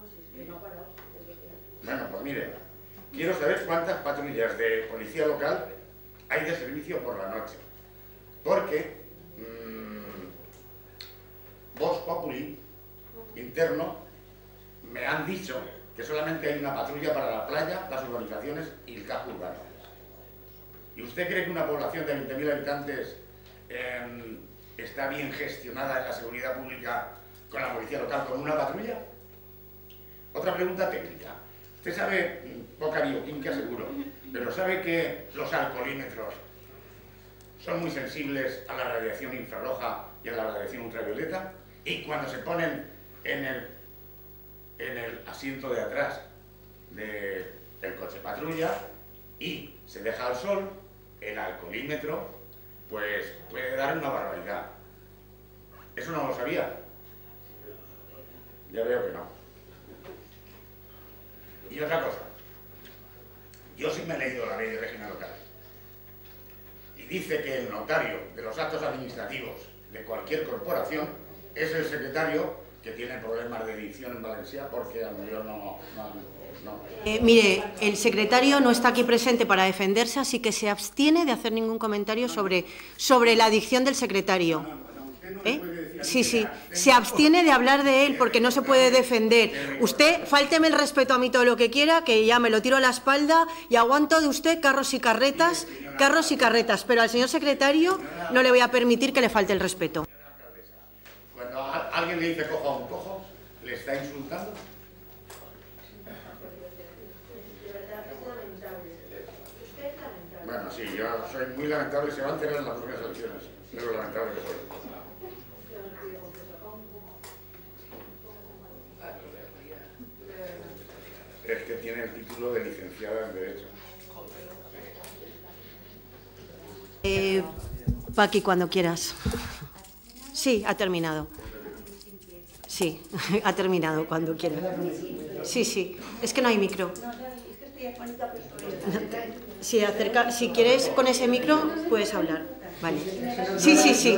Bueno, pues mire, quiero saber cuántas patrullas de policía local hay de servicio por la noche. Porque mmm, Vox Populi interno me han dicho que solamente hay una patrulla para la playa, las urbanizaciones y el casco urbano. ¿Y usted cree que una población de veinte mil habitantes eh, está bien gestionada en la seguridad pública con la policía local con una patrulla? Otra pregunta técnica. Usted sabe, poca bioquímica seguro, pero sabe que los alcoholímetros son muy sensibles a la radiación infrarroja y a la radiación ultravioleta, y cuando se ponen en el, en el asiento de atrás de, del coche patrulla y se deja al sol, el alcoholímetro pues puede dar una barbaridad. ¿Eso no lo sabía? Ya veo que no. Y otra cosa, yo sí me he leído la ley de régimen local y dice que el notario de los actos administrativos de cualquier corporación es el secretario que tiene problemas de dicción en Valencia porque a lo mejor no... no, no. Eh, mire, el secretario no está aquí presente para defenderse, así que se abstiene de hacer ningún comentario sobre, sobre la dicción del secretario. ¿Eh? Sí, sí, se abstiene de hablar de él porque no se puede defender. Usted, fálteme el respeto a mí todo lo que quiera, que ya me lo tiro a la espalda y aguanto de usted carros y carretas, carros y carretas, pero al señor secretario no le voy a permitir que le falte el respeto. Cuando a alguien le dice cojo a un cojo, ¿le está insultando? Bueno, sí, yo soy muy lamentable, se va a enterar en las próximas elecciones, de lo lamentable que soy. Es que tiene tiene el título de licenciada en Derecho. Eh, Paqui, cuando quieras. Sí, ha terminado. Sí, ha terminado cuando quieras. Sí, sí, es que no hay micro. Si, acerca, si quieres con ese micro, puedes hablar. Vale. Sí, sí, sí.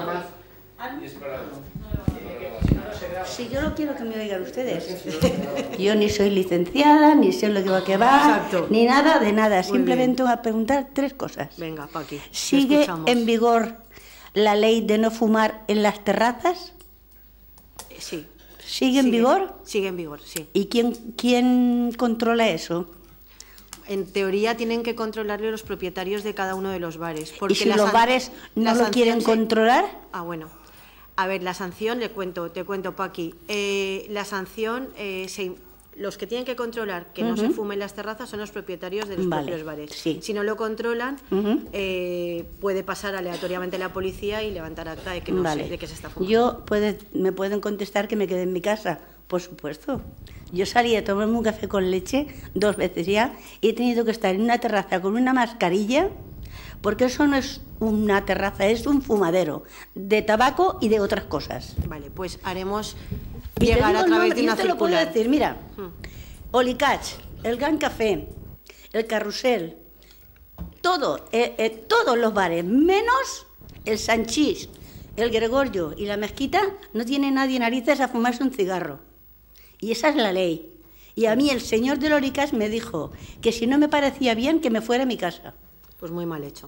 Si yo no quiero que me oigan ustedes. Yo ni soy licenciada, ni sé lo que va, que va, Exacto. ni nada de nada. Muy Simplemente bien. voy a preguntar tres cosas. Venga, Paqui. te ¿Sigue escuchamos. en vigor la ley de no fumar en las terrazas? Sí. ¿Sigue en vigor? Sigue en vigor, sí. ¿Y quién, quién controla eso? En teoría tienen que controlarlo los propietarios de cada uno de los bares. Porque ¿Y si la los san- bares no la lo sanción quieren se- controlar? Ah, bueno. A ver, la sanción, le cuento, te cuento, Paqui. Eh, la sanción, eh, se- los que tienen que controlar que no se Ujú. fume en las terrazas son los propietarios de los Vale, propios bares. sí. Si no lo controlan, Ujú. eh, puede pasar aleatoriamente la policía y levantar acta de que no Vale. se, de que se está fumando. Yo puede, me pueden contestar que me quede en mi casa, por supuesto. Yo salí a tomarme un café con leche dos veces ya y he tenido que estar en una terraza con una mascarilla, porque eso no es una terraza, es un fumadero de tabaco y de otras cosas. Vale, pues haremos Y te llegar digo a el través nombre, de yo una te lo puedo circular. decir, mira, Hmm. Olicach, el Gran Café, el Carrusel, todo, eh, eh, todos los bares, menos el Sanchís, el Gregorio y la Mezquita, no tiene nadie narices a fumarse un cigarro. Y esa es la ley. Y a mí el señor del Olicach me dijo que si no me parecía bien, que me fuera a mi casa. Pues muy mal hecho.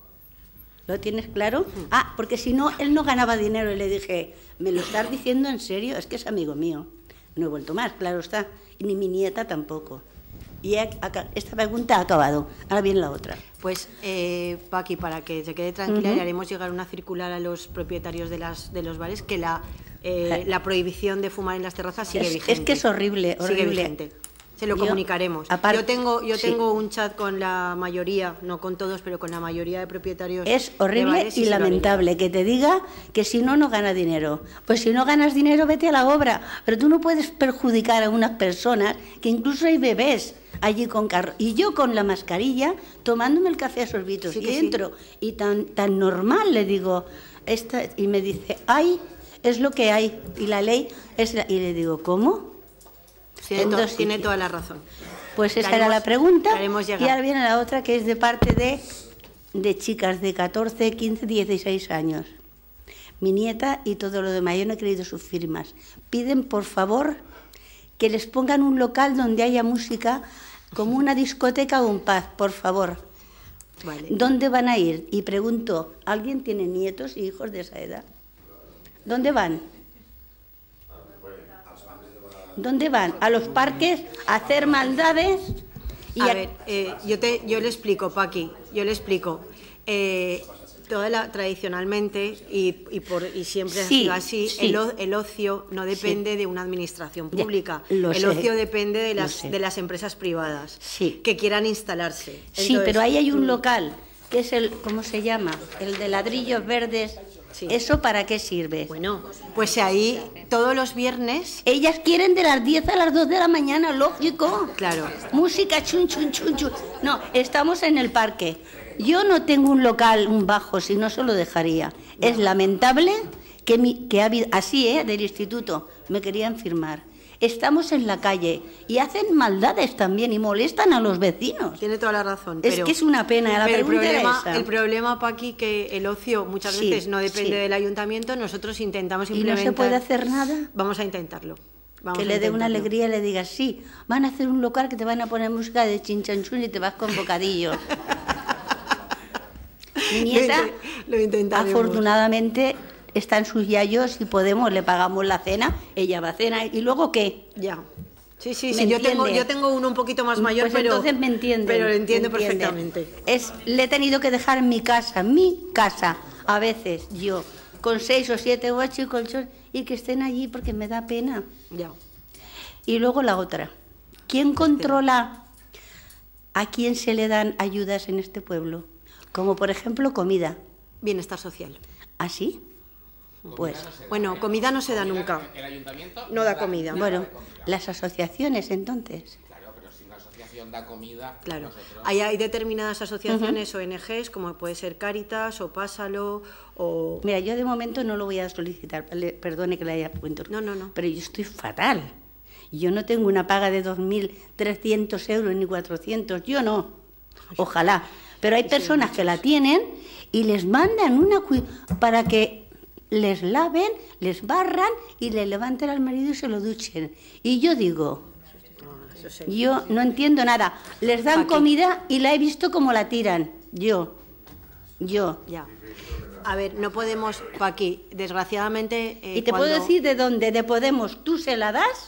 ¿Lo tienes claro? Ah, porque si no, él no ganaba dinero. Y le dije, ¿me lo estás diciendo en serio? Es que es amigo mío. No he vuelto más, claro está. Y ni mi nieta tampoco. Y he- aca- esta pregunta ha acabado. Ahora viene la otra. Pues, eh, Paqui, para que se quede tranquila, Ujú. le haremos llegar una circular a los propietarios de, las, de los bares que la, eh, la prohibición de fumar en las terrazas sigue Es- vigente. es que es horrible, Sigue horrible. vigente. Se lo Yo, comunicaremos. aparte- yo tengo, yo sí. tengo un chat con la mayoría, no con todos, pero con la mayoría de propietarios. Es de horrible bares y se lo haré lamentable que te diga que si no, no gana dinero. Pues si no ganas dinero, vete a la obra. Pero tú no puedes perjudicar a unas personas, que incluso hay bebés allí con carro. Y yo con la mascarilla, tomándome el café a sorbitos. Sí y que sí. entro, y tan, tan normal, le digo, esta, y me dice, ay, es lo que hay. Y la ley es la... Y le digo, ¿cómo? Tiene, En to- dos tiene sitios. toda la razón. Pues esa Le era haremos- la pregunta. le haremos Y llegar. ahora viene la otra, que es de parte de, de chicas de catorce, quince, dieciséis años. Mi nieta y todo lo demás. Yo no he querido sus firmas. Piden, por favor, que les pongan un local donde haya música, como una discoteca o un pub, por favor. Vale. ¿Dónde van a ir? Y pregunto, ¿alguien tiene nietos y hijos de esa edad? ¿Dónde van? ¿Dónde van? ¿A los parques a hacer maldades? Y a a- ver, eh, yo, te, yo le explico, Paqui, yo le explico. Eh, toda la, tradicionalmente, y, y, por, y siempre ha Sí, sido así, sí. el, o- el ocio no depende de una administración Ya, pública. lo el sé, ocio depende de lo las, sé. de las empresas privadas Sí. que quieran instalarse. Sí, Entonces, pero ahí hay un mm, local, que es el, ¿cómo se llama? El de ladrillos verdes. Sí. ¿Eso para qué sirve? Bueno, pues ahí todos los viernes, Ellas quieren de las diez a las dos de la mañana, lógico. claro, Música, chun, chun, chun, chun. No, estamos en el parque. Yo no tengo un local, un bajo, si no se lo dejaría. Es lamentable que, mi, que ha habido, así, ¿eh? Del instituto, me querían firmar. Estamos en la calle y hacen maldades también y molestan a los vecinos. tiene toda la razón. Es pero- que es una pena, la pero el pregunta era problema, esa. el problema, Paqui, que el ocio muchas Sí, veces no depende sí. del ayuntamiento, nosotros intentamos ¿Y no implementar... se puede hacer nada? Vamos a intentarlo. Vamos Que a le dé una intentarlo. alegría y le diga, sí, van a hacer un local que te van a poner música de chinchanchún y te vas con bocadillo. Mi nieta, Lo, inte- lo intentaremos. afortunadamente, están sus yayos y podemos, le pagamos la cena, ella va a cenar. ¿Y luego qué? Ya. Sí, sí, ¿Me sí. Yo tengo, entiende? yo tengo uno un poquito más mayor, Pues pero, entonces me entiende. pero lo entiendo perfectamente. Es, le he tenido que dejar mi casa, mi casa, a veces yo, con seis o siete o ocho colchones, y que estén allí porque me da pena. Ya. Y luego la otra. ¿Quién controla a quién se le dan ayudas en este pueblo? Como por ejemplo comida. Bienestar social. ¿Así? Pues, Bueno, comida no se da nunca. El ayuntamiento No da comida. bueno, las asociaciones entonces. Claro, pero si no asociación da comida... Claro, nosotros... hay, hay determinadas asociaciones, uh-huh. O N Ges, como puede ser Cáritas o Pásalo o... Mira, yo de momento no lo voy a solicitar, perdone que le haya interrumpido. No, no, no. Pero yo estoy fatal. Yo no tengo una paga de dos mil trescientos euros ni cuatrocientos, yo no. Ojalá. Pero hay personas que la tienen y les mandan una para que les laven, les barran y le levanten al marido y se lo duchen. Y yo digo, yo no entiendo nada. Les dan comida y la he visto como la tiran. Yo, yo. Ya. A ver, no podemos, Paqui, desgraciadamente... Eh, y te cuando... puedo decir de dónde, de Podemos, tú se la das...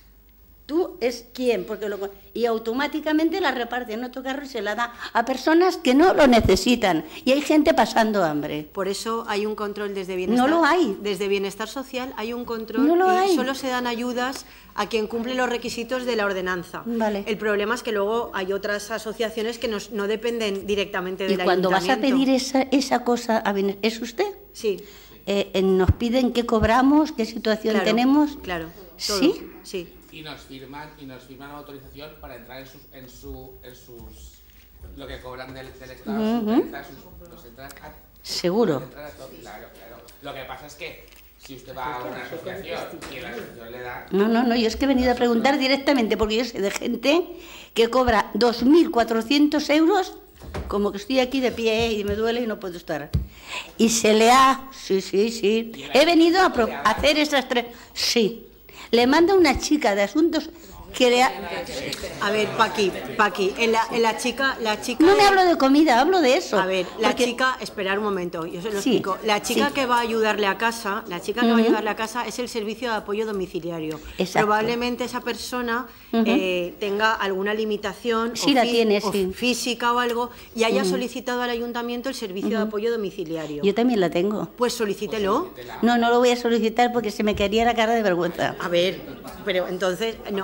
Tú es quién, porque lo, y automáticamente la reparte en otro carro y se la da a personas que no lo necesitan. Y hay gente pasando hambre. Por eso hay un control desde bienestar. No lo hay. Desde bienestar social hay un control no lo y hay. Solo se dan ayudas a quien cumple los requisitos de la ordenanza. Vale. El problema es que luego hay otras asociaciones que nos, no dependen directamente del ayuntamiento. Y cuando vas a pedir esa, esa cosa, ¿es usted? Sí. Eh, nos piden qué cobramos, qué situación claro, tenemos. Claro. Todo. ¿Sí? Sí. Y nos firman y nos firman una autorización para entrar en sus en su en sus lo que cobran del, del Estado, uh-huh. sus, sus, nos entran a, seguro. Entran a todo, claro, claro. Lo que pasa es que si usted va a una asociación y la asociación le da... No, no, no, yo es que he venido a preguntar directamente porque yo sé de gente que cobra dos mil cuatrocientos euros, como que estoy aquí de pie y me duele y no puedo estar. Y se le ha... Sí, sí, sí. He venido a, pro... a hacer esas tres... Sí. Le manda una chica de asuntos que le ha... A ver, Paqui, Paqui, en la, en la chica... La chica no me hablo de comida, hablo de eso. A ver, la porque... chica... Esperar un momento, yo se lo sí, explico. La chica sí. que va a ayudarle a casa, la chica que uh-huh. va a ayudarle a casa es el servicio de apoyo domiciliario. Exacto. Probablemente esa persona uh-huh. eh, tenga alguna limitación sí, o, la fi- tiene, o sí. física o algo y haya uh-huh. solicitado al ayuntamiento el servicio uh-huh. de apoyo domiciliario. Yo también la tengo. Pues solicítelo. No, no lo voy a solicitar porque se me caería la cara de vergüenza. A ver, pero entonces... no.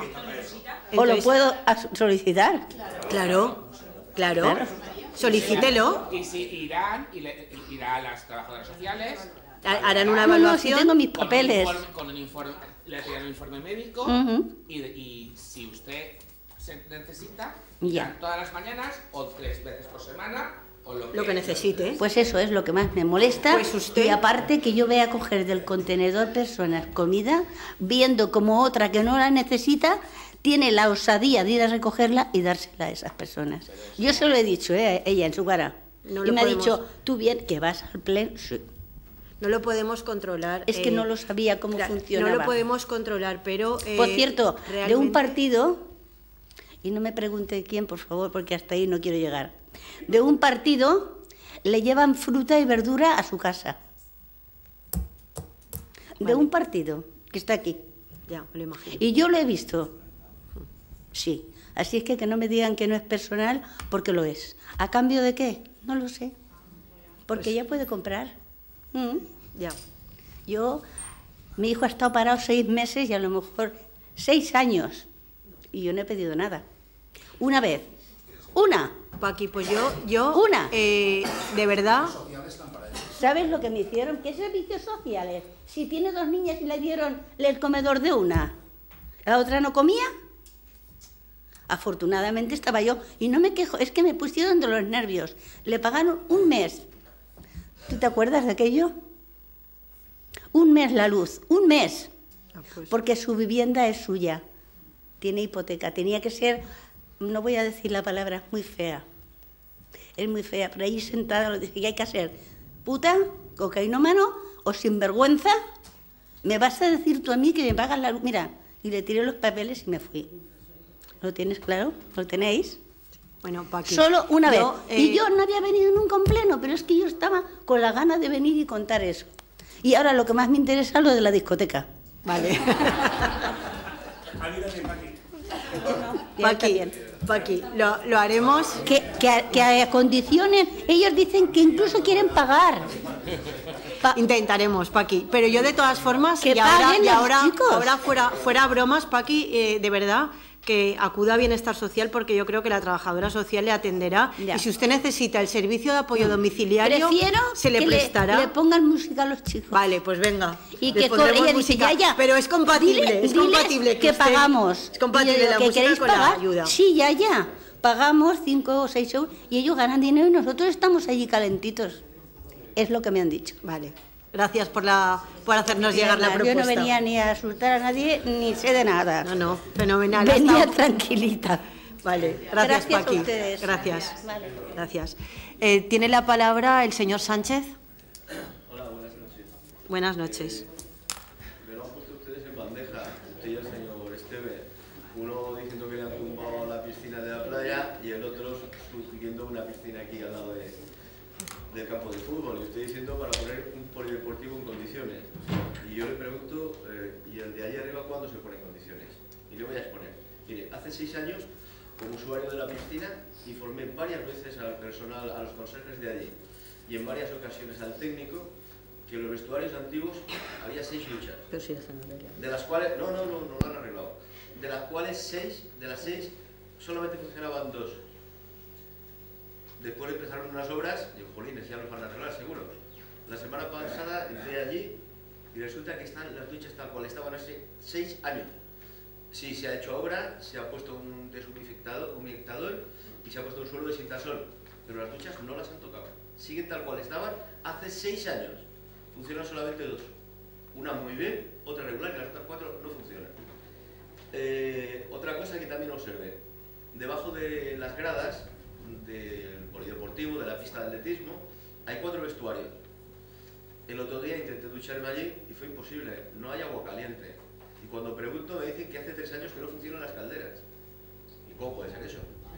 ¿O lo puedo solicitar? Claro, claro. claro. Solicítelo. Y si irán, y le, irá a las trabajadoras sociales. Harán una evaluación. No, no, si tengo mis papeles. Con un informe, con un informe, le pedirán un informe médico. Uh-huh. y, y si usted se necesita, ya. irán todas las mañanas o tres veces por semana. O lo, que, lo que necesite. Pues eso es lo que más me molesta. Pues usted... Y aparte que yo vea coger del contenedor personas comida, viendo como otra que no la necesita, tiene la osadía de ir a recogerla y dársela a esas personas. Yo se lo he dicho ¿eh? a ella en su cara. No y me podemos... ha dicho, tú bien, que vas al pleno. Sí. No lo podemos controlar. Es que eh, no lo sabía cómo la, funcionaba. No lo podemos controlar, pero... Eh, por cierto, realmente... de un partido, y no me pregunte quién, por favor, porque hasta ahí no quiero llegar. De un partido le llevan fruta y verdura a su casa. De vale. un partido que está aquí. Ya, me lo imagino. Y yo lo he visto. Sí. Así es que que no me digan que no es personal, porque lo es. ¿A cambio de qué? No lo sé. Porque pues... ya puede comprar. ¿Mm? Ya. Yo, mi hijo ha estado parado seis meses y a lo mejor seis años. Y yo no he pedido nada. Una vez. Una. Paqui, pues yo, yo, una. Eh, de verdad. ¿Sabes lo que me hicieron? ¿Qué servicios sociales? Si tiene dos niñas y le dieron el comedor de una, ¿la otra no comía? Afortunadamente estaba yo y no me quejo, es que me pusieron de los nervios. Le pagaron un mes. ¿Tú te acuerdas de aquello? Un mes la luz, un mes. Ah, pues. Porque su vivienda es suya. Tiene hipoteca. Tenía que ser, no voy a decir la palabra, muy fea. Es muy fea, pero ahí sentada lo dije, ¿qué hay que hacer? ¿Puta? ¿Cocainómano? ¿O sinvergüenza? ¿Me vas a decir tú a mí que me pagas la luz? Mira, y le tiré los papeles y me fui. ¿Lo tienes claro? ¿Lo tenéis? Bueno, Paqui. Solo una vez. Yo, eh... Y yo no había venido nunca en pleno, pero es que yo estaba con la gana de venir y contar eso. Y ahora lo que más me interesa es lo de la discoteca. Vale. Paqui, Paqui, lo, lo haremos. Que, que, que acondicionen. Ellos dicen que incluso quieren pagar. Pa Intentaremos, Paqui. Pero yo de todas formas, que y ahora, paguen y ahora, los chicos. ahora fuera, fuera bromas, Paqui, eh, de verdad, que acuda a Bienestar Social porque yo creo que la trabajadora social le atenderá. Ya. Y si usted necesita el servicio de apoyo domiciliario, Prefiero se le que prestará. Le, le pongan música a los chicos. Vale, pues venga. Y le que pondremos ella dice, música, ya, ya. pero es compatible, Dile- es diles compatible que, que usted- pagamos. Es compatible Y de lo la que música queréis con la pagar, ayuda. Sí, ya, ya. Pagamos cinco o seis euros y ellos ganan dinero y nosotros estamos allí calentitos. Es lo que me han dicho. Vale. Gracias por, la, por hacernos llegar la Yo propuesta. no venía ni a asustar a nadie, ni sé de nada. No, no, fenomenal. Venía Hasta- tranquilita. Vale, gracias, Gracias a Paqui. ustedes. Gracias. Vale. Gracias. Eh, ¿Tiene la palabra el señor Sánchez? Hola, buenas noches. Buenas noches. Me lo han puesto ustedes en bandeja, usted y el señor Esteve. Uno diciendo que le han tumbado la piscina de la playa y el otro sugiriendo una piscina aquí al lado de, del campo de fútbol. Y usted diciendo para poner un polideportivo en condiciones. Y yo le pregunto, eh, ¿y el de ahí arriba cuándo se pone en condiciones? Y le voy a exponer. Mire, hace seis años, como usuario de la piscina, informé varias veces al personal, a los conserjes de allí, y en varias ocasiones al técnico, que en los vestuarios antiguos había seis duchas. Pero sí, están arreglados. De las cuales, no, no, no, no lo han arreglado. De las cuales seis, de las seis, solamente funcionaban dos. Después empezaron unas obras, y jolines, ya los van a arreglar seguro. La semana pasada entré allí y resulta que están las duchas tal cual estaban hace seis años. Sí, se ha hecho obra, se ha puesto un deshumidificador humectador y se ha puesto un suelo de cintasol, pero las duchas no las han tocado. Siguen tal cual estaban hace seis años. Funcionan solamente dos. Una muy bien, otra regular y las otras cuatro no funcionan. Eh, otra cosa que también observé. Debajo de las gradas del polideportivo, de la pista de atletismo, hay cuatro vestuarios. El otro día intenté ducharme allí y fue imposible, no hay agua caliente. Y cuando pregunto me dicen que hace tres años que no funcionan las calderas. ¿Y cómo puede ser eso?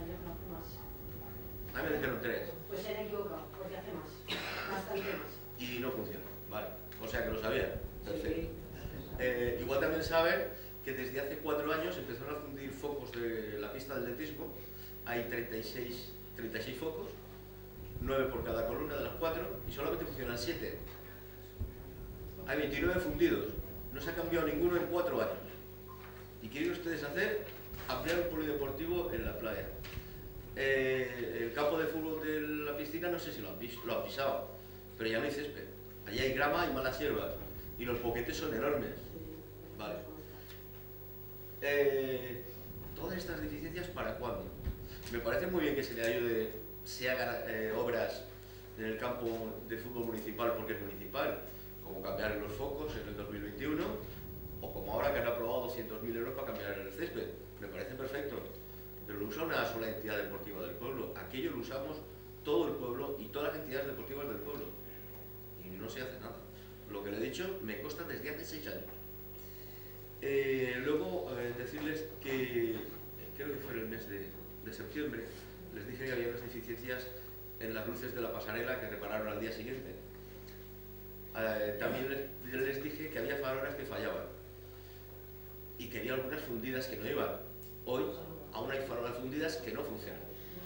A mí me dijeron tres. Pues se han equivocado, porque hace más, bastante más. Y no funciona, vale. O sea que lo sabían. Perfecto. Eh, igual también saben que desde hace cuatro años empezaron a fundir focos de la pista de atletismo. Hay treinta y seis, treinta y seis focos, nueve por cada columna de las cuatro, y solamente funcionan siete. Hay veintinueve fundidos. No se ha cambiado ninguno en cuatro años. Y quieren ustedes hacer ampliar un polideportivo en la playa. Eh, el campo de fútbol de la piscina no sé si lo han, visto, lo han pisado, pero ya no hay césped. Allí hay grama y malas hierbas. Y los boquetes son enormes. Vale. Eh, todas estas deficiencias, ¿para cuándo? Me parece muy bien que se le ayude, se hagan eh, obras en el campo de fútbol municipal porque es municipal, como cambiar los focos en el dos mil veintiuno, o como ahora que han aprobado doscientos mil euros para cambiar el césped. Me parece perfecto, pero lo usa una sola entidad deportiva del pueblo. Aquello lo usamos todo el pueblo y todas las entidades deportivas del pueblo. Y no se hace nada. Lo que le he dicho me consta desde hace seis años. Eh, luego, eh, decirles que, creo que fue en el mes de, de septiembre, les dije que había unas deficiencias en las luces de la pasarela que repararon al día siguiente. Eh, también les, les dije que había farolas que fallaban y que había algunas fundidas que no iban. Hoy aún hay farolas fundidas que no funcionan.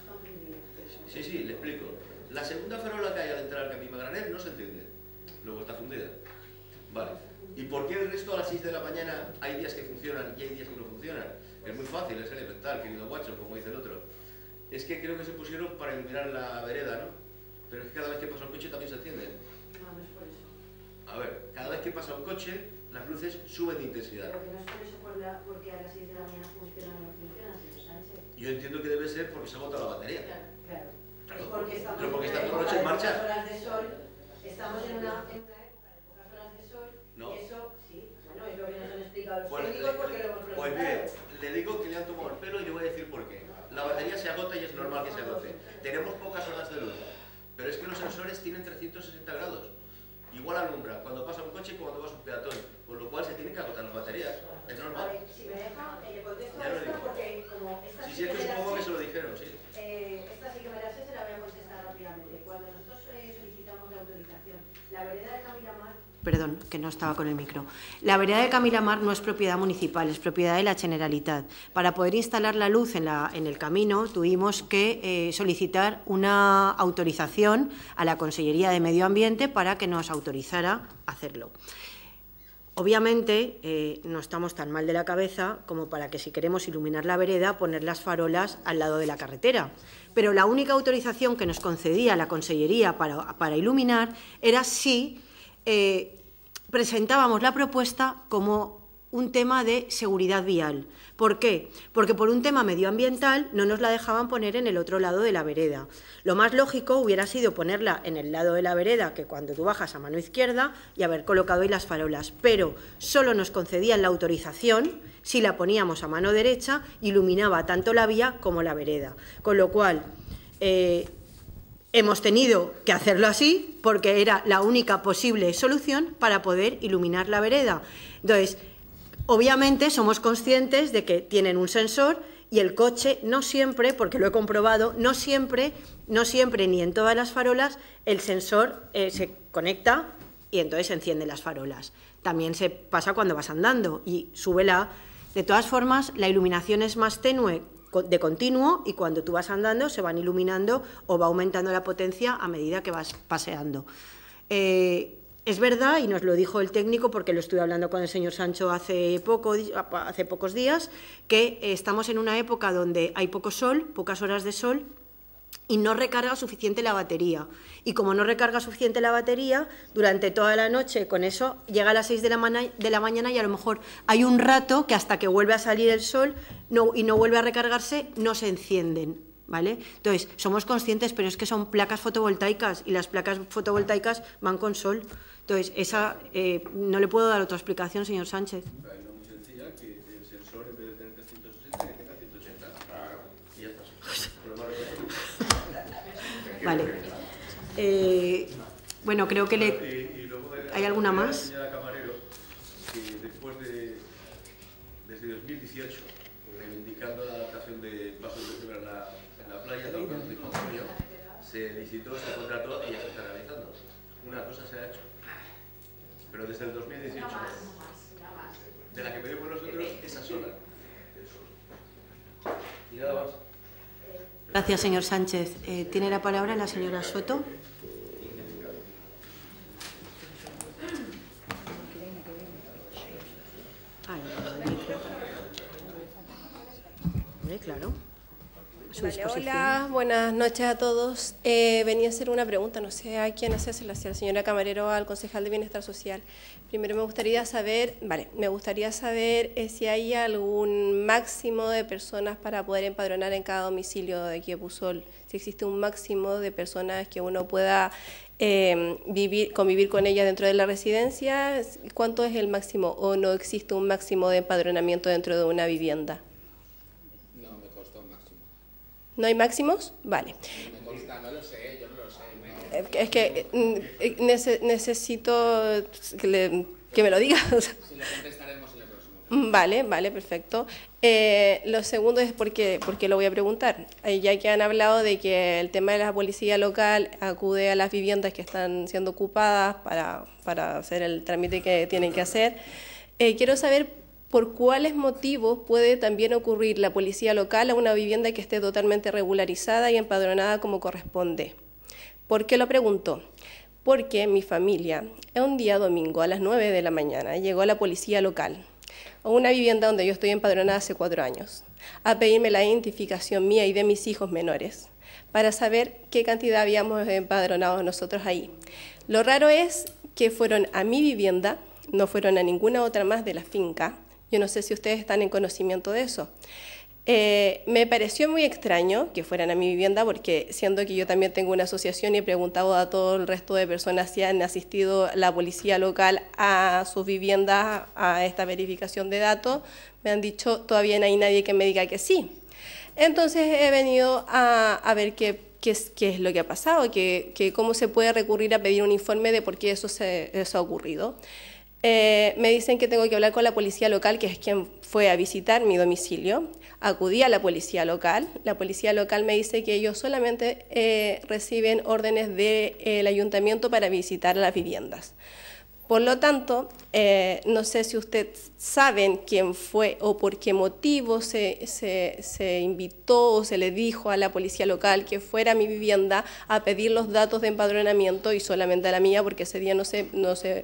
Sí, sí, le explico. La segunda farola que hay al entrar al Camino Graner no se entiende. Luego está fundida. Vale. ¿Y por qué el resto a las seis de la mañana hay días que funcionan y hay días que no funcionan? Es muy fácil, es elemental, querido guacho, como dice el otro. Es que creo que se pusieron para iluminar la vereda, ¿no? Pero es que cada vez que pasa un coche también se encienden. No, no es por eso. A ver, cada vez que pasa un coche, las luces suben de intensidad. Pero que no es por eso por la, porque a las seis de la mañana funcionan o no funcionan, señor Sánchez. Yo entiendo que debe ser porque se ha agotado la batería. Claro, claro. Claro, Es porque estamos pero porque en está una toda la noche en época de marcha. pocas horas de sol, estamos en una, en una época de pocas horas de sol, No. y eso, sí, bueno, es lo que nos han explicado los Pues, técnicos le- porque lo hemos pues preguntado. bien, le digo que le han tomado el pelo y le voy a decir por qué. La batería se agota y es normal que se agote. Tenemos pocas horas de luz, pero es que los sensores tienen trescientos sesenta grados. Igual alumbra cuando pasa un coche que cuando pasa un peatón, con lo cual se tienen que agotar las baterías. Es A normal. ver, si me deja, eh, le contesto Ya a lo esta digo. porque como esta Sí, sí sí, es que que me la supongo que sé, se lo dijeron, sí. eh, esta sí que me la sé, se la voy a contestar rápidamente. Cuando nosotros eh, solicitamos la autorización, la vereda de Camilamar. Perdón, que no estaba con el micro. La vereda de Camilamar no es propiedad municipal, es propiedad de la Generalitat. Para poder instalar la luz en, la, en el camino tuvimos que eh, solicitar una autorización a la Consellería de Medio Ambiente para que nos autorizara a hacerlo. obviamente eh, no estamos tan mal de la cabeza como para que si queremos iluminar la vereda poner las farolas al lado de la carretera. Pero la única autorización que nos concedía la Consellería para, para iluminar era si eh, presentábamos la propuesta como un tema de seguridad vial. ¿Por qué? Porque por un tema medioambiental no nos la dejaban poner en el otro lado de la vereda. Lo más lógico hubiera sido ponerla en el lado de la vereda, que cuando tú bajas a mano izquierda, y haber colocado ahí las farolas. Pero solo nos concedían la autorización si la poníamos a mano derecha, iluminaba tanto la vía como la vereda. Con lo cual, eh, hemos tenido que hacerlo así porque era la única posible solución para poder iluminar la vereda. Entonces, obviamente somos conscientes de que tienen un sensor y el coche no siempre, porque lo he comprobado, no siempre, no siempre ni en todas las farolas el sensor eh, se conecta y entonces se encienden las farolas. También se pasa cuando vas andando y súbela. De todas formas, la iluminación es más tenue de continuo y cuando tú vas andando se van iluminando o va aumentando la potencia a medida que vas paseando. Eh, Es verdad, y nos lo dijo el técnico, porque lo estuve hablando con el señor Sancho hace, poco, hace pocos días, que estamos en una época donde hay poco sol, pocas horas de sol, y no recarga suficiente la batería. Y como no recarga suficiente la batería, durante toda la noche, con eso, llega a las seis de la, de la mañana y a lo mejor hay un rato que hasta que vuelve a salir el sol no, y no vuelve a recargarse, no se encienden. ¿Vale? Entonces, somos conscientes, pero es que son placas fotovoltaicas y las placas fotovoltaicas van con sol. Entonces, esa eh, no le puedo dar otra explicación, señor Sánchez. Hay una muy sencilla, que el sensor en vez de tener ciento sesenta, que tenga ciento ochenta. Claro. Y ya está. Vale. Eh, bueno, creo que le... ¿Hay alguna más? Señora Camarero, que después de, desde dos mil dieciocho, reivindicando la adaptación de pasos de cebra en la, en la playa, también de Concordia, se licitó, se contrató y ya se está realizando. Una cosa se ha hecho. Pero desde el dos mil dieciocho, de la que pedimos nosotros, esa sola. Y nada más. Gracias, señor Sánchez. Eh, tiene la palabra la señora Soto. Ay, claro. Vale, hola, buenas noches a todos. Eh, venía a hacer una pregunta, no sé a quién hacérsela, si a la señora Camarero o al concejal de Bienestar Social. Primero me gustaría saber, vale, me gustaría saber eh, si hay algún máximo de personas para poder empadronar en cada domicilio de aquí de Pusol, si existe un máximo de personas que uno pueda eh, vivir, convivir con ella dentro de la residencia, ¿cuánto es el máximo o no existe un máximo de empadronamiento dentro de una vivienda? ¿No hay máximos? Vale. Me consta, no lo sé, yo no lo sé. Es que nece necesito que, le, que me lo diga. Si lo contestaremos en el próximo. Vale, vale, perfecto. Eh, lo segundo es porque, porque lo voy a preguntar. Eh, ya que han hablado de que el tema de la policía local acude a las viviendas que están siendo ocupadas para, para hacer el trámite que tienen que hacer, eh, quiero saber por cuáles motivos puede también ocurrir la policía local a una vivienda que esté totalmente regularizada y empadronada como corresponde. ¿Por qué lo pregunto? Porque mi familia, un día domingo a las nueve de la mañana, llegó la policía local a una vivienda donde yo estoy empadronada hace cuatro años, a pedirme la identificación mía y de mis hijos menores, para saber qué cantidad habíamos empadronado nosotros ahí. Lo raro es que fueron a mi vivienda, no fueron a ninguna otra más de la finca. Yo no sé si ustedes están en conocimiento de eso. Eh, me pareció muy extraño que fueran a mi vivienda porque siendo que yo también tengo una asociación y he preguntado a todo el resto de personas si han asistido la policía local a sus viviendas a esta verificación de datos, me han dicho todavía no hay nadie que me diga que sí. Entonces he venido a, a ver qué, qué, es, qué es lo que ha pasado, que, que cómo se puede recurrir a pedir un informe de por qué eso, se, eso ha ocurrido. Eh, me dicen que tengo que hablar con la policía local, que es quien fue a visitar mi domicilio. Acudí a la policía local. La policía local me dice que ellos solamente eh, reciben órdenes del eh, ayuntamiento para visitar las viviendas. Por lo tanto, eh, no sé si ustedes saben quién fue o por qué motivo se, se, se invitó o se le dijo a la policía local que fuera a mi vivienda a pedir los datos de empadronamiento y solamente a la mía, porque ese día no se... No se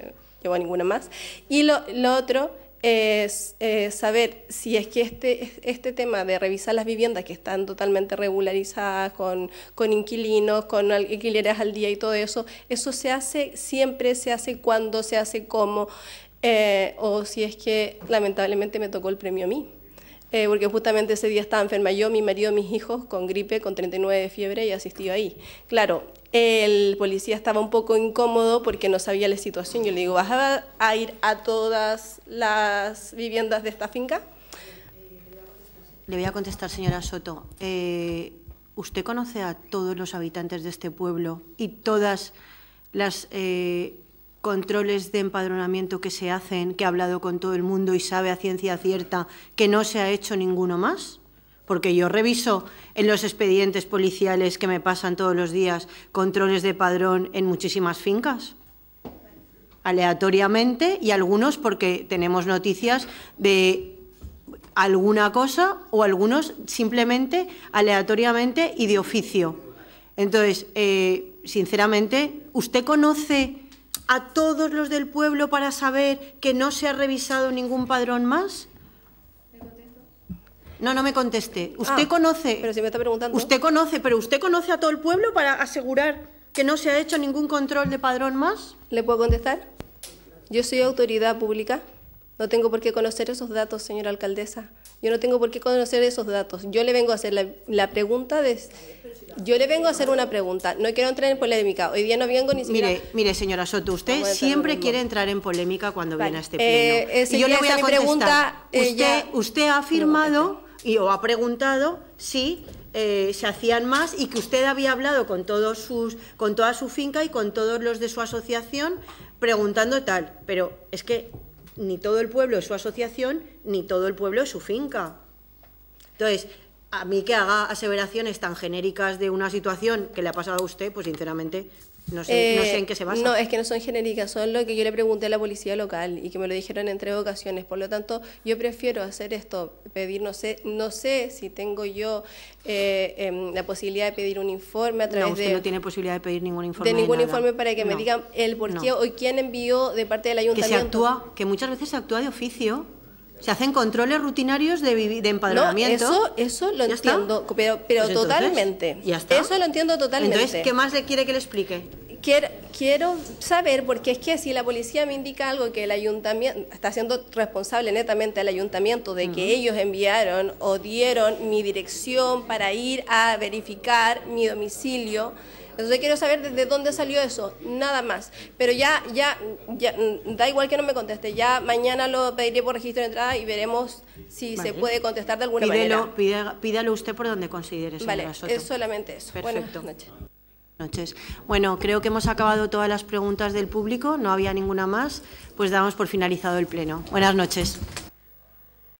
llevo a ninguna más. Y lo, lo otro es eh, saber si es que este, este tema de revisar las viviendas que están totalmente regularizadas con, con inquilinos, con alquileres al día y todo eso, eso se hace, siempre se hace, cuando se hace, cómo, eh, o si es que lamentablemente me tocó el premio a mí. Eh, porque justamente ese día estaba enferma yo, mi marido, mis hijos, con gripe, con treinta y nueve de fiebre y asistido ahí. Claro, el policía estaba un poco incómodo porque no sabía la situación. Yo le digo, ¿vas a, a ir a todas las viviendas de esta finca? Le voy a contestar, señora Soto. Eh, ¿Usted conoce a todos los habitantes de este pueblo y todas las eh, controles de empadronamiento que se hacen, que ha hablado con todo el mundo y sabe a ciencia cierta que no se ha hecho ninguno más? Porque yo reviso en los expedientes policiales que me pasan todos los días controles de padrón en muchísimas fincas, aleatoriamente, y algunos porque tenemos noticias de alguna cosa o algunos simplemente aleatoriamente y de oficio. Entonces, eh, sinceramente, ¿usted conoce a todos los del pueblo para saber que no se ha revisado ningún padrón más? No, no me conteste. ¿Usted ah, conoce? Pero si me está preguntando. Usted conoce, pero ¿usted conoce a todo el pueblo para asegurar que no se ha hecho ningún control de padrón más? ¿Le puedo contestar? Yo soy autoridad pública. No tengo por qué conocer esos datos, señora alcaldesa. Yo no tengo por qué conocer esos datos. Yo le vengo a hacer la, la pregunta de... Yo le vengo a hacer una pregunta. No quiero entrar en polémica. Hoy día no vengo ni siquiera... Mire, mire señora Soto, usted siempre quiere entrar en polémica cuando vale. viene a este pleno. Eh, y yo le voy a contestar. Pregunta, eh, usted, ya... usted ha afirmado y o ha preguntado si eh, se hacían más y que usted había hablado con, todos sus, con toda su finca y con todos los de su asociación preguntando tal. Pero es que ni todo el pueblo es su asociación, ni todo el pueblo es su finca. Entonces, a mí que haga aseveraciones tan genéricas de una situación que le ha pasado a usted, pues sinceramente no sé, eh, no sé en qué se basa. No, es que no son genéricas, son lo que yo le pregunté a la policía local y que me lo dijeron en tres ocasiones. Por lo tanto, yo prefiero hacer esto, pedir, no sé, no sé si tengo yo eh, eh, la posibilidad de pedir un informe a través no, usted de... no tiene posibilidad de pedir ningún informe. De ningún de informe para que no. me digan el por qué no. o quién envió de parte del ayuntamiento. Que se actúa, que muchas veces se actúa de oficio. Se hacen controles rutinarios de, de empadronamiento. No, eso, eso lo entiendo, está? pero, pero pues totalmente. Entonces, ¿ya está? Eso lo entiendo totalmente. Entonces, ¿qué más le quiere que le explique? Quiero, quiero saber, porque es que si la policía me indica algo que el ayuntamiento está siendo responsable netamente al ayuntamiento de que uh-huh. ellos enviaron o dieron mi dirección para ir a verificar mi domicilio. Entonces quiero saber desde dónde salió eso, nada más. Pero ya, ya, ya, da igual que no me conteste, ya mañana lo pediré por registro de entrada y veremos si vale. se puede contestar de alguna Pídelo, manera. Pídelo, pídalo usted por donde considere, señora Vale, Soto. es solamente eso. Perfecto. Buenas noches. noches. Bueno, creo que hemos acabado todas las preguntas del público, no había ninguna más, pues damos por finalizado el pleno. Buenas noches.